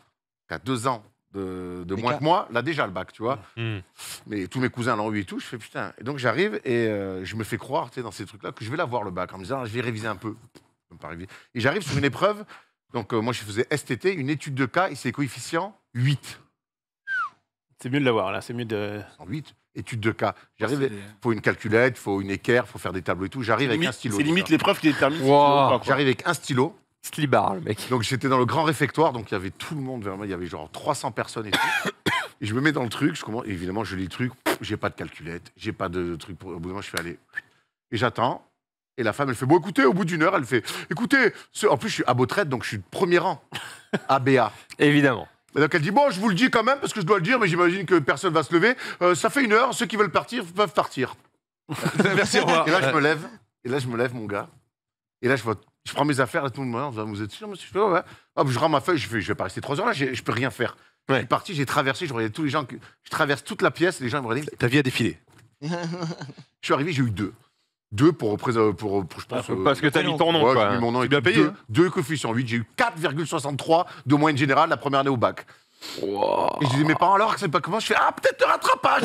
de moins que moi, là déjà le bac, tu vois. Mais tous mes cousins l'ont eu et tout. Je fais putain. Et donc j'arrive et je me fais croire, tu sais, dans ces trucs-là, que je vais l'avoir le bac en me disant, je vais réviser un peu. Ça peut pas arriver. Et j'arrive sur une épreuve. Donc moi, je faisais STT, une étude de cas, et c'est coefficient 8. C'est mieux de l'avoir, là. C'est mieux de. 8, étude de cas. J'arrive, il faut une calculette, il faut une équerre, il faut faire des tableaux et tout. J'arrive avec un stylo. C'est limite l'épreuve qui détermine. si tu Wow. veux ou pas, quoi. J'arrive avec un stylo. Slibar, le mec. Donc j'étais dans le grand réfectoire, donc il y avait tout le monde vers moi, il y avait genre 300 personnes et tout. Et je me mets dans le truc, et évidemment je lis le truc, j'ai pas de calculette, j'ai pas de truc, au bout d'un moment je fais aller. Et j'attends, et la femme elle fait, bon écoutez, au bout d'une heure, elle fait, écoutez, en plus je suis à Beautraite, donc je suis premier rang, ABA. Évidemment. Et donc elle dit, bon je vous le dis quand même, parce que je dois le dire, mais j'imagine que personne va se lever, ça fait 1 heure, ceux qui veulent partir peuvent partir. Merci, au revoir. Et là je me lève, mon gars, et là je prends mes affaires, là, tout le monde, vous êtes sûr, monsieur? Je fais, ouais. Hop, je rends ma feuille, je vais pas rester 3 heures là, je peux rien faire. Ouais. Je suis parti, j'ai traversé, je regardais tous les gens, je traverse toute la pièce, les gens me regardaient. Ta vie a défilé. Je suis arrivé, j'ai eu 2. 2 pour je pense. Parce que t'as mis ton nom, ouais, quoi. j'ai mis mon nom et bien puis payé. 2 coefficients 8. J'ai eu 4,63 de moyenne générale la première année au bac. Et je disais mes parents alors que c'est pas comment je fais peut-être de rattrapage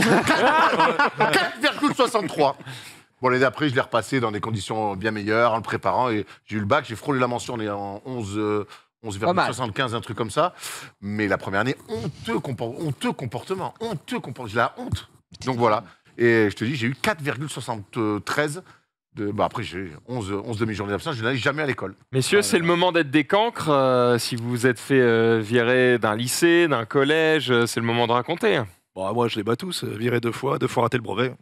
4,63. Bon l'année d'après je l'ai repassé dans des conditions bien meilleures en le préparant et j'ai eu le bac, j'ai frôlé la mention on est en 11,75 un truc comme ça. Mais la première année honteux comportement, j'ai la honte. Donc voilà et je te dis j'ai eu 4,73 après, j'ai 11 demi-journées d'absence, je n'allais jamais à l'école. Messieurs, c'est le moment d'être des cancres. Si vous vous êtes fait virer d'un lycée, d'un collège, c'est le moment de raconter. Bon, moi, je les bats tous. Viré 2 fois raté le brevet.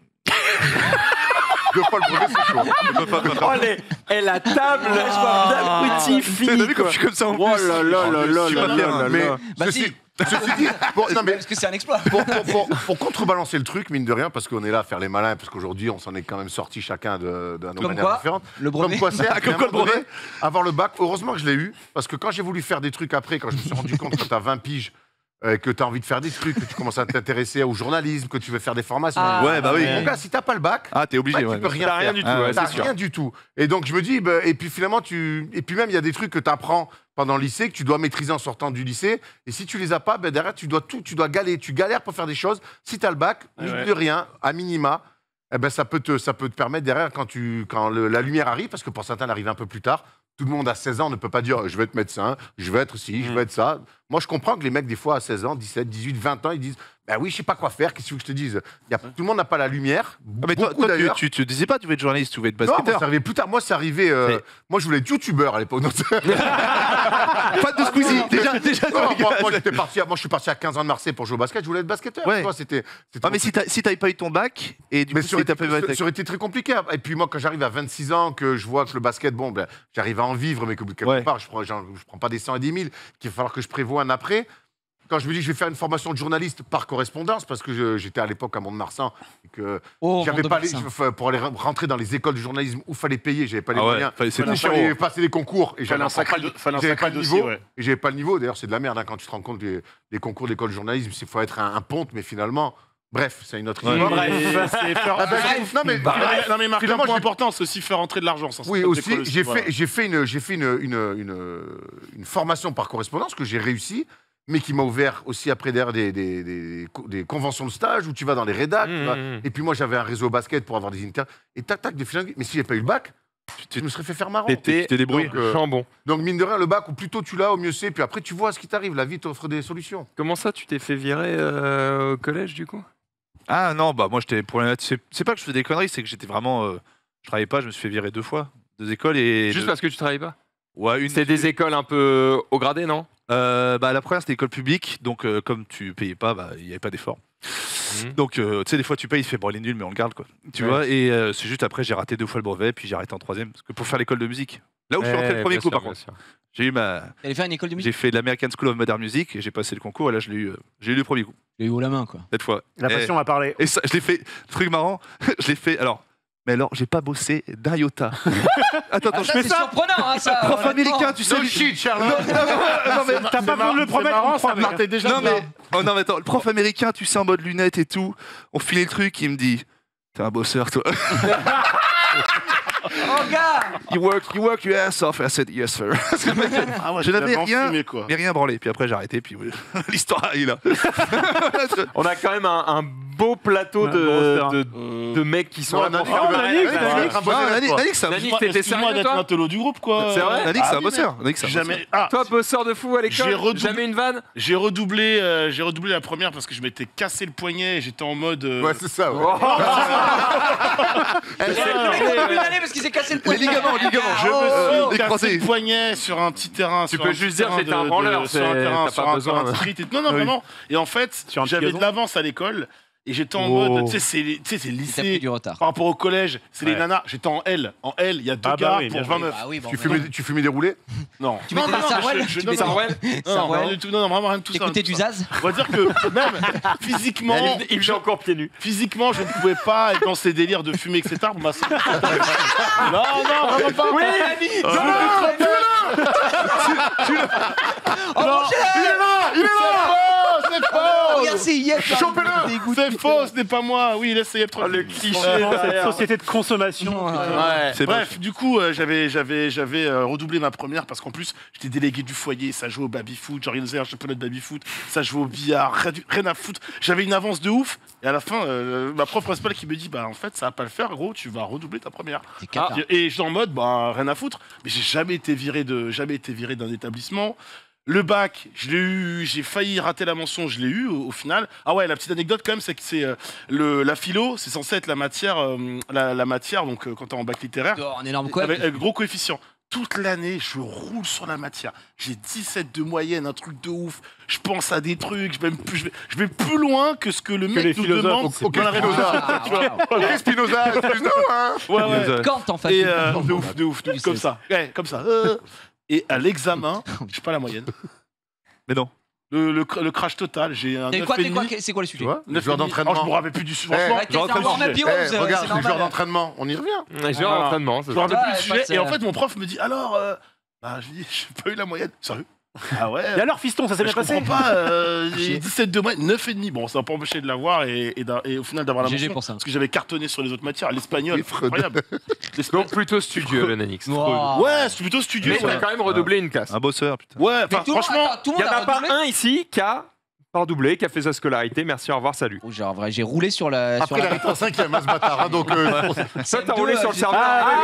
2 fois le brevet, c'est chaud. La table d'abrutis T'as fini, vu comme je suis comme ça en plus. Oh là là là là Je suis pas là bien, là mais là. Bah si, ceci dit, parce que c'est un exploit. pour contrebalancer le truc, mine de rien, parce qu'on est là à faire les malins, parce qu'aujourd'hui, on s'en est quand même sortis chacun de nos Comme manières quoi, différentes. le brevet. Comme quoi, c'est Comme quoi, le brevet. avoir le bac, heureusement que je l'ai eu, parce que quand j'ai voulu faire des trucs après, quand je me suis rendu compte que t'as 20 piges, que tu as envie de faire des trucs, que tu commences à t'intéresser au journalisme, que tu veux faire des formations. Ouais, bah oui. Mon gars, si t'as pas le bac, Ah, t'es obligé, tu ouais. peux rien T'as faire. rien du tout, ouais, T'as c'est sûr. rien du tout. Et donc je me dis, et puis finalement, et puis même il y a des trucs que tu apprends pendant le lycée, que tu dois maîtriser en sortant du lycée. Et si tu les as pas, derrière, tu galères pour faire des choses. Si tu as le bac, mine de rien, à minima, ça peut te permettre derrière, quand la lumière arrive, parce que pour certains, elle arrive un peu plus tard. Tout le monde à 16 ans ne peut pas dire je vais être médecin, je vais être ci, je vais être ça. Moi, je comprends que les mecs, des fois, à 16 ans, 17, 18, 20 ans, ils disent bah oui, je sais pas quoi faire, qu'est-ce que tu veux que je te dise Tout le monde n'a pas la lumière. Ah, mais toi, d'ailleurs. tu te disais pas tu veux être journaliste, tu veux être Non, moi, basketteur. ça arrivait plus tard. Moi, c'est arrivé. Moi, je voulais être youtubeur à l'époque. Pas de Squeezie. Déjà, Non, moi, je suis parti à 15 ans de Marseille pour jouer au basket. Je voulais être basketteur. Ouais. Tu vois, c'était Ah, mais si t'avais pas eu ton bac, et du mais coup, ça si t'as pas eu ça aurait été très compliqué. Et puis moi, quand j'arrive à 26 ans, que je vois que le basket, j'arrive à en vivre, mais que quelque Ouais. part, je prends pas des 100 et des 1000, qu'il va falloir que je prévoie un après. Quand je me dis que je vais faire une formation de journaliste par correspondance, parce que j'étais à l'époque à Mont-de-Marsan, et que j'avais pas pour aller rentrer dans les écoles de journalisme où il fallait payer, j'avais pas les moyens. C'est Il fallait passer les concours, et Fallait un sacré dossier, ouais. et j'avais pas le niveau. D'ailleurs, c'est de la merde quand tu te rends compte que les concours d'école de journalisme, il faut être un ponte, mais finalement, bref, c'est une autre histoire. Non mais Marc, un finalement, point important, c'est aussi faire entrer de l'argent. Ça, Oui, c'est aussi, l'école j'ai fait une formation par correspondance que j'ai réussi, mais qui m'a ouvert aussi après derrière des conventions de stage où tu vas dans les rédacs. tu vois. Et puis moi, j'avais un réseau basket pour avoir des interviews. Et tac, des flingues. Mais si j'ai pas eu le bac, je me serais fait faire marrant. T'étais débrouillé. jambon. Donc mine de rien, le bac, au plus tôt tu l'as, au mieux c'est. Puis après, tu vois ce qui t'arrive. La vie t'offre des solutions. Comment ça, tu t'es fait virer au collège, du coup? Ah non, bah moi j'étais c'est pas que je faisais des conneries, c'est que j'étais vraiment je travaillais pas, je me suis fait virer 2 fois, 2 écoles et Juste parce que tu travailles pas? ouais, une C'est des écoles un peu au gradé, non? bah la première c'était école publique, donc comme tu payais pas, bah il y avait pas d'effort. Donc tu sais des fois tu payes, il fait bon les nuls mais on le garde quoi. Tu vois et c'est juste après j'ai raté 2 fois le brevet puis j'ai arrêté en 3e parce que pour faire l'école de musique. Là où je suis rentré le premier coup par contre. J'ai eu T'allais faire une école de musique? j'ai fait l'American School of Modern Music et j'ai passé le concours et là j'ai eu le premier coup. J'ai eu haut la main, quoi. Cette fois. La passion a parlé. Et ça, je l'ai fait, truc marrant, je l'ai fait, mais alors, j'ai pas bossé d'un iota. Attends, je fais C'est ça. surprenant, hein, ça. Prof américain, tu sais. No shit, Charles. Non, mais T'as pas voulu le promettre, marrant, prof, ça partait déjà non, de là. mais, oh, non, mais attends, le prof américain, tu sais, en mode lunettes et tout, on filait le truc, il me dit, t'es un bosseur, toi. Oh, gars. You work your ass off. I said, yes, sir. Ah ouais, Je n'avais t'avais rien, enfumé, quoi. mais rien branlé. Puis après, j'ai arrêté, puis l'histoire est là. On a quand même un beau plateau de mecs qui sont là pour faire Alix, Nani, t'étais Excuse-moi sérieux, d'être toi? l'intello du groupe, quoi. C'est vrai? Alix, c'est un bosseur. Jamais. Toi, bosseur de fou à J'ai l'école, redoublé- jamais une vanne? J'ai redoublé la première parce que je m'étais cassé le poignet et j'étais en mode. Ouais, c'est ça. Ouais. Il a plus d'année parce qu'il s'est cassé le poignet. Les ligaments. Je me suis les cassé croisés. le poignet sur un petit terrain. Tu sur peux un juste petit dire terrain j'étais un branleur, sur un terrain, t'as sur pas un besoin. terrain de street. Non, Oui. vraiment. Et en fait, Sur un petit j'avais de gazon. l'avance à l'école et j'étais en Oh. mode, tu sais, c'est Il t'a pris lycée. du retard. Par rapport au collège, c'est les Ouais. nanas. J'étais en L. En L, il y a 2 Ah bah gars oui, bien pour joué. 20 meufs. Ah oui, bon, Tu fumais des roulés? Non. Tu mettais non, des non, sarouels? je- Tu non, mettais non, Sarouel? non, Sarouel? rien du tout. Non, vraiment rien de tout ça. T'écoutais rien du de tout ça. Zaz? On va dire que même physiquement, Il fait encore pieds nus. physiquement, je ne pouvais pas être dans ces délires de fumer, etc. Pour ma santé. Non, vraiment pas. Oui, Je me trompais. Oh, mon cher! Il est là. C'est faux. regarde, c'est Yep. Chopez-le. C'est faux, ce n'est pas moi. Oui, laisse Yep tranquille. le cliché. Cette société de consommation. Ouais. C'est Bref, du coup, j'avais redoublé ma première parce qu'en plus, j'étais délégué du foyer, ça jouait au baby-foot, j'organisais un championnat de baby-foot, ça jouait au billard, rien à foutre. J'avais une avance de ouf, et à la fin, ma prof principale qui me dit, bah en fait, ça va pas le faire, gros, tu vas redoubler ta première. Et je suis en mode, bah rien à foutre, mais j'ai jamais été viré d'un établissement. Le bac, je l'ai eu, j'ai failli rater la mention, je l'ai eu au final. Ah ouais, la petite anecdote quand même, c'est que c'est la philo, c'est censé être la matière, la matière, donc quand t'es en bac littéraire, Un énorme quoi. avec gros coefficient. Toute l'année, je roule sur la matière. J'ai 17 de moyenne, un truc de ouf. Je pense à des trucs, je vais plus loin que ce que le mec les nous philosophes, demande. Ok, dans la Spinoza. Ok, Spinoza, excuse-nous, hein. Ouais. Kant en fait. Et de ouf, Tu comme sais. ça. Ouais, comme ça. Et à l'examen, j'ai pas la moyenne. Mais non. Le crash total, j'ai un 9,5. C'est quoi le Tu sujet? vois, les 9,5. joueurs d'entraînement. Oh, je me rappelle plus du sujet. Franchement, Genre d'entraînement. Regarde, Regarde, les joueurs d'entraînement, on y revient. Genre Voilà. d'entraînement, je me rappelle plus du sujet. pas Et en ça. fait, mon prof me dit alors, bah, je lui dis, j'ai pas eu la moyenne. Sérieux? Ah ouais. Et alors, fiston, ça s'est bien Je passé? comprends pas, j'ai 17 de moyenne, 9,5. Bon, ça va pas empêcher de l'avoir et au final d'avoir la GG mention. pour ça. Parce que j'avais cartonné sur les autres matières. L'espagnol, incroyable. Donc plutôt studieux, le Nanix. Wow. Ouais, c'est plutôt studieux. Mais il a quand même redoublé une classe. Un bosseur, putain. Ouais, Mais enfin, tout le monde- franchement, attends, tout le Il n'y monde en a a pas redoublé un ici qui a pas redoublé, qui a fait sa scolarité. Merci, au revoir, salut. Oh, genre, vrai, j'ai roulé sur la. sur Après, il la- arrive en 5ème, hein, ce bâtard. hein, donc, Ça, t'as CM2, roulé sur le j'ai- serveur.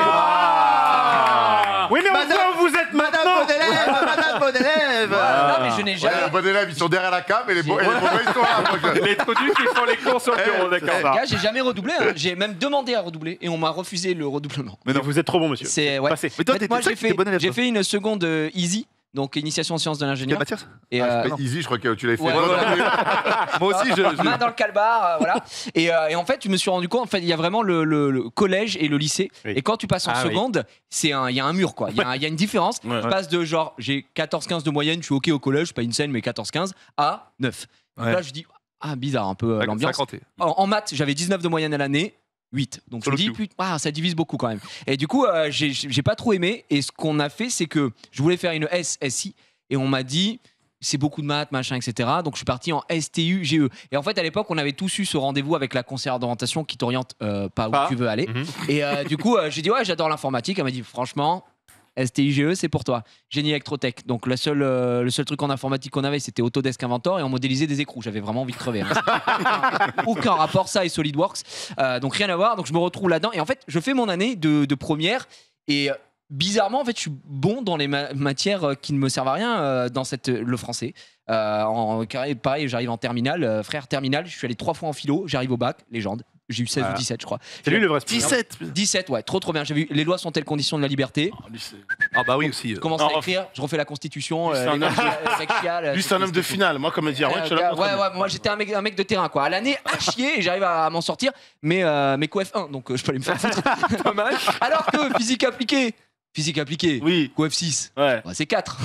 Oui, mais on voit où vous êtes maintenant! Madame bon élève. Non, mais je n'ai Ouais, jamais. les bons élèves, ils sont derrière la cam et les mauvais, ils sont là. Moi, je- Les trous qui font les cours sur le bureau, d'accord. Gars, j'ai jamais redoublé. Hein. J'ai même demandé à redoubler et on m'a refusé le redoublement. Mais non, vous êtes trop bon, monsieur. C'est ouais. Passez. Mais toi, En fait, moi, t'es j'ai bon élève. fait une seconde easy, donc initiation en sciences de Quelle l'ingénieur. matière ça Et Ah, Easy, je crois que tu l'avais fait. Ouais, Moi, voilà. Moi aussi, main dans le calbar, voilà. Et en fait, je me suis rendu compte, en fait, il y a vraiment le collège et le lycée. Oui. Et quand tu passes en Ah oui. seconde, il y a un mur, quoi. Il y a une différence. Ouais. Je passe de genre, j'ai 14-15 de moyenne, je suis OK au collège, pas une scène, mais 14-15, à 9. Donc Ouais. là, je dis, ah, bizarre un peu l'ambiance. 50. En maths, j'avais 19 de moyenne à l'année. 8. Donc je Solo me dis, queue. putain, ça divise beaucoup quand même. Et du coup, j'ai pas trop aimé. Et ce qu'on a fait, c'est que je voulais faire une SSI. Et on m'a dit, c'est beaucoup de maths, machin, etc. Donc je suis parti en STU-GE. Et en fait, à l'époque, on avait tous eu ce rendez-vous avec la conseillère d'orientation qui t'oriente pas où tu veux aller. Mhm. Et du coup, j'ai dit, ouais, j'adore l'informatique. Elle m'a dit, franchement, STI-GE, c'est pour toi. Génie électrotech. Donc le seul truc en informatique qu'on avait, c'était Autodesk Inventor et on modélisait des écrous. J'avais vraiment envie de crever. Hein. Aucun rapport, ça et SolidWorks. Donc rien à voir. Donc je me retrouve là-dedans. Et en fait, je fais mon année de première. Et bizarrement, en fait, je suis bon dans les matières qui ne me servent à rien dans le français. Pareil, j'arrive en terminale. Frère, terminale, je suis allé 3 fois en philo. J'arrive au bac, légende. J'ai eu 16 ou 17, je crois. C'est lui le vrai sport. 17, ouais, trop bien. J'ai vu les lois sont telles conditions de la liberté. Ah bah oui aussi. Je commence à écrire, je refais la constitution, Lui, c'est un homme sexuelle. lui, c'est un homme de finale. Moi, comme dire, ouais, je suis là. Ouais, moi j'étais un mec de terrain quoi. À l'année à chier et j'arrive à m'en sortir, mais coef 1 donc je peux aller me faire foutre. Dommage. Alors que physique appliquée, Oui, coef 6. ouais. Bah, c'est 4.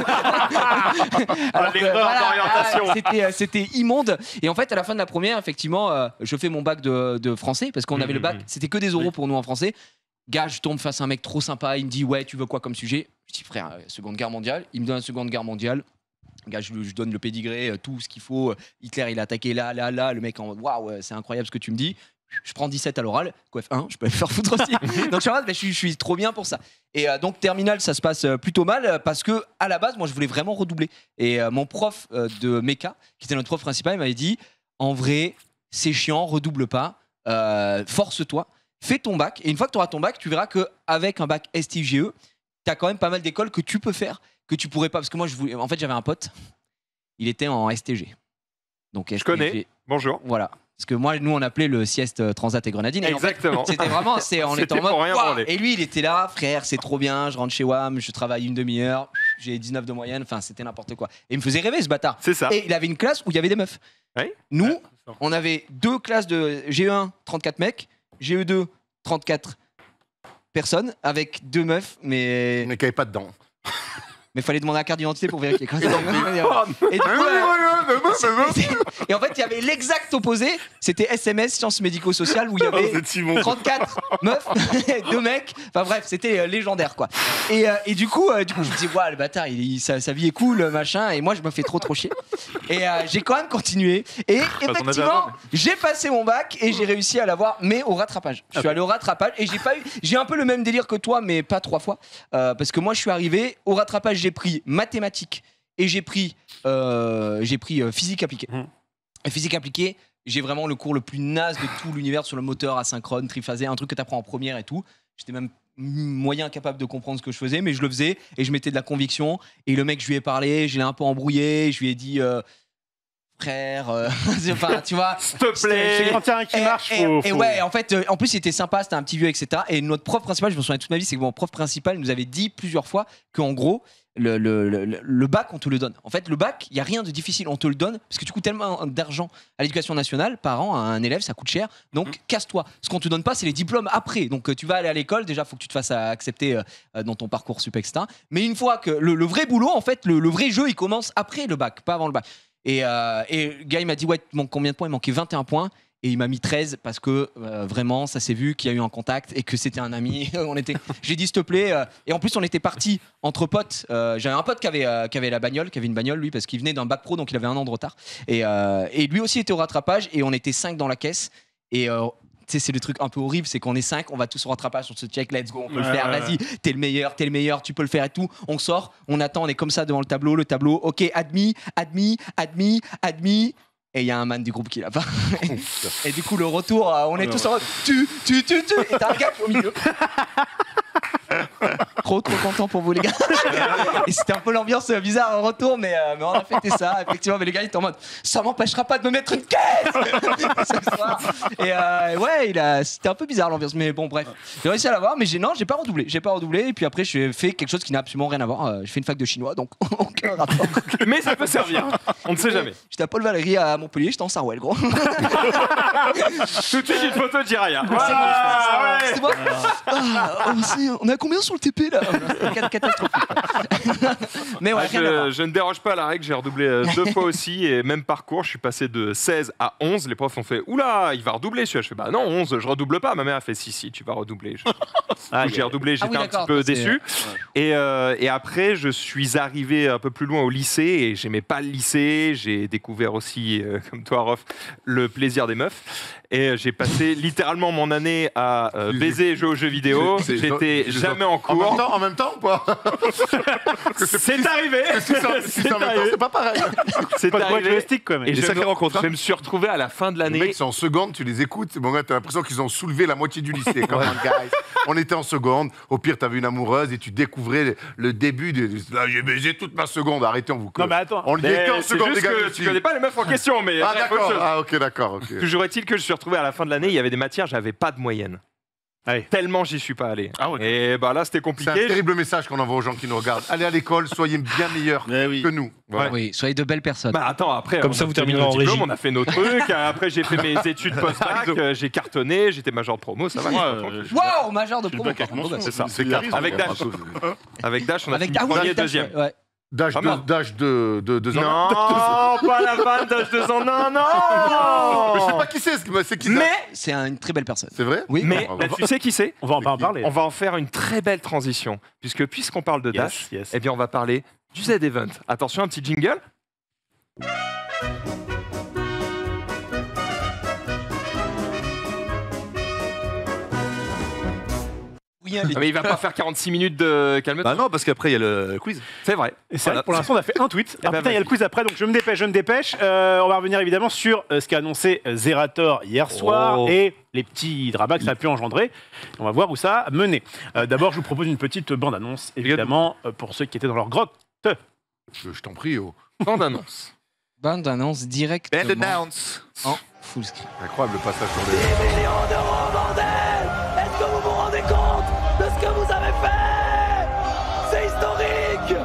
l'erreur d'orientation. C'était immonde. Et en fait, à la fin de la première, effectivement, je fais mon bac de français parce qu'on avait le bac, c'était que des oraux pour nous en français. Gars, je tombe face à un mec trop sympa. Il me dit, ouais, tu veux quoi comme sujet? Je dis, frère, Seconde Guerre mondiale. Il me donne la Seconde Guerre mondiale. Gars, je donne le pédigré, tout ce qu'il faut. Hitler, il a attaqué là. Le mec en mode, waouh, c'est incroyable ce que tu me dis. Je prends 17 à l'oral, coef 1, je peux le faire foutre aussi. Donc je suis trop bien pour ça. Et donc terminale, ça se passe plutôt mal parce que à la base, moi, je voulais vraiment redoubler. Et mon prof de méca, qui était notre prof principal, il m'avait dit, en vrai, c'est chiant, redouble pas, force-toi, fais ton bac. Et une fois que tu auras ton bac, tu verras qu'avec un bac STIGE, tu as quand même pas mal d'écoles que tu peux faire, que tu pourrais pas. Parce que moi, en fait, j'avais un pote, il était en STG. Donc, Je connais. Bonjour. Voilà. Parce que moi, nous, on appelait le sieste Transat et Grenadine. Et en fait, Exactement. c'était vraiment, on C'était était en mode. pour rien Waouh. branler. Et lui, il était là, frère, c'est trop bien. Je rentre chez WAM, je travaille une demi-heure, j'ai 19 de moyenne. Enfin, c'était n'importe quoi. Et il me faisait rêver, ce bâtard. C'est ça. Et il avait une classe où il y avait des meufs. Oui. Nous, on avait 2 classes de GE1, 34 mecs, GE2, 34 personnes, avec 2 meufs, mais Mais qu'il n'y avait pas dedans. fallait demander la carte d'identité pour vérifier. Quoi. Et, du coup, et en fait, il y avait l'exact opposé. C'était SMS, sciences médico-sociales, où il y Oh, avait c'est Simon. 34 meufs, 2 mecs. Enfin bref, c'était légendaire quoi. Et du coup, je me dis, ouais, le bâtard, sa vie est cool, machin. Et moi, je me fais trop chier. Et j'ai quand même continué. Et qu'on avait effectivement, avant, j'ai passé mon bac et j'ai réussi à l'avoir, mais au rattrapage. Je suis allé au rattrapage et j'ai un peu le même délire que toi, mais pas 3 fois. Parce que moi, je suis arrivé au rattrapage, j'ai pris mathématiques et j'ai pris physique appliquée. Et physique appliquée, j'ai vraiment le cours le plus naze de tout l'univers sur le moteur asynchrone, triphasé, un truc que tu apprends en première et tout. J'étais même moyen incapable de comprendre ce que je faisais, mais je le faisais et je mettais de la conviction. Et le mec, je lui ai parlé, je l'ai un peu embrouillé, je lui ai dit frère, enfin, tu vois, s'il te plaît. Quand il y a un qui marche, et ouais, en fait, en plus, il était sympa, c'était un petit vieux, etc. Et notre prof principal, je me souviens toute ma vie, c'est que mon prof principal nous avait dit plusieurs fois qu'en gros, le bac, on te le donne. En fait, le bac, il y a rien de difficile, on te le donne parce que tu coûtes tellement d'argent à l'éducation nationale par an à un élève, ça coûte cher. Donc, casse-toi. Ce qu'on te donne pas, c'est les diplômes après. Donc, tu vas aller à l'école, déjà, faut que tu te fasses accepter dans ton parcours sup, etc. Mais une fois que le vrai boulot, en fait, le vrai jeu, il commence après le bac, pas avant le bac. Et le gars, il m'a dit, ouais, tu manques combien de points? Il manquait 21 points. Et il m'a mis 13 parce que vraiment, ça s'est vu qu'il y a eu un contact et que c'était un ami. J'ai dit, s'il te plaît. Et en plus, on était partis entre potes. J'avais un pote qui avait la bagnole, qui avait une bagnole, lui, parce qu'il venait d'un bac pro, donc il avait 1 an de retard. Et lui aussi était au rattrapage. Et on était 5 dans la caisse. Et. Tu sais, c'est le truc un peu horrible, c'est qu'on est 5, on va tous au rattrapage sur ce check, let's go, on peut le faire, vas-y, t'es le meilleur, tu peux le faire et tout. On sort, on attend, on est comme ça devant le tableau, ok, admis. Et il y a un man du groupe qui l'a pas. Et du coup, le retour, on est tous en mode tu. Et t'as un gars qui est au milieu. Trop content pour vous, les gars. Et c'était un peu l'ambiance bizarre au retour, mais on a fêté ça, effectivement. Mais le gars, il était en mode ça m'empêchera pas de me mettre une caisse ce soir. Et ouais, c'était un peu bizarre l'ambiance, mais bon, bref. J'ai réussi à l'avoir, mais j'ai pas redoublé. Et puis après, j'ai fait quelque chose qui n'a absolument rien à voir. J'ai fait une fac de chinois, donc aucun rapport. Mais ça peut servir, on ne sait jamais. J'étais à Paul Valéry à Montpellier, j'étais en Sarwell, gros. Tout de suite, une photo de Jiraya. C'est moi. On est à combien sur le TP là? Catastrophique. Mais ouais, je ne déroge pas à la règle, j'ai redoublé 2 fois aussi et même parcours, je suis passé de 16 à 11. Les profs ont fait oula, il va redoubler celui-là. Je fais bah non, 11, je redouble pas. Ma mère a fait si, tu vas redoubler. J'ai redoublé, j'étais un petit peu déçu. Et après, je suis arrivé un peu plus loin au lycée et j'aimais pas le lycée. J'ai découvert aussi, comme toi, Rof, le plaisir des meufs. Et j'ai passé littéralement mon année à baiser et jouer aux jeux vidéo. J'étais jamais en cours. En même temps ou pas? C'est arrivé. C'est pas pareil. C'est pas de arrivé. joystick quand même. Et je me suis retrouvé à la fin de Les l'année. mecs sont en seconde, tu les écoutes, bon, t'as l'impression qu'ils ont soulevé la moitié du lycée. Come on, guys. On était en seconde, au pire t'avais une amoureuse et tu découvrais le début de là, j'ai baisé toute ma seconde, arrêtez on vous Non, mais attends. on le dit qu'en C'est seconde, juste les gars. que tu connais pas les meufs en question, mais Ah bref, autre d'accord, chose. ah ok, d'accord, ok. Toujours est-il que je suis retrouvé à la fin de l'année, il y avait des matières, j'avais pas de moyenne. Allez. Tellement j'y suis pas allé. Ah ouais. Et bah là c'était C'est un compliqué. terrible message qu'on envoie aux gens qui nous regardent. Allez à l'école, soyez bien meilleurs Mais oui. que nous. Voilà. Oui, soyez de belles personnes. Bah attends, après Comme on ça, a vous obtenu terminerez nos en diplômes, régie. on a fait nos trucs, après j'ai fait mes études post-bac, j'ai cartonné, j'étais major de promo, ça va. Waouh, major de je suis promo. le bac avec mention. C'est ça. C'est charisme, Avec Dash. Avec Dash, on a fini premier et deuxième. Ouais. D'âge Pas mal. de 2 ans. Non, pas la vanne d'âge 2 ans, non, Je sais non. pas qui c'est qui Mais C'est une très belle personne. c'est vrai? Oui. Mais on bah, tu sais qui c'est? On va en parler. On va en faire une très belle transition. Puisqu'on parle de Dash, Yes. eh bien on va parler du Z-Event. Attention, un petit jingle. Oui, Ah, mais il va pas faire 46 minutes de calme-toi. Bah non, parce qu'après, il y a le quiz. C'est vrai. Et c'est vrai Voilà. que pour l'instant, on a fait un tweet. Ah ben, putain, il y a le quiz après, donc je me dépêche. On va revenir évidemment sur ce qu'a annoncé Zerator hier soir et les petits drabas que ça a pu engendrer. On va voir où ça a mené. D'abord, je vous propose une petite bande-annonce, évidemment, pour ceux qui étaient dans leur grotte. Je t'en prie. Oh. Bande annonce. Bande annonce directement And announce. en full screen. Incroyable le passage sur les. millions d'euros, bordel! Est-ce que vous vous rendez compte de ce que vous avez fait? C'est historique!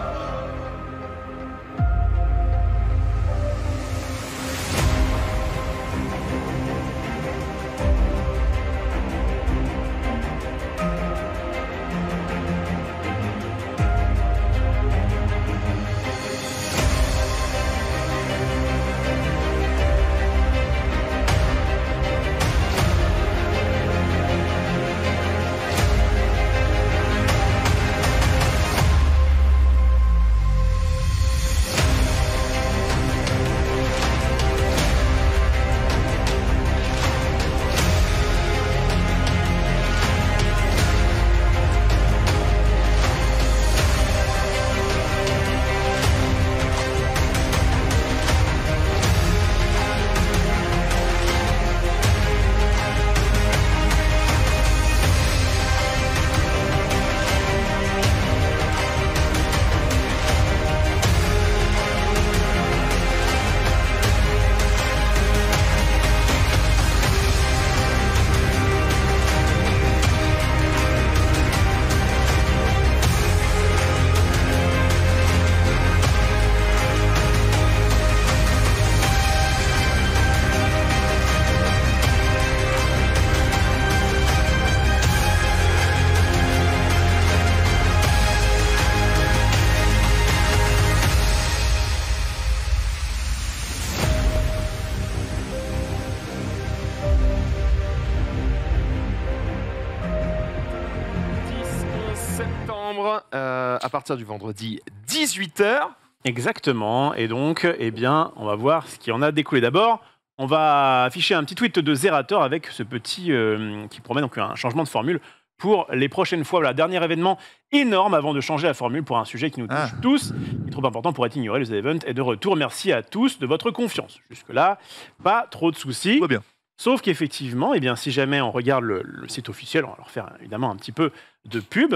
septembre, à partir du vendredi 18h. Exactement. Et donc, eh bien, on va voir ce qui en a découlé. D'abord, on va afficher un petit tweet de Zerator avec ce petit qui promet donc un changement de formule pour les prochaines fois. Voilà, dernier événement énorme avant de changer la formule pour un sujet qui nous touche tous, qui est trop important pour être ignoré. Le Event est de retour. Merci à tous de votre confiance. Jusque-là, pas trop de soucis. Tout va bien. Sauf qu'effectivement, eh bien, si jamais on regarde le site officiel, on va leur faire évidemment un petit peu de pub.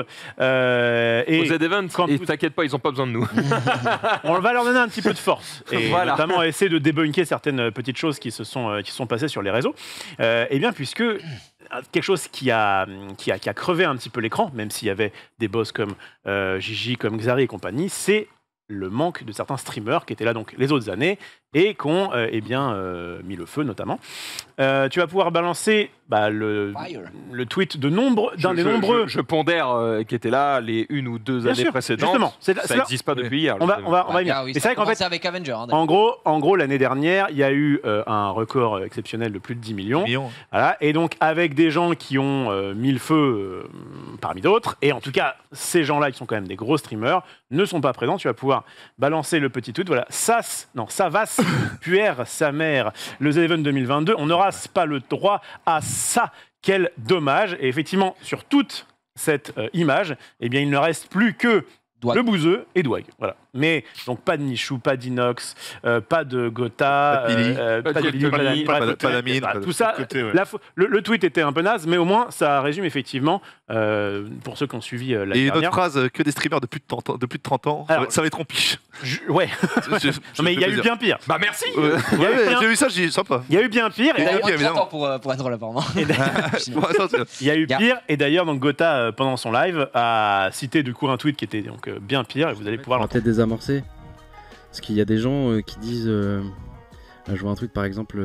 Et Z-Event, et t'inquiète pas, ils n'ont pas besoin de nous. On va leur donner un petit peu de force. Et Voilà. notamment essayer de débunker certaines petites choses qui se sont passées sur les réseaux. Eh bien, puisque quelque chose qui a crevé un petit peu l'écran, même s'il y avait des boss comme Gigi, comme Xari et compagnie, c'est le manque de certains streamers qui étaient là donc les autres années et qui ont mis le feu notamment. Tu vas pouvoir balancer le tweet d'un des nombreux. Je pondère qui étaient là les une ou deux années précédentes. Justement, ça n'existe pas depuis hier. On va y venir. Oui, Et c'est vrai qu'en fait, avec Avenger. Hein, en gros, l'année dernière, il y a eu un record exceptionnel de plus de 10 millions. Voilà. Et donc, avec des gens qui ont mis le feu parmi d'autres, et en tout cas, ces gens-là, qui sont quand même des gros streamers, ne sont pas présents. Tu vas pouvoir balancer le petit tweet. Voilà, ça va puer sa mère. Le Event 2022, on n'aura pas le droit à ça. Quel dommage. Et effectivement, sur toute cette image, eh bien, il ne reste plus que le bouseux et Dwag. Voilà. Mais donc pas de Nichou, pas d'Inox, pas de Gotha, pas de Billy, pas d'Amine. Tout ça, le tweet était un peu naze, mais au moins ça résume effectivement, pour ceux qui ont suivi la dernière. Et une autre phrase, que des streamers de plus de 30 ans, alors, ça va être rompiche. Ouais. Mais il y a eu bien pire. Bah merci. J'ai vu ça, j'ai dit sympa. Il y a eu bien pire. Il y a eu 30 ans pour être drôle apparemment. Il y a eu pire, et d'ailleurs donc Gotha pendant son live a cité du coup un tweet qui était donc bien pire, et vous allez pouvoir peut-être désamorcer. Parce qu'il y a des gens qui disent. Je vois un truc par exemple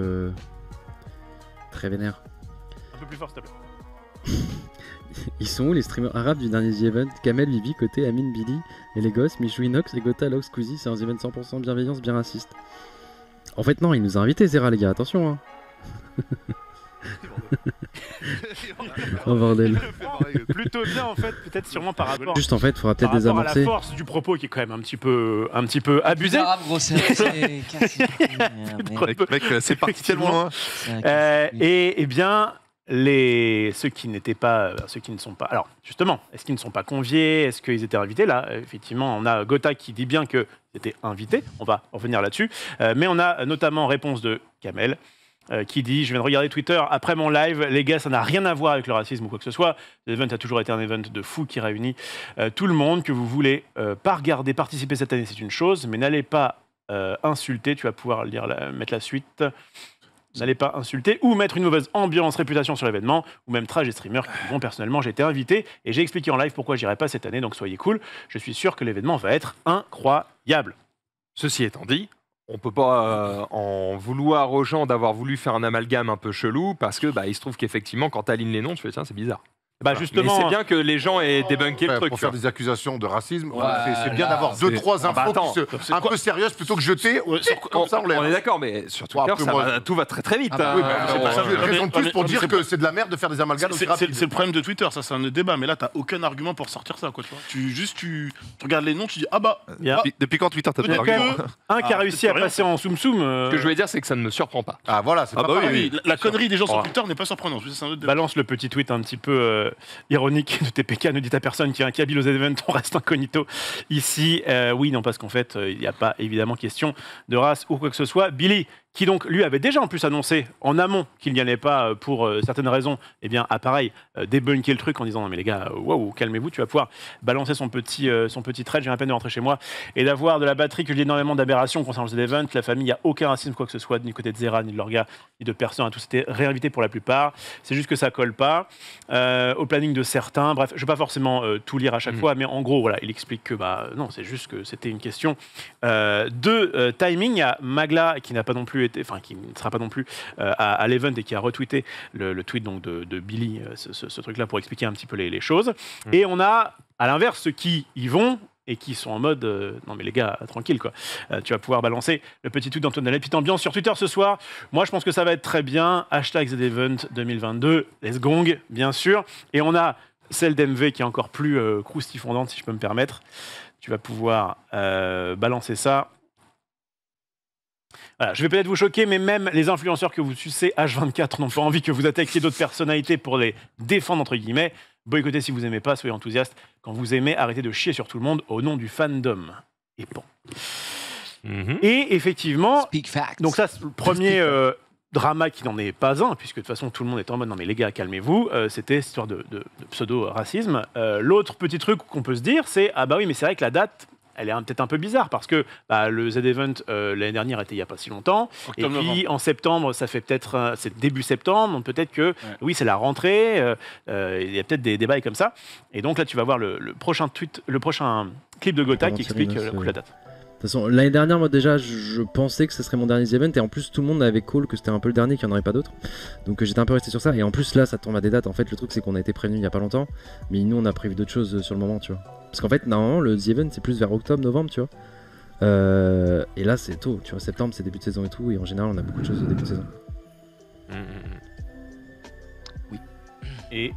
très vénère. Un peu plus fort s'il te plaît. Ils sont où les streamers arabes du dernier The Event? Kamel, Vivi, Côté, Amine, Billy et les gosses, Michou, Inox et Gotha, Lox, Squeezie, c'est un The Event 100% bienveillance, bien raciste. En fait non, il nous a invités Zera les gars, attention hein. Oh bordel. Plutôt bien en fait, peut-être sûrement par rapport. Juste en fait, il faudra peut-être désamorcer. À la force du propos qui est quand même un petit peu abusé. Mec, c'est parti tellement loin. Et bien ceux qui ne sont pas. Alors justement, est-ce qu'ils ne sont pas conviés? Est-ce qu'ils étaient invités? Là, effectivement, on a Gotha qui dit bien qu'ils étaient invités. On va revenir là-dessus. Mais on a notamment réponse de Kamel. Qui dit: je viens de regarder Twitter après mon live, les gars, ça n'a rien à voir avec le racisme ou quoi que ce soit. L'event a toujours été un event de fou qui réunit tout le monde. Que vous voulez pas regarder, participer cette année, c'est une chose, mais n'allez pas insulter. Tu vas pouvoir mettre la suite. N'allez pas insulter ou mettre une mauvaise ambiance, réputation sur l'événement, ou même trash des streamers qui vont. Personnellement, j'ai été invité et j'ai expliqué en live pourquoi j'irai pas cette année, donc soyez cool. Je suis sûr que l'événement va être incroyable. Ceci étant dit, on peut pas en vouloir aux gens d'avoir voulu faire un amalgame un peu chelou, parce que il se trouve qu'effectivement, quand tu alignes les noms, tu fais tiens, c'est bizarre. Justement, mais c'est bien que les gens aient débunké le truc. Pour faire des accusations de racisme, c'est bien là, d'avoir 2-3 infos un peu sérieuses plutôt que jeter. Comme ça, on est d'accord, mais sur Twitter, tout va très très vite. Raison de plus pour dire que c'est de la merde de faire des amalgames aussi rapides. C'est le problème de Twitter, ça c'est un débat, mais là t'as aucun argument pour sortir ça, quoi. Tu regardes les noms, tu dis ah bah. Depuis quand Twitter t'as pas d'argument? Un qui a réussi à passer en soum soum. Ce que je voulais dire, c'est que ça ne me surprend pas. Ah voilà, c'est pas pareil. La connerie des gens sur Twitter n'est pas surprenante. Balance le petit tweet un petit peu ironique de TPK, ne dit à personne qu'il y a un Kabyl aux events, on reste incognito ici. Oui, non, parce qu'en fait, il n'y a pas évidemment question de race ou quoi que ce soit. Billy, qui donc lui avait déjà en plus annoncé en amont qu'il n'y allait pas pour certaines raisons, eh bien pareil, débunker le truc en disant non mais les gars, wow, calmez-vous, tu vas pouvoir balancer son petit thread, j'ai à peine de rentrer chez moi et d'avoir de la batterie, que j'ai énormément d'aberrations concernant les events. La famille, il n'y a aucun racisme quoi que ce soit, ni du côté de Zera, ni de Lorga, ni de personne, à tous été réinvités pour la plupart, c'est juste que ça colle pas au planning de certains. Bref, je ne vais pas forcément tout lire à chaque fois, mais en gros voilà, il explique que non, c'est juste que c'était une question de timing. Il y a Magla qui n'a pas non plus qui ne sera pas non plus à l'event et qui a retweeté le tweet donc de Billy, ce truc-là, pour expliquer un petit peu les choses. Et on a, à l'inverse, ceux qui y vont et qui sont en mode non mais les gars, tranquille quoi. Tu vas pouvoir balancer le petit tweet d'Antoine Dallet. Petite ambiance sur Twitter ce soir. Moi je pense que ça va être très bien. #TheEvent 2022, les gong bien sûr. Et on a celle d'MV qui est encore plus croustifondante, si je peux me permettre. Tu vas pouvoir balancer ça. Voilà, je vais peut-être vous choquer, mais même les influenceurs que vous sucez H24 n'ont pas envie que vous attaquiez d'autres personnalités pour les défendre, entre guillemets. Boycottez si vous aimez pas, soyez enthousiaste. Quand vous aimez, arrêtez de chier sur tout le monde au nom du fandom. Et bon. Et effectivement, donc ça, c'est le premier drama qui n'en est pas un, puisque de toute façon tout le monde est en mode non mais les gars, calmez-vous, c'était cette histoire de pseudo-racisme. L'autre petit truc qu'on peut se dire, c'est ah bah oui, mais c'est vrai que la date, elle est peut-être un peu bizarre parce que le Z-Event l'année dernière était il n'y a pas si longtemps. Et puis en septembre, ça fait peut-être, c'est début septembre, donc peut-être que oui, c'est la rentrée, il y a peut-être des débats comme ça. Et donc là, tu vas voir le prochain clip de Gotha qui explique la date. De toute façon, l'année dernière, moi déjà, je pensais que ce serait mon dernier event et en plus tout le monde avait call que c'était un peu le dernier, qu'il n'y en aurait pas d'autres. Donc j'étais un peu resté sur ça et en plus là, ça tombe à des dates. En fait, le truc c'est qu'on a été prévenu il n'y a pas longtemps, mais nous on a prévu d'autres choses sur le moment, tu vois. Parce qu'en fait, normalement, le The Event c'est plus vers octobre, novembre, tu vois. Et là, c'est tôt, tu vois. Septembre, c'est début de saison et tout, et en général, on a beaucoup de choses au début de saison. Oui. Et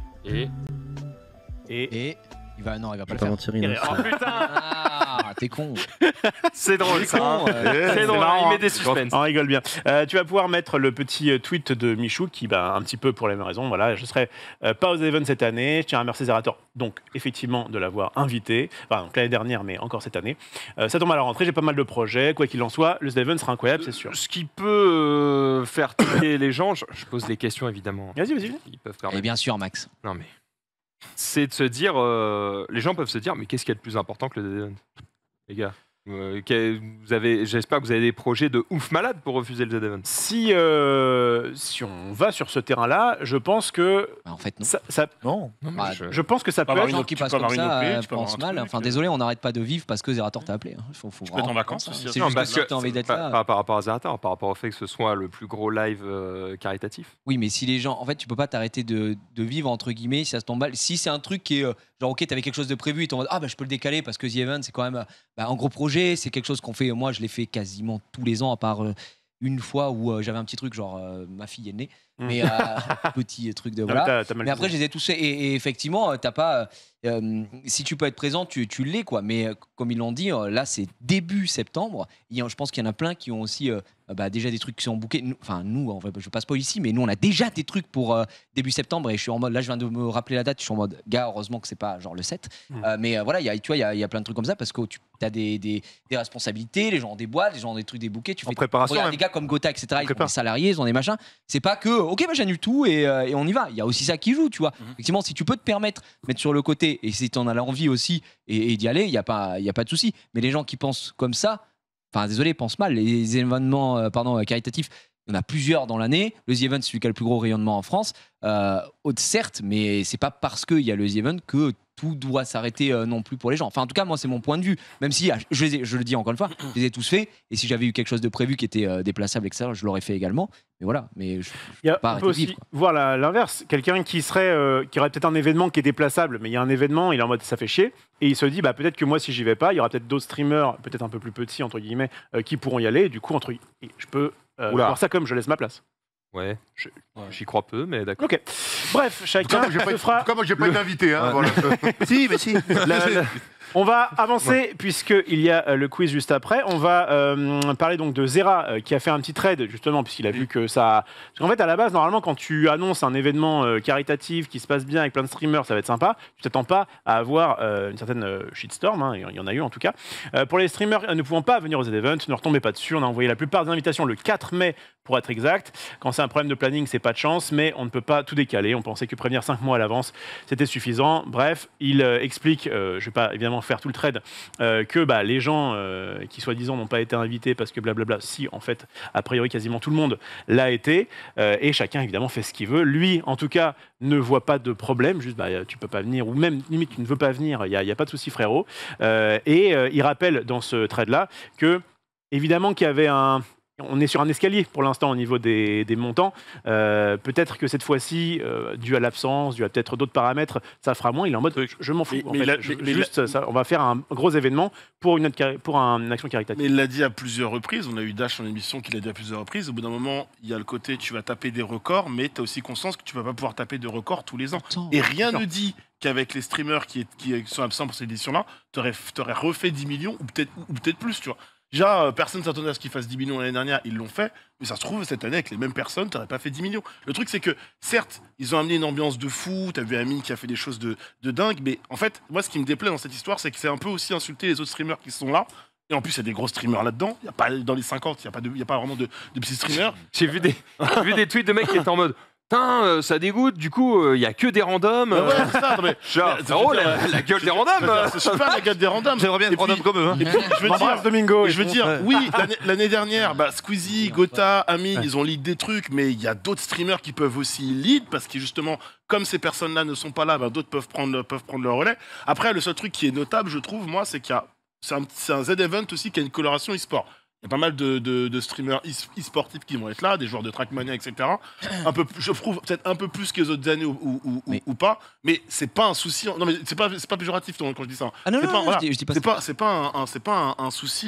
il va pas le faire. mentir. Oh putain. Ah, t'es con. C'est drôle ça. C'est drôle, il met des suspens. On rigole bien. Tu vas pouvoir mettre le petit tweet de Michou qui, un petit peu pour les mêmes raisons, voilà, je serai pas aux Events cette année. Je tiens à remercier Zerator, donc effectivement, de l'avoir invité. Enfin, donc l'année dernière, mais encore cette année. Ça tombe à la rentrée, j'ai pas mal de projets. Quoi qu'il en soit, le Event sera incroyable, c'est sûr. Ce qui peut faire tiquer les gens, je pose des questions évidemment. Vas-y. Ils peuvent Et bien sûr, Max. Non mais. C'est de se dire, les gens peuvent se dire, mais qu'est-ce qu'il y a de plus important que le Z-Event, les gars? J'espère que vous avez des projets de ouf malade pour refuser le Z-Event. Si on va sur ce terrain-là, je pense que en fait non. Je pense que ça peut Les être gens qui passent comme ça pensent mal. Enfin, désolé, on n'arrête pas de vivre parce que Zerator t'a appelé. Faut tu peux être en vacances aussi. C'est juste parce que tu as envie d'être là. Pas par rapport à Zerator, par rapport au fait que ce soit le plus gros live caritatif. Oui, mais si les gens, en fait, tu peux pas t'arrêter de vivre entre guillemets si ça se tombe mal. Si c'est un truc qui est genre ok, t'avais quelque chose de prévu et t'es en mode ah bah je peux le décaler parce que The Event c'est quand même un gros projet, c'est quelque chose qu'on fait. Moi, je l'ai fait quasiment tous les ans à part une fois où j'avais un petit truc genre ma fille est née, mais petit truc de voilà. Mais après je les ai tous fait et effectivement t'as pas si tu peux être présent tu l'es quoi. Mais comme ils l'ont dit là c'est début septembre. Je pense qu'il y en a plein qui ont aussi déjà des trucs qui sont bookés. Enfin nous en vrai je passe pas ici mais nous on a déjà des trucs pour début septembre et je suis en mode là je viens de me rappeler la date. Je suis en mode gars heureusement que c'est pas genre le 7 mais voilà il y a plein de trucs comme ça parce que tu as des responsabilités, les gens ont des boîtes, les gens ont des trucs des bookets. Tu fais préparation. Des gars comme Gotha etc. Ils ont des salariés, ils ont des machins. C'est pas que ok j'annule tout et on y va. Il y a aussi ça qui joue tu vois. Effectivement si tu peux te permettre mettre sur le côté et si tu en as l'envie aussi et d'y aller il y a pas de souci. Mais les gens qui pensent comme ça, enfin désolé, pensent mal. Les événements caritatifs, il y en a plusieurs dans l'année. Le The Event c'est celui qui a le plus gros rayonnement en France. Certes, mais c'est pas parce qu'il y a le The Event que tout doit s'arrêter non plus pour les gens. Enfin en tout cas moi c'est mon point de vue. Même si je le dis encore une fois, je les ai tous faits et si j'avais eu quelque chose de prévu qui était déplaçable etc. je l'aurais fait également. Mais voilà, mais on peut aussi voir l'inverse. Quelqu'un qui aurait peut-être un événement qui est déplaçable, mais il y a un événement, il est en mode ça fait chier, et il se dit peut-être que moi si j'y vais pas, il y aura peut-être d'autres streamers, peut-être un peu plus petits entre guillemets, qui pourront y aller. Et du coup je peux voir ça comme je laisse ma place. Ouais, j'y crois peu, mais d'accord. Ok. Bref, chacun se fera. Comment j'ai pas été invité, hein, voilà. Si. On va avancer puisqu'il y a le quiz juste après. On va parler donc de Zera qui a fait un petit trade justement puisqu'il a vu que ça... Parce qu'en fait à la base normalement quand tu annonces un événement caritatif qui se passe bien avec plein de streamers ça va être sympa. Tu t'attends pas à avoir une certaine shitstorm, il y en a eu en tout cas. Pour les streamers ne pouvant pas venir aux events, ne retombez pas dessus. On a envoyé la plupart des invitations le 4 mai pour être exact. Quand c'est un problème de planning c'est pas de chance mais on ne peut pas tout décaler. On pensait que prévenir 5 mois à l'avance c'était suffisant. Bref, il explique, je vais pas évidemment faire tout le trade, que les gens qui soi-disant n'ont pas été invités parce que blablabla, si en fait a priori quasiment tout le monde l'a été et chacun évidemment fait ce qu'il veut. Lui en tout cas ne voit pas de problème, juste tu peux pas venir ou même limite tu ne veux pas venir, il y a pas de souci frérot. Il rappelle dans ce trade là que évidemment qu'il y avait on est sur un escalier pour l'instant au niveau des montants. Peut-être que cette fois-ci, dû à l'absence, dû à peut-être d'autres paramètres, ça fera moins. Il est en mode je m'en fous. On va faire un gros événement pour une action caritative. Mais il l'a dit à plusieurs reprises. On a eu Dash en émission qui l'a dit à plusieurs reprises. Au bout d'un moment, il y a le côté tu vas taper des records, mais tu as aussi conscience que tu vas pas pouvoir taper de records tous les ans. Et rien ne dit qu'avec les streamers qui sont absents pour cette édition-là, tu aurais refait 10 millions ou peut-être plus, tu vois. Déjà, personne ne s'attendait à ce qu'ils fassent 10 millions l'année dernière, ils l'ont fait, mais ça se trouve, cette année, avec les mêmes personnes, tu n'aurais pas fait 10 millions. Le truc, c'est que, certes, ils ont amené une ambiance de fou, tu as vu Amine qui a fait des choses de dingue, mais en fait, moi, ce qui me déplaît dans cette histoire, c'est que c'est un peu aussi insulter les autres streamers qui sont là. Et en plus, il y a des gros streamers là-dedans. Il y a pas, dans les 50, il n'y a pas vraiment de petits streamers. J'ai vu des tweets de mecs qui étaient en mode putain, ça dégoûte, du coup, il n'y a que des randoms. Ouais, c'est ça, mais. La gueule des randoms. C'est super la gueule des randoms. J'aimerais bien être random comme eux. Et puis, je veux dire, oui, l'année dernière, Squeezie, Gotha, Amine, ils ont lead des trucs, mais il y a d'autres streamers qui peuvent aussi lead parce que justement, comme ces personnes-là ne sont pas là, d'autres peuvent prendre le relais. Après, le seul truc qui est notable, je trouve, moi, c'est qu'il y a. C'est un Z-Event aussi qui a une coloration e-sport. Il y a pas mal de streamers e-sportifs qui vont être là, des joueurs de Trackmania, etc. Je trouve peut-être un peu plus que les autres années ou pas, mais c'est pas un souci. Non, mais c'est pas péjoratif quand je dis ça. Ah non, je dis pas ça. C'est pas un souci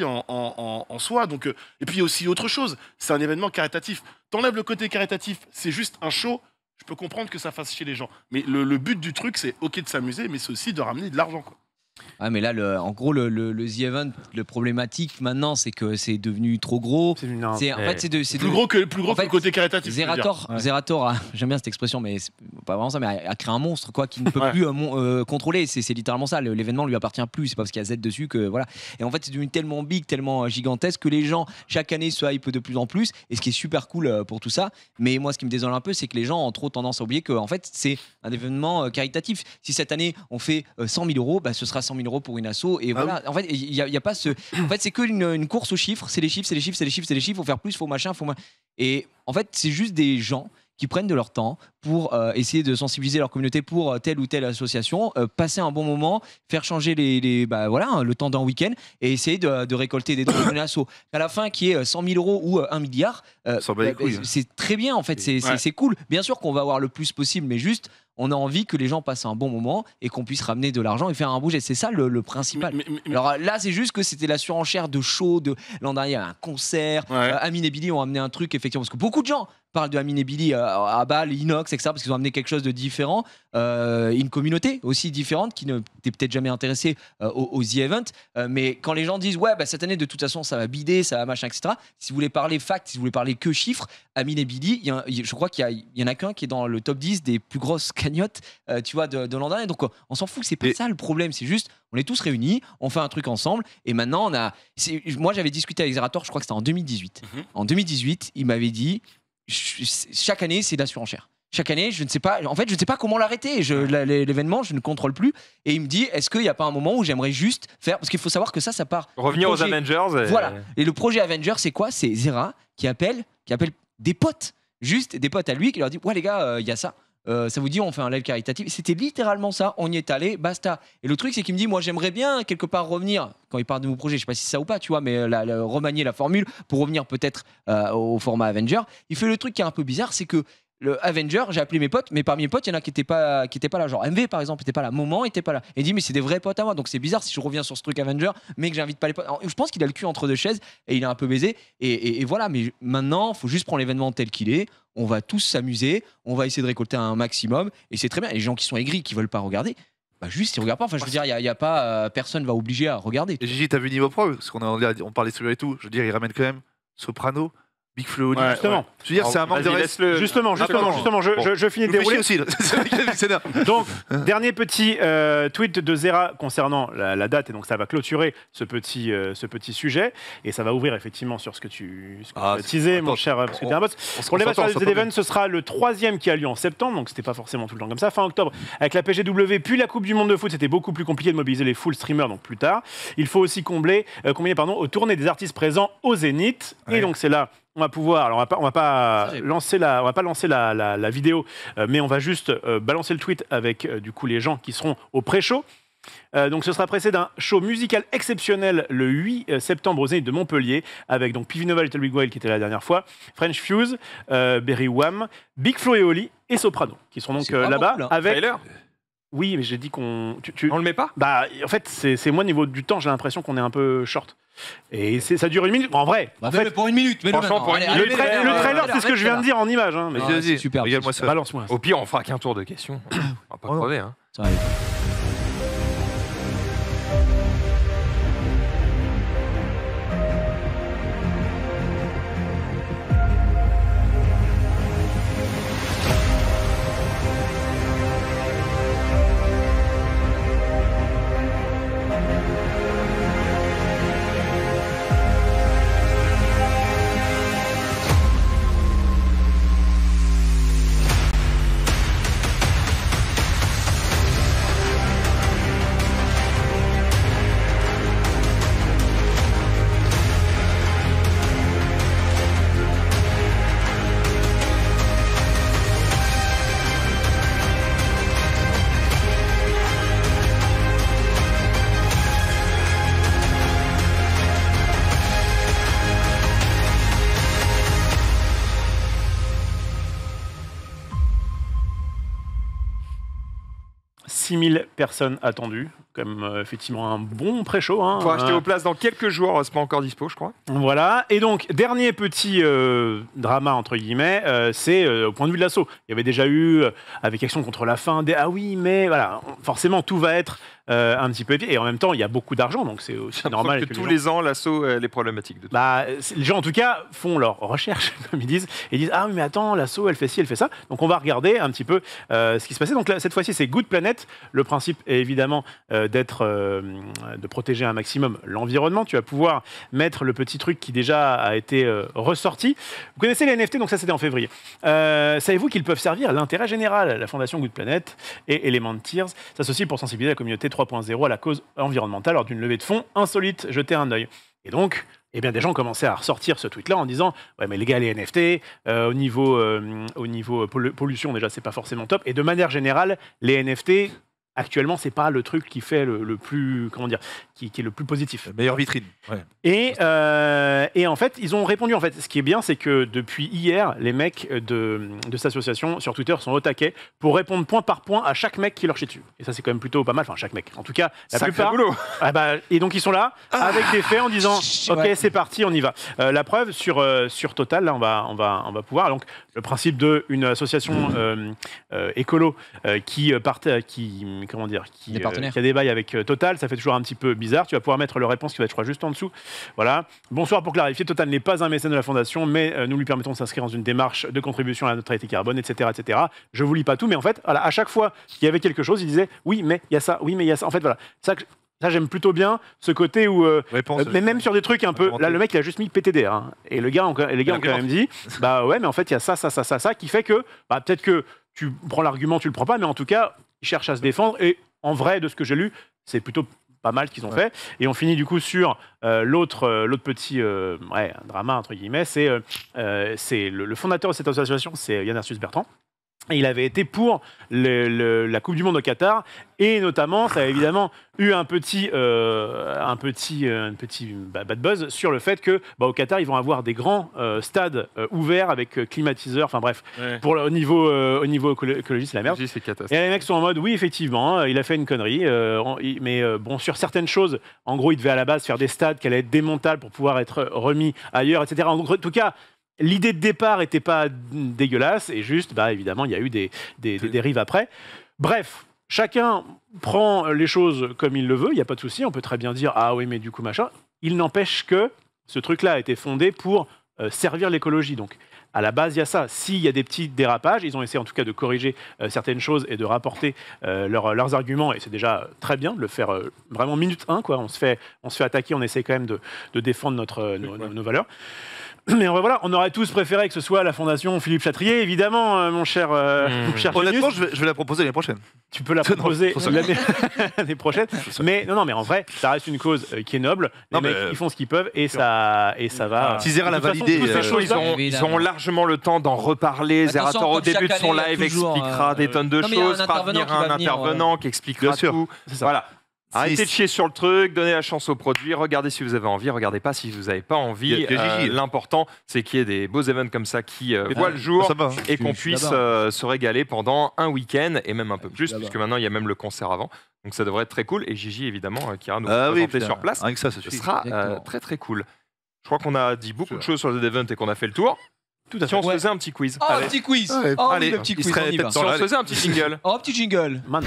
en soi. Donc, et puis il y a aussi autre chose. C'est un événement caritatif. T'enlèves le côté caritatif, c'est juste un show. Je peux comprendre que ça fasse chier les gens. Mais le but du truc, c'est ok de s'amuser, mais c'est aussi de ramener de l'argent, quoi. Ah mais là, en gros, le The Event, le problématique maintenant, c'est que c'est devenu trop gros. C'est plus gros que le côté caritatif. Zerator, j'aime bien cette expression, mais c'est pas vraiment ça, mais a créé un monstre quoi, qui ne peut plus contrôler. C'est littéralement ça. L'événement lui appartient plus. C'est pas parce qu'il y a Z dessus que voilà. Et en fait, c'est devenu tellement big, tellement gigantesque que les gens chaque année se hype de plus en plus. Et ce qui est super cool pour tout ça. Mais moi, ce qui me désole un peu, c'est que les gens ont trop tendance à oublier que en fait, c'est un événement caritatif. Si cette année on fait 100 000 €, ce sera 100 000 € pour une asso et voilà. En fait, il y a pas ce. En fait, c'est que une course aux chiffres. C'est les chiffres. Faut faire plus, faut machin, Et en fait, c'est juste des gens qui prennent de leur temps pour essayer de sensibiliser leur communauté pour telle ou telle association, passer un bon moment, faire changer le temps d'un week-end et essayer de récolter des dons pour une asso. À la fin, qui est 100 000 € ou 1 milliard, c'est très bien en fait, c'est cool. Bien sûr qu'on va avoir le plus possible, mais juste on a envie que les gens passent un bon moment et qu'on puisse ramener de l'argent et faire un bouge. Et c'est ça le principal. Alors là, c'est juste que c'était la surenchère de show. L'an dernier, il y a un concert. Amine et Billy ont amené un truc, effectivement. Parce que beaucoup de gens parlent de Amine et Billy à Bâle, Inox, etc. Parce qu'ils ont amené quelque chose de différent. Une communauté aussi différente qui ne t'est peut-être jamais intéressée aux The Event. Mais quand les gens disent, cette année, de toute façon, ça va bider, ça va machin, etc. Si vous voulez parler facts, si vous voulez parler que chiffres, Amine et Billy, je crois qu'il y en a qu'un qui est dans le top 10 des plus grosses cagnotte tu vois de l'an dernier, donc on s'en fout, c'est pas ça le problème, c'est juste on est tous réunis, on fait un truc ensemble et maintenant moi j'avais discuté avec Zerator, je crois que c'était en 2018. En 2018 il m'avait dit chaque année c'est de la surenchère, chaque année je ne sais pas comment l'arrêter, l'événement je ne contrôle plus et il me dit est-ce qu'il n'y a pas un moment où j'aimerais juste faire, parce qu'il faut savoir que ça part revenir aux Avengers voilà, et le projet Avengers c'est quoi, c'est Zera qui appelle des potes, juste des potes à lui qui leur dit les gars il y a ça. Ça vous dit on fait un live caritatif, c'était littéralement ça, on y est allé, basta. Et le truc c'est qu'il me dit moi j'aimerais bien quelque part revenir quand il parle de mon projet, je sais pas si c'est ça ou pas tu vois, mais remanier la formule pour revenir peut-être au format Avenger. Il fait le truc qui est un peu bizarre, c'est que le Avenger, j'ai appelé mes potes, mais parmi mes potes il y en a qui étaient pas là, genre MV par exemple était pas là, Moment était pas là, et il dit mais c'est des vrais potes à moi, donc c'est bizarre si je reviens sur ce truc Avenger mais que j'invite pas les potes. Alors, je pense qu'il a le cul entre deux chaises et il est un peu baisé et voilà, mais maintenant faut juste prendre l'événement tel qu'il est. On va tous s'amuser, on va essayer de récolter un maximum et c'est très bien. Et les gens qui sont aigris, qui veulent pas regarder, juste ils regardent pas. Enfin, je veux dire, il y a pas personne va obliger à regarder. Et Gigi, t'as vu niveau pro, parce qu'on parlait de et tout. Je veux dire, il ramène quand même Soprano, Big Flo, justement. Je veux dire, c'est un manque de respect. Justement, je finis de dérouler. Aussi, donc, dernier petit tweet de Zera concernant la date, et donc ça va clôturer ce petit sujet, et ça va ouvrir effectivement sur ce que tu as teasé, mon cher, parce que t'es un boss. Pour les matchs de Z-Event, ce sera le 3e qui a lieu en septembre, donc c'était pas forcément tout le temps comme ça. Fin octobre, avec la PGW, puis la Coupe du Monde de foot, c'était beaucoup plus compliqué de mobiliser les full streamers, donc plus tard. Il faut aussi combiner aux tournées des artistes présents au Zénith, et donc c'est là. On va pouvoir, alors on va pas lancer la vidéo, mais on va juste balancer le tweet avec du coup les gens qui seront au pré-show. Donc ce sera précédé d'un show musical exceptionnel le 8 septembre au Zénith de Montpellier avec donc Pivinova, Little Big Whale qui était là la dernière fois, French Fuse, Berry Wham, Big Flo et Oli et Soprano qui seront donc là-bas cool, hein. avec. Tyler, Oui, mais j'ai dit qu'on. on le met pas? Bah, en fait, c'est moi, niveau du temps, j'ai l'impression qu'on est un peu short. Et ça dure 1 minute. Bon, en vrai, Bah, en fais-le fait, pour 1 minute. Mets-le franchement, maintenant. pour Allez, une allez, minute, mets-le, le allez, trailer, allez, c'est ce que je viens de allez, dire en image. Hein, mais Ah, Vas-y, c'est super, regarde-moi c'est ça. balance-moi. Au pire, on fera qu'un tour de questions. On va pas crever, hein. Ça va aller. « 6000 personnes attendues, comme effectivement un bon pré-show. Hein, Faut acheter aux places dans quelques jours, c'est pas encore dispo, je crois. Voilà, et donc, dernier petit drama, entre guillemets, c'est au point de vue de l'assaut. Il y avait déjà eu, avec Action contre la fin, des « ah oui, mais voilà », forcément, tout va être un petit peu épique, et en même temps, il y a beaucoup d'argent, donc c'est aussi normal que que tous les ans, l'assaut, elle est problématique. De tout. bah, les gens, en tout cas, font leur recherche, comme ils disent, et disent « ah oui, mais attends, l'assaut, elle fait ci, elle fait ça ». Donc, on va regarder un petit peu ce qui se passait. Donc, là, cette fois-ci, c'est Good Planet. Le principe est évidemment de protéger un maximum l'environnement. Tu vas pouvoir mettre le petit truc qui déjà a été ressorti. Vous connaissez les NFT, donc ça, c'était en février. Savez-vous qu'ils peuvent servir à l'intérêt général? La Fondation Good Planet et Element Tears s'associent pour sensibiliser la communauté 3.0 à la cause environnementale lors d'une levée de fonds insolite. Jetez un œil. Et donc, eh bien, des gens commençaient à ressortir ce tweet-là en disant « ouais, mais les gars, les NFT, au niveau pollution, déjà, c'est pas forcément top. Et de manière générale, les NFT, actuellement, c'est pas le truc qui fait le plus, comment dire, qui est le plus positif. La meilleure vitrine. Ouais. Et en fait, ils ont répondu. En fait, ce qui est bien, c'est que depuis hier, les mecs de cette association sur Twitter sont au taquet pour répondre point par point à chaque mec qui leur chie dessus. Et ça, c'est quand même plutôt pas mal. Enfin, chaque mec. En tout cas, la Sacré plupart. boulot. Ah bah, et donc, ils sont là avec des faits en disant ok, Ouais. c'est parti, on y va. La preuve sur Total, là, on va pouvoir. Donc, le principe d'une association écolo qui comment dire, Des partenaires. qui a des bails avec Total, ça fait toujours un petit peu bizarre. Tu vas pouvoir mettre leur réponse qui va être, je crois, juste en dessous. Voilà. Bonsoir, pour clarifier, Total n'est pas un mécène de la Fondation, mais nous lui permettons de s'inscrire dans une démarche de contribution à la neutralité carbone, etc., etc. Je vous lis pas tout, mais en fait, voilà, à chaque fois qu'il y avait quelque chose, il disait oui, mais il y a ça, oui, mais il y a ça. En fait, voilà. Ça, j'aime plutôt bien ce côté où, mais même sur des trucs un peu. Là, le mec, il a juste mis PTDR. Hein, et les gars ont quand même dit bah ouais, mais en fait, il y a ça qui fait que bah, peut-être que tu prends l'argument, tu le prends pas, mais en tout cas, ils cherchent à se défendre. Et en vrai, de ce que j'ai lu, c'est plutôt pas mal ce qu'ils ont fait. Et on finit du coup sur l'autre petit drama, entre guillemets. C'est le fondateur de cette association, c'est Yann Arthus Bertrand. Et il avait été pour la Coupe du Monde au Qatar, et notamment, ça a évidemment eu un petit bad buzz sur le fait que au Qatar, ils vont avoir des grands stades ouverts avec climatiseurs, enfin bref, au niveau écologie, c'est la merde. C'est catastrophique. Et les mecs sont en mode, oui, effectivement, il a fait une connerie, mais bon, sur certaines choses, en gros, il devait à la base faire des stades qui allaient être démontables pour pouvoir être remis ailleurs, etc. En tout cas, l'idée de départ n'était pas dégueulasse, et juste, évidemment, il y a eu des dérives après. Bref, chacun prend les choses comme il le veut, il n'y a pas de souci, on peut très bien dire « ah oui, mais du coup, machin ». Il n'empêche que ce truc-là a été fondé pour servir l'écologie. Donc, à la base, il y a ça. S'il y a des petits dérapages, ils ont essayé en tout cas de corriger certaines choses et de rapporter leurs arguments, et c'est déjà très bien de le faire vraiment minute 1, quoi. On se fait attaquer, on essaie quand même de défendre nos valeurs. Mais voilà, on aurait tous préféré que ce soit la Fondation Philippe Chatrier, évidemment, mon cher Honnêtement, Genius. je vais la proposer l'année prochaine. Tu peux la proposer l'année prochaine. Mais non, mais en vrai, ça reste une cause qui est noble. Les mecs, ils font ce qu'ils peuvent, et ça va. Si Zera l'a validé, ils ont largement le temps d'en reparler. Zerator, au début de son live, expliquera des tonnes de choses, fera venir un intervenant qui expliquera tout. Voilà. Arrêtez de chier sur le truc, donnez la chance au produit, regardez si vous avez envie, regardez pas si vous n'avez pas envie. L'important, c'est qu'il y ait des beaux événements comme ça qui voient le jour et qu'on puisse se régaler pendant un week-end et même un peu plus, puisque maintenant il y a même le concert avant. Donc ça devrait être très cool. Et Gigi, évidemment, qui ira nous présenter sur place. Rien que ça, ce sera très très cool. Je crois qu'on a dit beaucoup de choses sur les events et qu'on a fait le tour. Si on se faisait un petit quiz. Oh, un petit quiz. Allez, le petit quiz, on y va. Si on se faisait un petit jingle. Oh, un petit jingle. Man.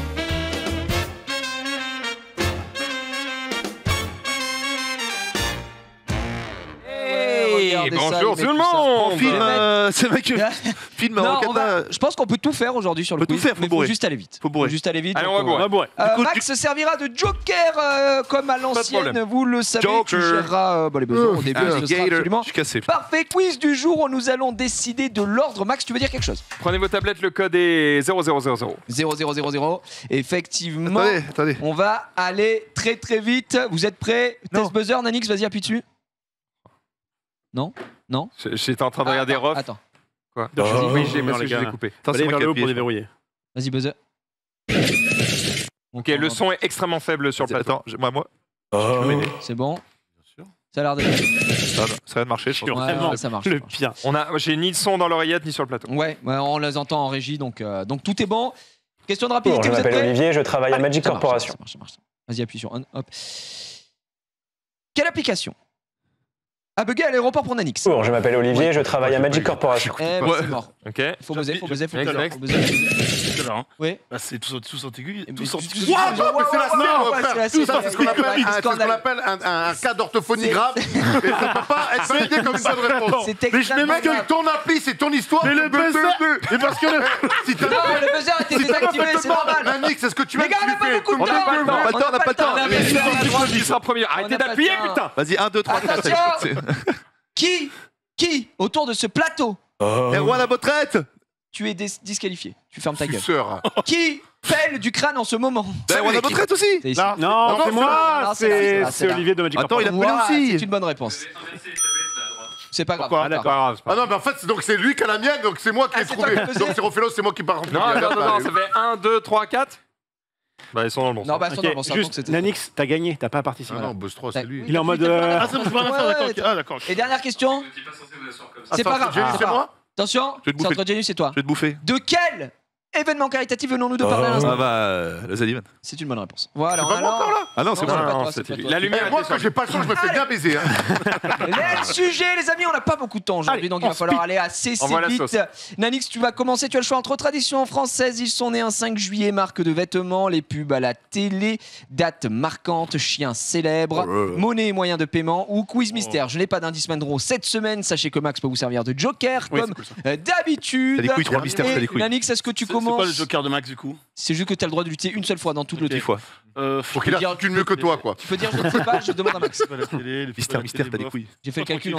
Bonjour tout le monde. Film je pense qu'on peut tout faire aujourd'hui sur le quiz, mais il faut juste aller vite. Juste aller vite. Allez, on va bourrer. Max servira de Joker comme à l'ancienne, vous le savez, tu géreras les besoins au début, ce sera absolument parfait. Quiz du jour, nous allons décider de l'ordre. Max, tu veux dire quelque chose? Prenez vos tablettes, le code est 0000. 0000. Effectivement, attendez. On va aller très très vite. Vous êtes prêts? Test buzzer, Nanix, vas-y, appuie dessus. Non? J'étais en train de regarder Rof. Attends. Quoi? Oui, j'ai coupé. Allez vers le haut pour déverrouiller. Vas-y, buzzer. Ok, le son est extrêmement faible sur le plateau. Attends, moi. C'est bon. Ça a l'air d'être. Ça va marcher, je pense. Ouais, ça marche. Le pire. J'ai ni le son dans l'oreillette ni sur le plateau. Ouais, on les entend en régie, donc tout est bon. Question de rapidité. Je m'appelle Olivier, je travaille à Magic Corporation. Ça marche. Vas-y, appuie sur on. Hop. Quelle application a bugué à l'aéroport pour Nanix? Bonjour, je m'appelle Olivier, je travaille à Magic Corporation. C'est mort. Ok. Faut buzzer. Oui. C'est tous en aigu. C'est ce qu'on appelle un cas d'orthophonie grave. Mais ça peut pas être validé comme une bonne réponse. Mais je mets que ton appli, c'est ton histoire. Mais le buzzer. Mais parce que le buzzer était désactivé, c'est normal. Nanix, est-ce que tu Les gars, on n'a pas beaucoup de temps. On n'a pas le temps. Qui sera premier? Arrêtez d'appuyer, putain. Vas-y, 1, 2, 3, 4. Qui autour de ce plateau Erwan la retraite. Tu es disqualifié. Tu fermes ta gueule. Suceur. Qui pèle du crâne en ce moment? Erwan la retraite aussi. Non, c'est moi. C'est Olivier de Magic Attends, il a Corporation. appelé aussi. C'est une bonne réponse. C'est pas grave. Ah, d'accord. Ah non, mais en fait, donc c'est lui qui a la mienne, donc c'est moi qui ai trouvé. Donc c'est Rofelos, c'est moi qui pars. Non, ça fait 1, 2, 3, 4. Bah, ils sont dans le bon sens. Non, bah, ils sont dans le bon sens. Juste, Nanix, t'as gagné, t'as pas participé. Ah non, Buzz 3, c'est lui. Il est en mode. Ah, c'est bon, je peux rien faire, d'accord. Ah, d'accord. Et dernière question. C'est pas grave. C'est moi. Attention, c'est entre Genius et toi. Je vais te bouffer. De quel événement caritatif venons-nous de parler à l'instant? Ah bah, le Zaliman. C'est une bonne réponse. Voilà, C'est pas moi encore là. Ah non, c'est moi. La lumière. Moi, quand j'ai pas le son, je me fais bien baiser. Le sujet, les amis, on n'a pas beaucoup de temps aujourd'hui, donc il va falloir aller assez vite. Nanix, tu vas commencer. Tu as le choix entre traditions françaises. Ils sont nés un 5 juillet, marque de vêtements, les pubs à la télé, dates marquantes, chiens célèbres, monnaie et moyens de paiement ou quiz mystère. Je n'ai pas d'indice Mandro cette semaine. Sachez que Max peut vous servir de joker comme d'habitude. T'as des couilles, 3 mystères, t'as des couilles. Nanix, est-ce que tu C'est commences? quoi le joker de Max du coup? C'est juste que tu as le droit de lutter une seule fois dans tout le 10 fois. Faut qu'il a une mieux que toi, quoi. Tu peux dire je ne sais pas, je demande à Max. Mystère, t'as des couilles. J'ai fait le calcul.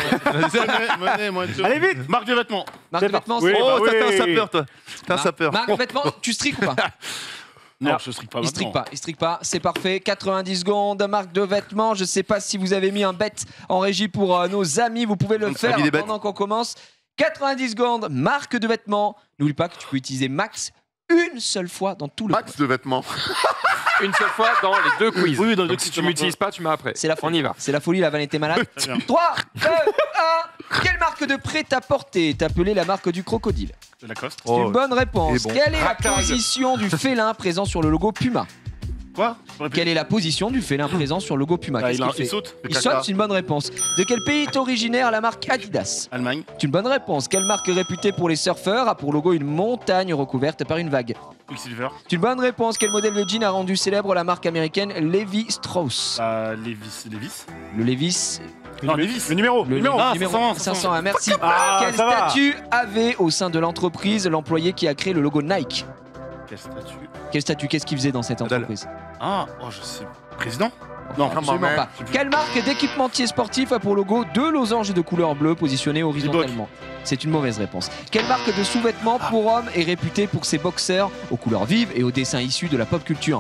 Allez vite. Marque de vêtements. Marque de vêtements. Oh, t'es un sapeur, toi. T'es un sapeur. Marque de vêtements, tu striques ou pas? Non, je strique pas maintenant. Il strique pas, c'est parfait. 90 secondes, marque de vêtements. Je sais pas si vous avez mis un bet en régie pour nos amis. Vous pouvez le faire pendant qu'on commence. 90 secondes, marque de vêtements. N'oublie pas que tu peux utiliser Max une seule fois dans tout le Max de vêtements. Une seule fois dans les deux quiz. Oui, dans les deux Donc si tu m'utilises pas, tu m'as après. C'est la folie. On y va. C'est la folie, la vanne était malade. 3, 2, 1. Quelle marque de prêt-à-porter est appelée la marque du crocodile? Lacoste. C'est une bonne réponse. Quelle est la position du félin présent sur le logo Puma? Quoi? Quelle est la position du félin présent sur le logo Puma? Il saute. Il saute, c'est une bonne réponse. De quel pays est originaire la marque Adidas? Allemagne. C'est une bonne réponse. Quelle marque réputée pour les surfeurs a pour logo une montagne recouverte par une vague? Quicksilver. C'est une bonne réponse. Quel modèle de jean a rendu célèbre la marque américaine Levi Strauss? Levis. Le Levis. Non, Levis. Le numéro. Le numéro 501, merci. Quel statut avait au sein de l'entreprise l'employé qui a créé le logo Nike? Quel statut? Qu'est-ce qu'il faisait dans cette entreprise? Je sais. Président? Non, absolument pas. Quelle marque d'équipementier sportif a pour logo deux losanges de couleur bleue positionnés horizontalement? C'est une mauvaise réponse. Quelle marque de sous-vêtements pour hommes est réputée pour ses boxers aux couleurs vives et aux dessins issus de la pop culture?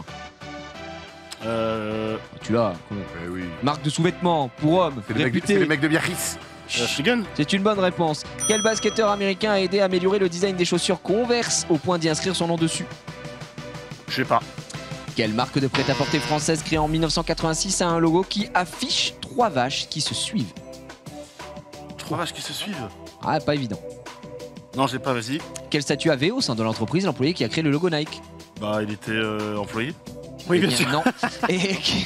Tu l'as. Oui. Marque de sous-vêtements pour hommes réputée. C'est les mecs de Biarritz. C'est une bonne réponse. Quel basketteur américain a aidé à améliorer le design des chaussures Converse au point d'y inscrire son nom dessus? Je sais pas. Quelle marque de prêt-à-porter française créée en 1986 a un logo qui affiche 3 vaches qui se suivent? 3 vaches qui se suivent. Ah, pas évident. Non, j'ai pas, vas-y. Quel statut avait au sein de l'entreprise l'employé qui a créé le logo Nike? Bah, il était employé. Oui, bien Eh sûr. Non. Et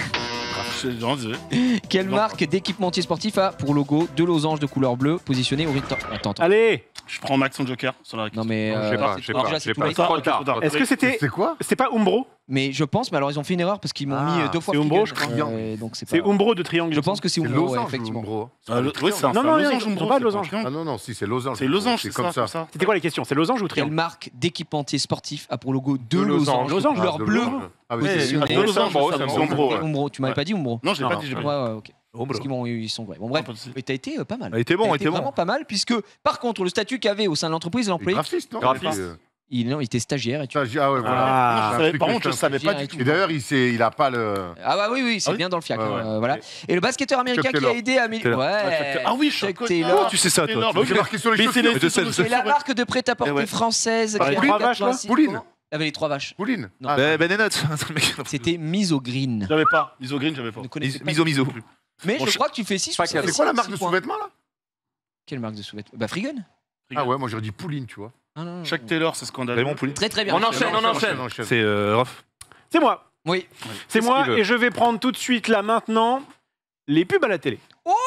Non, désolé. quelle Non. marque d'équipementier sportif a pour logo 2 losanges de couleur bleue positionnés au rythme? Attends. Allez, Je prends Max son Joker sur la Non mais Je sais pas, je sais pas, déjà, je c'est sais tout pas. bête. Trop tard. est-ce que c'était quoi? c'était pas Umbro? Mais je pense, mais alors ils ont fait une erreur parce qu'ils m'ont mis 2 fois c'est Umbro, Fliegen. je crois. Donc c'est C'est pas... Umbro de Triangle. Je pense que c'est C'est Umbro, ouais, losange ou effectivement. Umbro? Oui, c'est un Non, non, losange, ils Umbro, ont pas de c'est losange. triangle. Ah non, non, si, c'est losange. C'est losange, c'est comme ça. C'était quoi les questions? C'est losange ou Quelle triangle? marque d'équipementier sportif a pour logo 2 losanges. losanges Losanges, de couleur de bleue losange. Ah oui, Ouais, c'est un c'est peu losange, Umbro, ça, c'est c'est un Umbro, ouais. Umbro, tu m'avais pas dit Umbro? Non, j'ai pas dit, j'ai Ouais, pas dit. ouais, ok. Parce qu'ils ils sont ouais. Bon bref, pas de souci. mais t'as été pas mal. Il était bon, T'as il était bon. vraiment pas mal puisque par contre le statut qu'avait au sein de l'entreprise l'employé, graphiste, non? Graphiste. il était stagiaire et tu... Ah ouais, voilà. Ah. C'est un Je savais- truc Par que contre, je savais pas du tout. Et d'ailleurs, il a pas le. Ah bah oui, c'est Ah oui bien dans le fiac. Ouais, hein, ouais. voilà. Et le basketteur américain Chuck qui a Taylor. aidé à Taylor. ouais. Ah oui, je suis Chuck un Taylor. Oh, tu sais ça, toi. Taylor, C'est marqué sur les Mais chaussures. c'est Mais je sais, je sais. C'est la marque de prêt-à-porter Eh ouais. française. Par les créée en 3 vaches, là 86. Pouline. Comment Il avait les 3 vaches. Pouline. Non. Ah, Ben et Notes. C'était Misogreen. J'avais pas. Isogreen, j'avais pas. Vous ne connaissez pas. Miso. Mais Bon, je je- crois que tu fais 6 Pas ou qu'elle- c'est quoi la marque de sous-vêtements là? Quelle marque de sous-vêtements? Bah Freegun. Ah ouais, moi j'aurais dit Pouline, tu vois. Ah, non, non. Chuck Taylor, c'est scandaleux. Raymond Poulet. Très très bien. On enchaîne. C'est Rof. C'est moi. Oui. C'est Qu'est-ce moi qu'il veut et je vais prendre tout de suite là maintenant les pubs à la télé.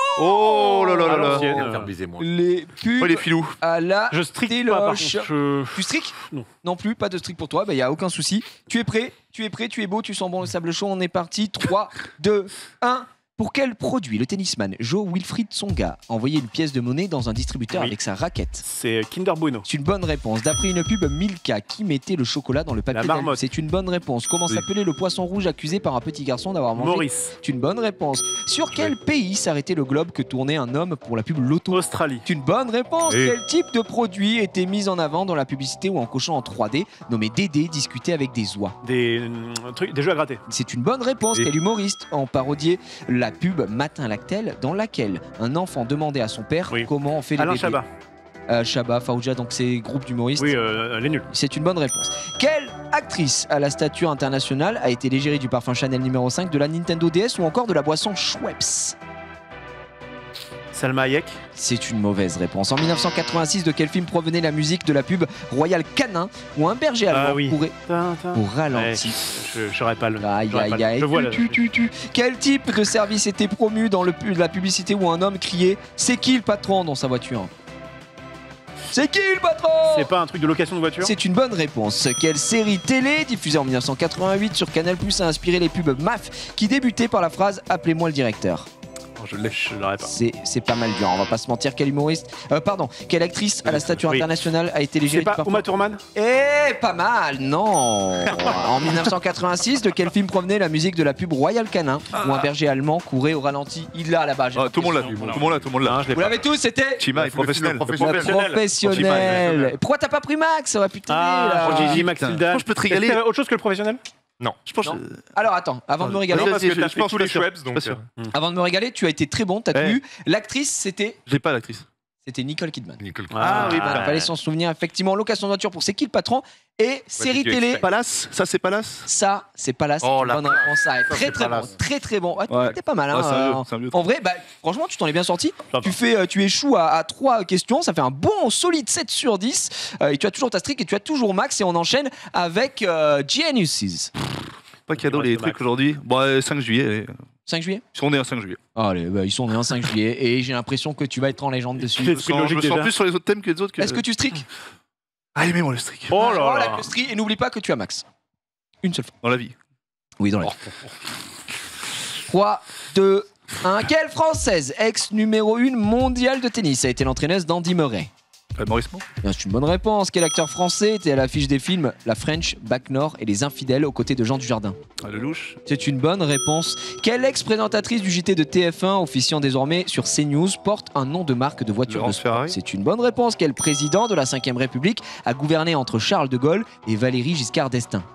Oh là là là là. l'ancienne. Bisez-moi. Les pubs Oh les filous. à la Je strique pas par contre. téloche. Je- Tu striques? Non. Non plus, pas de strict pour toi, il n'y a aucun souci. Tu es prêt, tu es beau, tu sens bon le sable chaud, on est parti. 3, 2, 1. Pour quel produit le tennisman Joe Wilfried Tsonga a envoyé une pièce de monnaie dans un distributeur Oui. avec sa raquette? C'est Kinder Bueno. C'est une bonne réponse. D'après une pub, Milka qui mettait le chocolat dans le papier La d'allume. marmotte. C'est une bonne réponse. Comment Oui. s'appelait le poisson rouge accusé par un petit garçon d'avoir mangé? Maurice. C'est une bonne réponse. Sur quel pays s'arrêtait le globe que tournait un homme pour la pub Loto? Australie. C'est une bonne réponse. Et- Quel type de produit était mis en avant dans la publicité ou en cochant en 3D nommé Dédé discuter avec des oies? Des jeux à gratter. C'est une bonne réponse. Et- Quel humoriste en parodiait la pub Matin Lactel dans laquelle un enfant demandait à son père Oui. comment on fait les Alain bébés? Chabat. Chabat, Fauja, donc c'est groupe d'humoristes. Oui, les nuls. C'est une bonne réponse. Quelle actrice à la stature internationale a été l'égérie du parfum Chanel numéro 5, de la Nintendo DS ou encore de la boisson Schweppes? Salma Hayek. C'est une mauvaise réponse. En 1986, de quel film provenait la musique de la pub Royal Canin où un berger allemand Ah oui. courait au Ouais, ralenti? je saurais pas le. Aïe j'aurais pas aïe le- aïe. Je vois là. Quel type de service était promu dans la publicité où un homme criait « C'est qui le patron ?» dans sa voiture? C'est qui le patron? C'est pas un truc de location de voiture? C'est une bonne réponse. Quelle série télé diffusée en 1988 sur Canal+ a inspiré les pubs MAF qui débutaient par la phrase « Appelez-moi le directeur ». Je l'ai. Je l'aurais pas. C'est pas mal dur, on va pas se mentir. Quel humoriste, quelle actrice à la stature Oui. internationale a été C'est l'égérie du pas parfum? Uma Thurman? Pas mal, non. En 1986, de quel film provenait la musique de la pub Royal Canin où un berger allemand courait au ralenti? Il l'a là-bas. j'ai Ah, tout le monde l'a vu. l'impression. Tout le monde l'a. Tout le monde l'a. Non, je l'ai Vous pas. l'avez tous, c'était Chima est professionnel. professionnel. Pourquoi t'as pas pris Max? Aurait pu t'aider, Ah, là. Gigi, Max Putain, Hilda. je pense que je peux te régaler. Est-ce que t'as autre chose que le professionnel? Je pense. Non. Alors attends, avant de me régaler, Non, parce que Vas-y, t'as je fait pense tous les pas sûr. Schweppes, Je donc. suis pas sûr. avant de me régaler, tu as été très bon, t'as Eh. tenu. L'actrice, c'était J'ai pas l'actrice. Nicole Kidman. Ah oui, Il fallait s'en souvenir. Effectivement, location de voiture pour C'est qui le patron et série tu télé. Palace. Ça c'est Palace. Ça, c'est pas là, c'est Oh, une la bonne réponse. Ça, très c'est très pas bon, là. très très bon. Ouais, Ouais. t'es pas mal. Hein, C'est un vieux. en vrai, franchement, tu t'en es bien sorti. Ça va. Tu échoues à 3 questions. Ça fait un bon solide 7 sur 10. Et tu as toujours ta streak et tu as toujours Max. Et on enchaîne avec Geniuses. Pas cadeau Ouais, les c'est trucs Max. aujourd'hui. Bon, 5 juillet. Allez. 5 juillet. Ils sont nés un 5 juillet. Allez, ils sont nés un 5 juillet. Et j'ai l'impression que tu vas être en légende dessus. Je me C'est sens- logique je me sens déjà. plus sur les autres thèmes que les autres. Que... Est-ce que tu streak? Ah, aimez-moi le streak. Oh là la là. streak. Et n'oublie pas que tu as Max. Une seule fois. Dans la vie. Oui, dans la 3, 2, 1. Quelle Française, ex numéro 1 mondiale de tennis, a été l'entraîneuse d'Andy Murray? Maurice Mo. Bien, c'est une bonne réponse. Quel acteur français était à l'affiche des films La French, Bac Nord et Les Infidèles aux côtés de Jean Dujardin? Le louche. C'est une bonne réponse. Quelle ex-présentatrice du JT de TF1, officiant désormais sur CNews, porte un nom de marque de voiture de Laurence sport? Ferrari. C'est une bonne réponse. Quel président de la 5ème République a gouverné entre Charles de Gaulle et Valéry Giscard d'Estaing?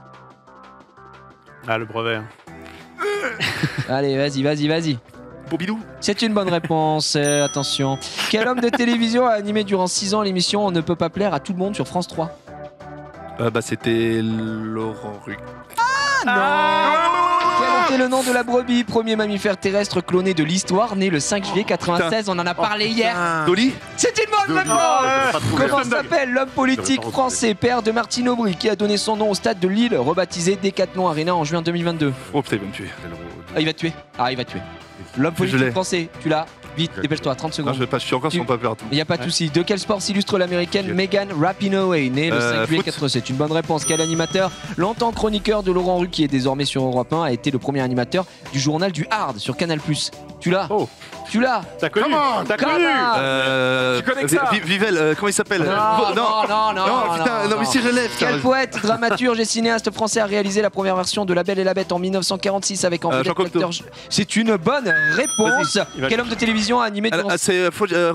Ah, le brevet. Allez, vas-y. Bobidou. C'est une bonne réponse, attention. Quel homme de télévision a animé durant 6 ans l'émission On ne peut pas plaire à tout le monde sur France 3? C'était Laurent Ruquier. Quel était le nom de la brebis, premier mammifère terrestre cloné de l'histoire, né le 5 juillet 96? On en a parlé hier. Dolly. C'est une bonne réponse. Comment s'appelle l'homme politique français, père de Martine Aubry, qui a donné son nom au stade de Lille, rebaptisé Décathlon Arena en juin 2022? Oh putain, il va me tuer. Ah, il va te tuer. Ah, il va te tuer. L'homme politique français, tu l'as? Vite, dépêche-toi, 30 Non, secondes. je vais pas, je suis encore sur mon papier. Il n'y a pas de souci. De quel sport s'illustre l'américaine Megan Rapinoe, née le 5 juillet 87? Une bonne réponse. Quel animateur, longtemps chroniqueur de Laurent Ruquier, désormais sur Europe 1, a été le premier animateur du journal du Hard sur Canal+? Tu l'as? Tu l'as? T'as connu? T'as connu? Tu connais que ça? Vivel, comment il s'appelle? Non, putain, non, mais si je lève. Quel poète, dramaturge et cinéaste français a réalisé la première version de La Belle et la Bête en 1946 avec en vedette Jean Cocteau. l'acteur... C'est une bonne réponse. Quel homme de télévision a animé durant... C'est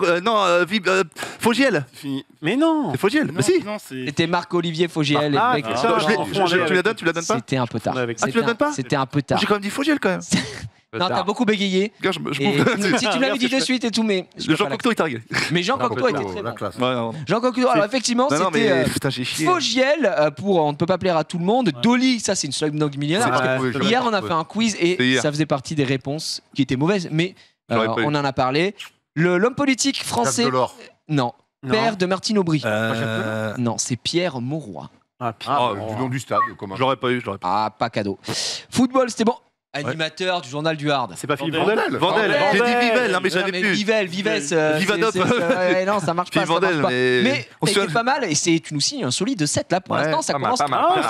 Fogiel. Mais non. C'est Fogiel. Mais si. C'était Marc-Olivier Fogiel. Tu la donnes, tu la donnes pas? C'était un peu tard. Ah, tu la donnes pas? C'était un peu tard. J'ai quand même dit Fogiel quand même. Non, t'as beaucoup bégayé. Si tu me l'avais dit de suite et tout, mais. Jean Cocteau est arrivé. Mais Jean Cocteau était très bon. Jean Cocteau, alors effectivement, c'était Fogiel pour On ne peut pas plaire à tout le monde. Dolly, ça c'est une Slumdog Millionnaire. Hier, on a fait un quiz et ça faisait partie des réponses qui étaient mauvaises, mais on en a parlé. L'homme politique français. Non. Père de Martine Aubry. Non, c'est Pierre Mauroy. Du nom du stade. Je l'aurais pas eu. Ah, pas cadeau. Football, c'était bon. Animateur du journal du Hard. C'est pas Philippe Vandel. J'ai dit Vivel, mais j'avais plus. Vives. Vivadop. Non, ça marche pas. Vandel, mais c'était pas mal et tu nous signes un solide de 7 là. Pour l'instant, ça commence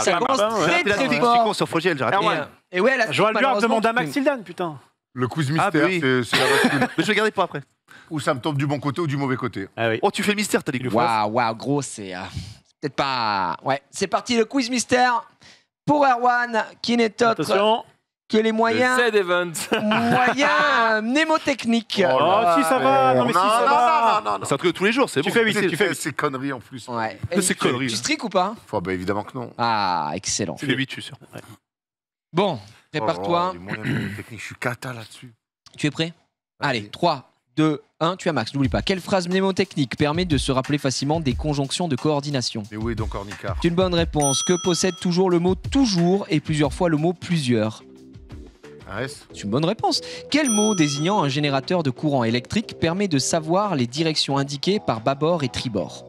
très fort. Sur Fogiel, j'ai raté. Et ouais, là, Joël Buard demande à Max Hildan, putain. Le quiz mystère, c'est la bascule. Mais je vais garder pour après. Ou ça me tombe du bon côté ou du mauvais côté. Oh, tu fais le mystère, t'as dit que le Waouh, gros, c'est peut-être pas. Ouais, c'est parti, le quiz mystère pour Erwan, qui n'est autre que les moyens mnémotechniques. Oh, si ça va. Non, mais si ça va. Non. C'est un truc de tous les jours, c'est bon. Tu fais ces conneries en plus. Ouais. C'est conneries. Tu streaks ou pas? Bah évidemment que non. Ah, excellent. Tu fais 8, je suis sûr. Bon, prépare-toi. Les moyens mnémotechniques, je suis cata là-dessus. Tu es prêt? Allez, 3, 2, 1, tu as Max, n'oublie pas. Quelle phrase mnémotechnique permet de se rappeler facilement des conjonctions de coordination? Et oui, donc Ornicard. C'est une bonne réponse. Que possède toujours le mot toujours et plusieurs fois le mot plusieurs? C'est une bonne réponse. Quel mot désignant un générateur de courant électrique permet de savoir les directions indiquées par bâbord et tribord?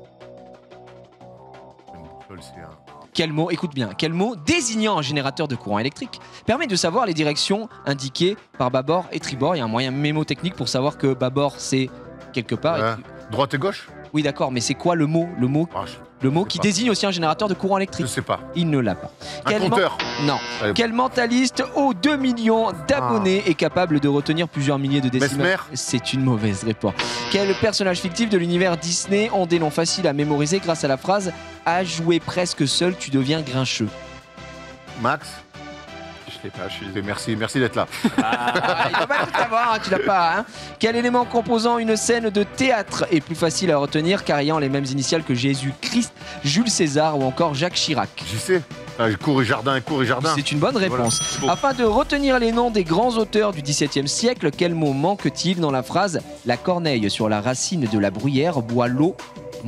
Quel mot, écoute bien, quel mot désignant un générateur de courant électrique permet de savoir les directions indiquées par bâbord et tribord? Il y a un moyen mémotechnique pour savoir que bâbord c'est quelque part. Droite et gauche? Oui, d'accord, mais c'est quoi le mot qui désigne aussi un générateur de courant électrique? Je sais pas. Il ne l'a pas. Un compteur? Non. Quel mentaliste aux 2 millions d'abonnés est capable de retenir plusieurs milliers de décimales? Mesmer? C'est une mauvaise réponse. Quel personnage fictif de l'univers Disney ont des noms faciles à mémoriser grâce à la phrase « À jouer presque seul, tu deviens grincheux » Max? Je sais pas, je suis... Merci d'être là. Il va pas tout avoir, hein, tu l'as pas. Hein. Quel élément composant une scène de théâtre est plus facile à retenir car ayant les mêmes initiales que Jésus-Christ, Jules César ou encore Jacques Chirac? J'y sais. Cours et jardin. C'est une bonne réponse. Voilà. Afin de retenir les noms des grands auteurs du XVIIe siècle, quel mot manque-t-il dans la phrase « La corneille sur la racine de la bruyère boit l'eau Molière »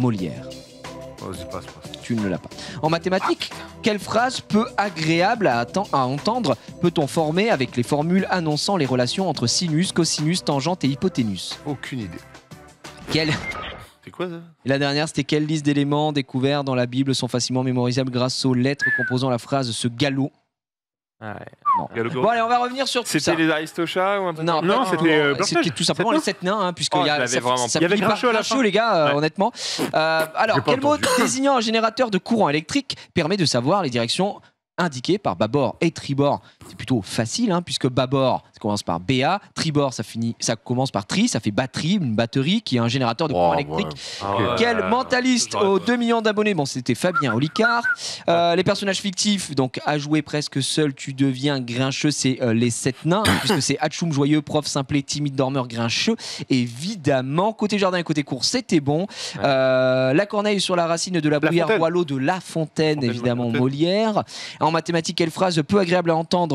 passe. Tu ne l'as pas. En mathématiques, quelle phrase peu agréable à entendre peut-on former avec les formules annonçant les relations entre sinus, cosinus, tangente et hypoténuse? Aucune idée. C'est quoi ça? Et la dernière, c'était quelle liste d'éléments découverts dans la Bible sont facilement mémorisables grâce aux lettres composant la phrase ce galop? Non. Bon allez, on va revenir sur tout ça. C'était les Aristochats ou un truc? Non, c'était tout simplement les 7 nains, hein, puisqu'il y a ça y avait Grincheux à la fin, les gars, honnêtement. Alors, quel mot désignant un générateur de courant électrique permet de savoir les directions indiquées par bâbord et tribord? C'est plutôt facile, hein, puisque bâbord, ça commence par BA, tribord, ça commence par tri, ça fait batterie, une batterie qui est un générateur de courant électrique. Quel mentaliste aux 2 millions d'abonnés? Bon, c'était Fabien Olicard. Les personnages fictifs, donc à jouer presque seul, tu deviens grincheux, c'est les 7 nains, puisque c'est Hatchoum, joyeux, prof, simplet, timide, dormeur, grincheux. Évidemment, côté jardin et côté cours, c'était bon. La corneille sur la racine de la bruyère boit l'eau de La Fontaine, évidemment, Molière. En mathématiques, quelle phrase peu agréable à entendre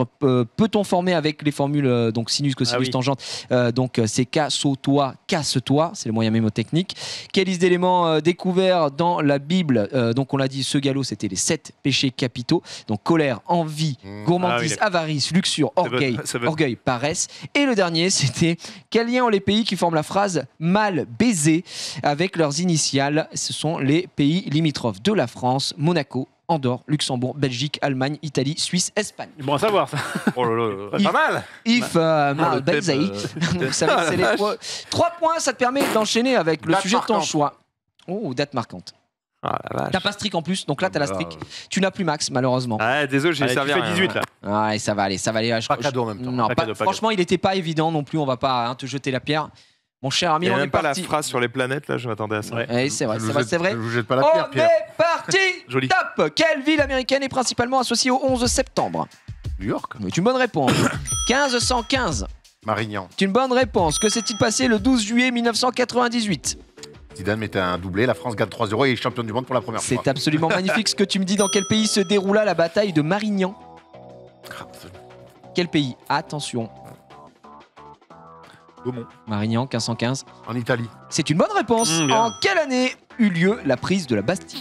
peut-on former avec les formules donc sinus, cosinus, oui. tangente donc c'est casse-toi, casse-toi, c'est le moyen mémotechnique. Quelle liste d'éléments découverts dans la Bible donc on l'a dit, ce galop c'était les 7 péchés capitaux, donc colère, envie, gourmandise, avarice, luxure, orgueil, paresse. Et le dernier c'était quel lien ont les pays qui forment la phrase mal baiser avec leurs initiales. Ce sont les pays limitrophes de la France, Monaco, Andorre, Luxembourg, Belgique, Allemagne, Italie, Suisse, Espagne. Bon à savoir ça. Oh là là. Pas mal. Mal baiser. Donc, ça, c'est les 3 points, ça te permet d'enchaîner avec le Date sujet de ton marquante. choix. Oh, date marquante. Ah la vache. T'as pas strict en plus, donc là t'as la strict. Tu n'as plus Max, malheureusement. Ah, désolé, j'ai Allez, servi tu à fais rien. 18 là. Ouais, ça va aller. Pas cadeau en même temps. Non, Pas cadeau, pas franchement, il était pas évident non plus. On va pas te jeter la pierre. Mon cher ami, Il n'y a on est même pas la parti. phrase sur les planètes, là, je m'attendais à ça. Ouais. Ouais, c'est vrai, Je c'est vous vrai, jette- c'est vrai. Je vous jette pas la On pierre, Pierre. est parti. Joli. Top. Quelle ville américaine est principalement associée au 11 septembre? New York. C'est une bonne réponse. 1515. Marignan. C'est une bonne réponse. Que s'est-il passé le 12 juillet 1998? Zidane mettait un doublé, la France gagne 3-0 et est championne du monde pour la première fois. C'est absolument magnifique ce que tu me dis. Dans quel pays se déroula la bataille de Marignan? Quel pays? Attention. Beaumont. Marignan, 1515. En Italie. C'est une bonne réponse. Bien. En quelle année eut lieu la prise de la Bastille?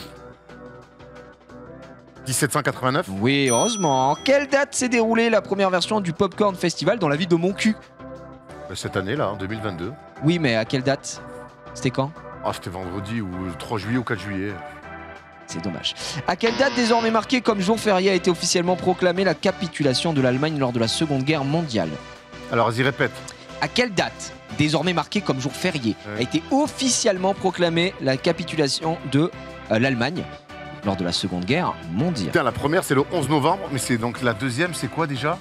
1789. Oui, heureusement. En quelle date s'est déroulée la première version du Popcorn Festival dans la ville de Montcuq? Cette année-là, en 2022. Oui, mais à quelle date? C'était quand? Ah, c'était vendredi ou le 3 juillet ou 4 juillet. C'est dommage. À quelle date désormais marquée comme jour férié a été officiellement proclamée la capitulation de l'Allemagne lors de la Seconde Guerre mondiale? Alors, vas-y, répète. À quelle date, désormais marquée comme jour férié, Ouais. a été officiellement proclamée la capitulation de l'Allemagne lors de la Seconde Guerre mondiale? Putain, la première, c'est le 11 novembre, mais c'est donc la deuxième, c'est quoi déjà?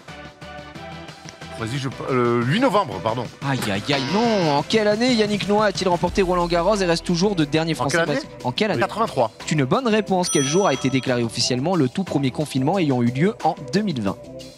Vas-y, 8 novembre, pardon. Aïe aïe aïe, non. En quelle année Yannick Noah a-t-il remporté Roland Garros et reste toujours de dernier français? quelle année En quelle année? 83. C'est une bonne réponse. Quel jour a été déclaré officiellement le tout premier confinement ayant eu lieu en 2020?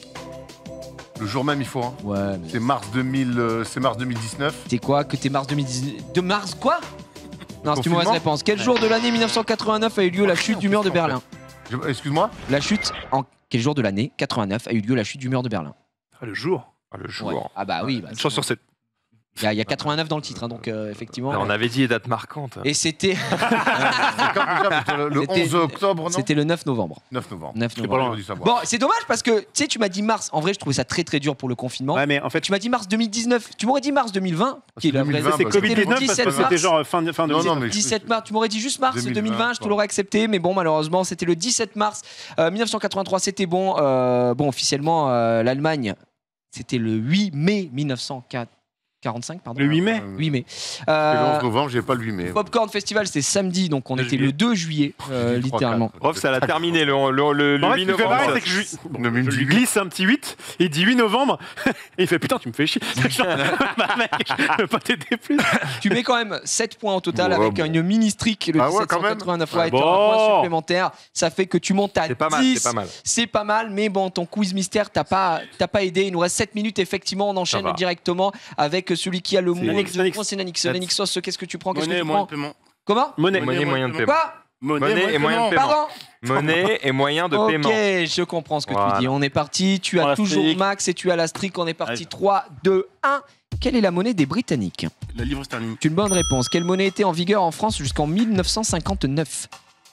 Le jour même, il faut. Hein. Ouais, mais C'est mars 2019. c'est quoi que t'es mars 2019? De mars quoi? Non, c'est une mauvaise Confinement réponse. Quel jour de l'année 1989 a eu lieu la chute du mur de Berlin? Excuse-moi. La chute en quel jour de l'année 89 a eu lieu la chute du mur de Berlin? Ah, le jour. Ah, le jour. Ouais. Ah bah oui, bah, Une chance sur 7. il y a 89 dans le titre, hein, donc effectivement. On avait dit les dates marquantes. Et c'était C'est quand déjà C'était le C'était- 11 octobre, non c'était le 9 novembre. 9 novembre. 9 C'est novembre. pas loin du savoir. Bon, c'est dommage parce que tu sais, tu m'as dit mars. En vrai, je trouvais ça très très dur pour le confinement. Ouais, mais en fait, Tu m'as dit mars 2019. Tu m'aurais dit mars 2020. Qui est la vraie- 2020, c'est bah, C'était le Covid-19 parce 17 que c'était mars. genre fin de Non, non, mais 17 mars, tu m'aurais dit juste mars 2020, 2020, je te l'aurais accepté, mais bon, malheureusement, c'était le 17 mars 1983, c'était bon. Bon, officiellement, l'Allemagne, c'était le 8 mai 1945, pardon. le 8 mai. 8 mai. C'est le 11 novembre, j'ai pas le 8 mai. Popcorn Festival, c'est samedi, donc on Le était juillet. le 2 juillet, J'ai dit 3, littéralement. 4. Prof, ça l'a terminé le En 8 fait, ce qui me fait novembre. marrer, c'est que je lui glisse un petit 8, il dit 8 novembre, et il fait putain, tu me fais chier. Bah, mec, je peux pas t'aider plus. Tu mets quand même 7 points au total Ouais, avec bon. une mini streak, le Ah ouais, quand même. 1789 ouais, Bon. tu auras un point supplémentaire. Ça fait que tu montes à C'est pas mal, 10. c'est pas mal. C'est pas mal, mais bon, ton quiz mystère, t'as pas aidé. Il nous reste 7 minutes, effectivement. On enchaîne va. directement avec celui qui a le moins Nanix, de Nanix. points. C'est Nanix. Nanix Sauce, qu'est-ce que tu prends? Qu'est-ce que Monnaie, tu moyen prends de paiement. Comment? Monnaie. Monnaie, moyen de paiement. Quoi? Monnaie et moyen de paiement. Pardon? Monnaie et moyen de Ok, paiement. je comprends ce que Voilà. tu dis. On est parti. Tu Prends as la toujours streak. Max et tu as la streak. On est parti. Allez. 3, 2, 1. Quelle est la monnaie des Britanniques? La livre sterling. C'est une bonne réponse. Quelle monnaie était en vigueur en France jusqu'en 1959?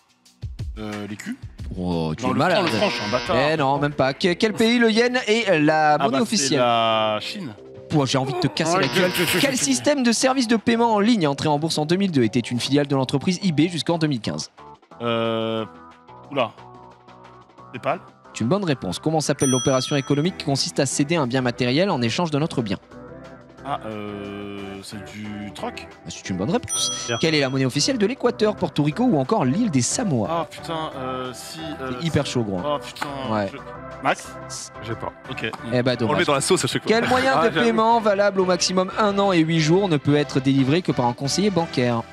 Les culs. Oh, tu Non, es le malade. franc, je suis un bâtard. Eh non, même pas. Quel pays le yen est la Ah monnaie bah, c'est officielle? la Chine. Pouah, j'ai envie de te casser la gueule. Quel système de service de paiement en ligne entré en bourse en 2002 était une filiale de l'entreprise eBay jusqu'en 2015? Oula. PayPal. C'est une bonne réponse. Comment s'appelle l'opération économique qui consiste à céder un bien matériel en échange d'un autre bien? Ah, c'est du troc. C'est une bonne réponse. Bien. Quelle est la monnaie officielle de l'Équateur, Porto Rico ou encore l'île des Samoa? Ah putain, si. C'est hyper chaud, gros. Oh putain. Ouais. Max. J'ai pas. Ok. Eh bah On le dommage. met dans la sauce à chaque fois. Quel moyen Ah, de j'avoue. paiement valable au maximum 1 an et 8 jours ne peut être délivré que par un conseiller bancaire?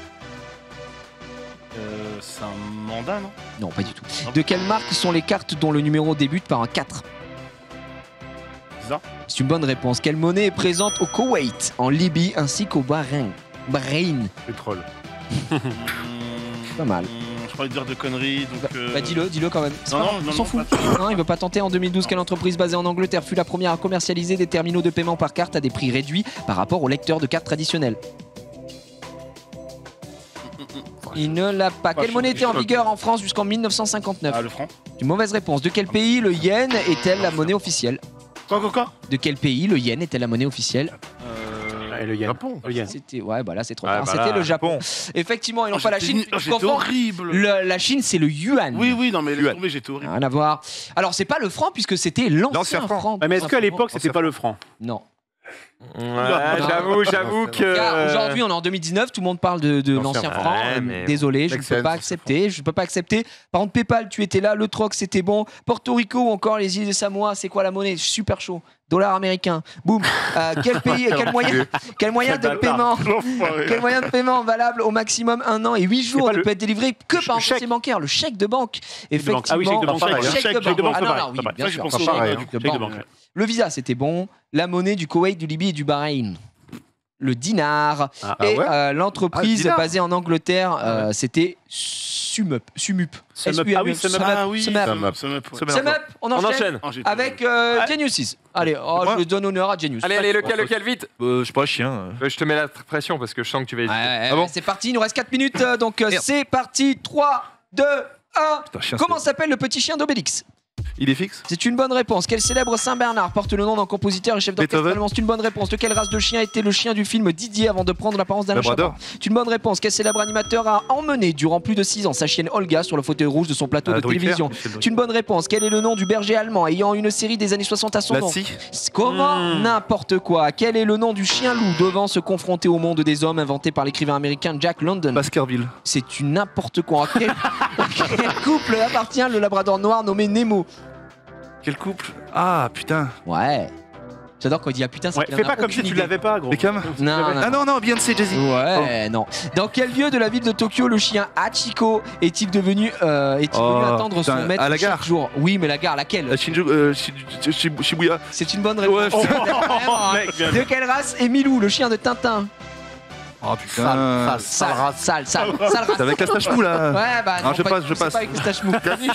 C'est un mandat, non? Non, pas du tout. De quelle marque sont les cartes dont le numéro débute par un 4? Visa. C'est une bonne réponse. Quelle monnaie est présente au Koweït, en Libye ainsi qu'au Bahreïn? Bahreïn. Pétrole. Pas mal. Je pas envie de dire de conneries. Donc, Bah dis-le quand même. Non, On s'en fout. Hein, il veut pas tenter. En 2012, quelle entreprise basée en Angleterre fut la première à commercialiser des terminaux de paiement par carte à des prix réduits par rapport aux lecteurs de cartes traditionnels? Il ne l'a pas. Quelle monnaie était en vigueur en France jusqu'en 1959? Ah, le franc. Une mauvaise réponse. De quel pays le yen est-elle la monnaie officielle? Quoi? De quel pays le yen était la monnaie officielle? Le yen. Japon. C'était ouais, bah là c'est trop Ouais, tard. bah C'était là, le Japon. Effectivement, et non pas la Chine. Je J'étais confonds. horrible. La Chine, c'est le yuan. Oui, non, mais laisse tomber, j'étais horrible. Rien à voir. Alors c'est pas le franc puisque c'était l'ancien franc. Ouais, mais est-ce qu'à l'époque, c'était pas le franc? Non. Ouais, j'avoue que. Car aujourd'hui, on est en 2019, tout le monde parle de l'ancien franc. Ouais, mais Désolé, je ne Make peux sense, pas c'est accepter. Je peux pas accepter. Par contre, PayPal, tu étais là. Le troc, c'était bon. Porto Rico ou encore les îles de Samoa, c'est quoi la monnaie? Super chaud. Dollar américain. Boum. Quel pays, quel moyen de paiement? Quel moyen de paiement valable au maximum 1 an et 8 jours ne peut être délivré que par un conseiller bancaire? Le chèque de banque. Effectivement. Ah oui, chèque de banque, pareil. Chèque de banque. Ah non, non, oui, bien Ça, je sûr. pense Pas pareil, Chèque de Chèque de banque. banque. Le visa, c'était bon. La monnaie du Koweït, du Libye et du Bahreïn. Le dinar. Et l'entreprise dinar. basée en Angleterre, c'était Sumup. Ah oui, Sumup. On enchaîne avec Geniuses. Allez, je donne honneur à Genius. Allez, lequel, vite. Je sais pas, chien. Je te mets la pression parce que je sens que tu vas hésiter. Ouais, c'est parti, il nous reste 4 minutes. Donc c'est parti. 3, 2, 1. Putain, chien, Comment s'appelle le petit chien d'Obélix? Il est fixe. C'est une bonne réponse. Quel célèbre Saint-Bernard porte le nom d'un compositeur et chef d'orchestre Beethoven. allemand? C'est une bonne réponse. De quelle race de chien était le chien du film Didier avant de prendre l'apparence d'un Labrador. chapeau? C'est une bonne réponse. Quel célèbre animateur a emmené durant plus de 6 ans sa chienne Olga sur le fauteuil rouge de son plateau de Drucker. télévision? C'est une bonne réponse. Quel est le nom du berger allemand ayant une série des années 60 à son nom? Lassie. Comment? N'importe quoi. Quel est le nom du chien loup devant se confronter au monde des hommes inventé par l'écrivain américain Jack London? Baskerville. C'est une n'importe quoi. À quel couple appartient le labrador noir nommé Nemo? Quel couple? Ah putain. Ouais. J'adore quand il dit ah putain, c'est Ouais, qu'il en fais a pas comme aucune si tu idée. l'avais pas, gros. Beckham. Non, Ah non, Beyoncé, Jay-Z. Ouais, non. Dans quel lieu de la ville de Tokyo le chien Hachiko est-il devenu attendre son putain, maître à la chaque gare. jour? Oui, mais la gare, laquelle? Shibuya. C'est une bonne réponse. Oh, mec, bien. De quelle race est Milou, le chien de Tintin? Oh putain. Sale race. C'est avec la stache mou là. Ouais, bah non, je pas- passe. c'est pas avec les staches mou.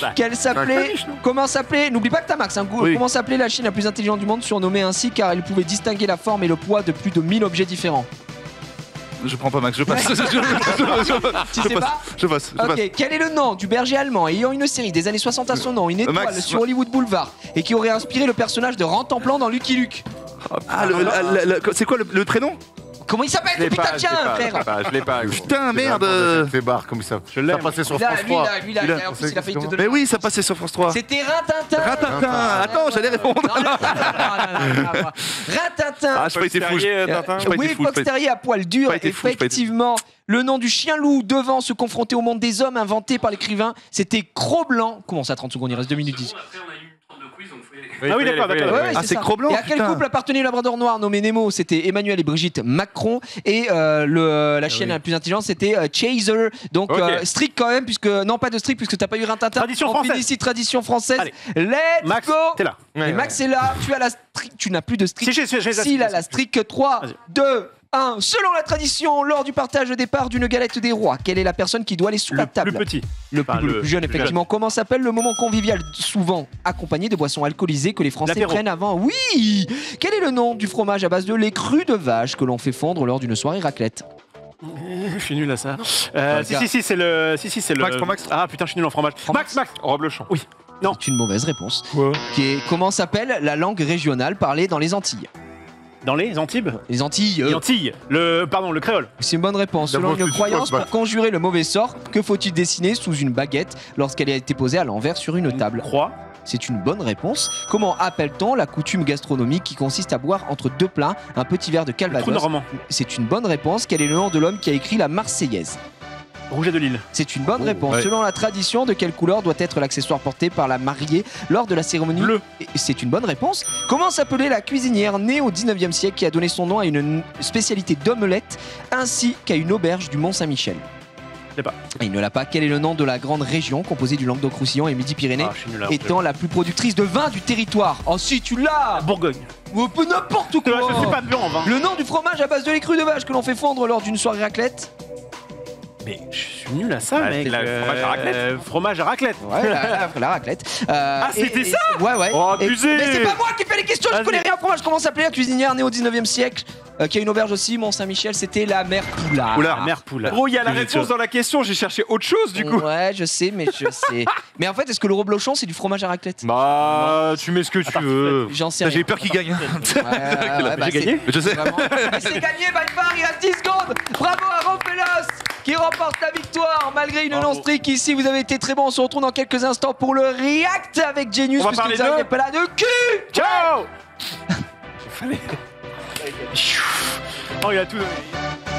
Comment s'appelait, n'oublie pas que t'as Max, hein, Oui. comment s'appelait la Chine la plus intelligente du monde, surnommée ainsi car elle pouvait distinguer la forme et le poids de plus de 1000 objets différents? Je prends pas Max, je passe. Tu sais pas? Je passe. Ok, quel est le nom du berger allemand ayant une série des années 60 à son nom, une étoile Max. sur Hollywood Boulevard et qui aurait inspiré le personnage de Rantanplan dans Lucky Luke? Ah, c'est quoi le prénom? Comment il s'appelle? Je l'ai Putain, pas, tiens, frère! je l'ai pas. gros. Putain, merde. Fait barre, comme ça. Je l'aime. Ça passait sur Là, France lui, 3. là, en plus, il a failli te donner. Mais oui, ça passait sur France 3. C'était Rintintin! Rintintin. Attends, j'allais répondre. Rintintin! Ah, j'ai pas été fou. J'ai pas Oui, été fou. Fox Terrier à poil dur, pas été fou, j'ai pas été- effectivement. Le nom du chien loup devant se confronter au monde des hommes inventé par l'écrivain, c'était Cro-Blanc. Comment ça, 30 secondes? Il reste 2 minutes 10. Ah oui, d'accord, d'accord. Ouais, Ah, c'est ça. Cro-Blanc, Et à quel putain. couple appartenait le labrador noir nommé Nemo? C'était Emmanuel et Brigitte Macron. Et la chienne la plus intelligente, c'était Chaser. Donc Ok. strict quand même, puisque non pas de strict puisque t'as pas eu Rintintin. Tradition On française. finit ici tradition française. Allez. Let's Max, go. t'es là. Et Max est là. Tu as la strict. Tu n'as plus de strict. Si, j'ai Si, il a la strict. 3, Vas-y. 2, 1. Selon la tradition, lors du partage de départ d'une galette des rois, quelle est la personne qui doit aller sous la Le table? plus petit. Le Enfin, plus jeune, effectivement. Comment s'appelle le moment convivial, souvent accompagné de boissons alcoolisées que les Français L'apéro. prennent avant? Oui. Quel est le nom du fromage à base de lait cru de vache que l'on fait fondre lors d'une soirée raclette? Je suis nul à ça. Si, c'est le. Max, pour Max. Ah putain, je suis nul en fromage. Max. Robe le champ. Oui. Non. C'est une mauvaise réponse. Quoi? Comment s'appelle la langue régionale parlée dans les Antilles? Dans les Antibes. Les Antilles. Les Antilles. Le créole. C'est une bonne réponse. Selon une croyance, pour conjurer le mauvais sort, que faut-il dessiner sous une baguette lorsqu'elle a été posée à l'envers sur une table? Croix. C'est une bonne réponse. Comment appelle-t-on la coutume gastronomique qui consiste à boire entre deux plats un petit verre de Trou calvados? normand. C'est une bonne réponse. Quel est le nom de l'homme qui a écrit la Marseillaise? Rouget de Lille. C'est une bonne réponse. ouais. Selon la tradition, de quelle couleur doit être l'accessoire porté par la mariée lors de la cérémonie? Bleu. Et c'est une bonne réponse. Comment s'appelait la cuisinière née au 19e siècle qui a donné son nom à une spécialité d'omelette ainsi qu'à une auberge du Mont-Saint-Michel? Je sais pas. Et il ne l'a pas. Quel est le nom de la grande région composée du Languedoc-Roussillon et Midi-Pyrénées, Ah, je suis nul à étant la plus productrice de vin du territoire? Oh si, tu l'as! Bourgogne. Ou peu n'importe Je quoi! suis pas bon en vin. Le nom du fromage à base de lait cru de vache que l'on fait fondre lors d'une soirée raclette? Mais je suis nul à ça, Bah, mec. c'est la fromage à raclette. Fromage à raclette. Ouais, la raclette. C'était ça. Ouais, ouais. Oh, abusé. Mais c'est pas moi qui fais les questions, je Vas-y. connais rien en fromage. Comment s'appelait la cuisinière née au 19e siècle qui a une auberge aussi, Mont-Saint-Michel? C'était la mère Poulard. La mère Poulard. Gros, il y a la réponse dans la question, j'ai cherché autre chose du coup. Ouais, je sais, mais je sais. Mais en fait, est-ce que le reblochon, c'est du fromage à raclette? Bah, tu mets ce que tu veux. J'en sais J'ai rien. eu peur qu'il gagne. Bah, J'ai gagné. Je sais. Mais c'est gagné, Baïfar, il reste 10 secondes. Bravo à Rofelos qui remporte la victoire malgré une non-streak ici. Vous avez été très bon. On se retrouve dans quelques instants pour le React avec Genius. On va Parce que parler Xavier de- n'est pas là de cul. Ciao. Oh, il a tout donné.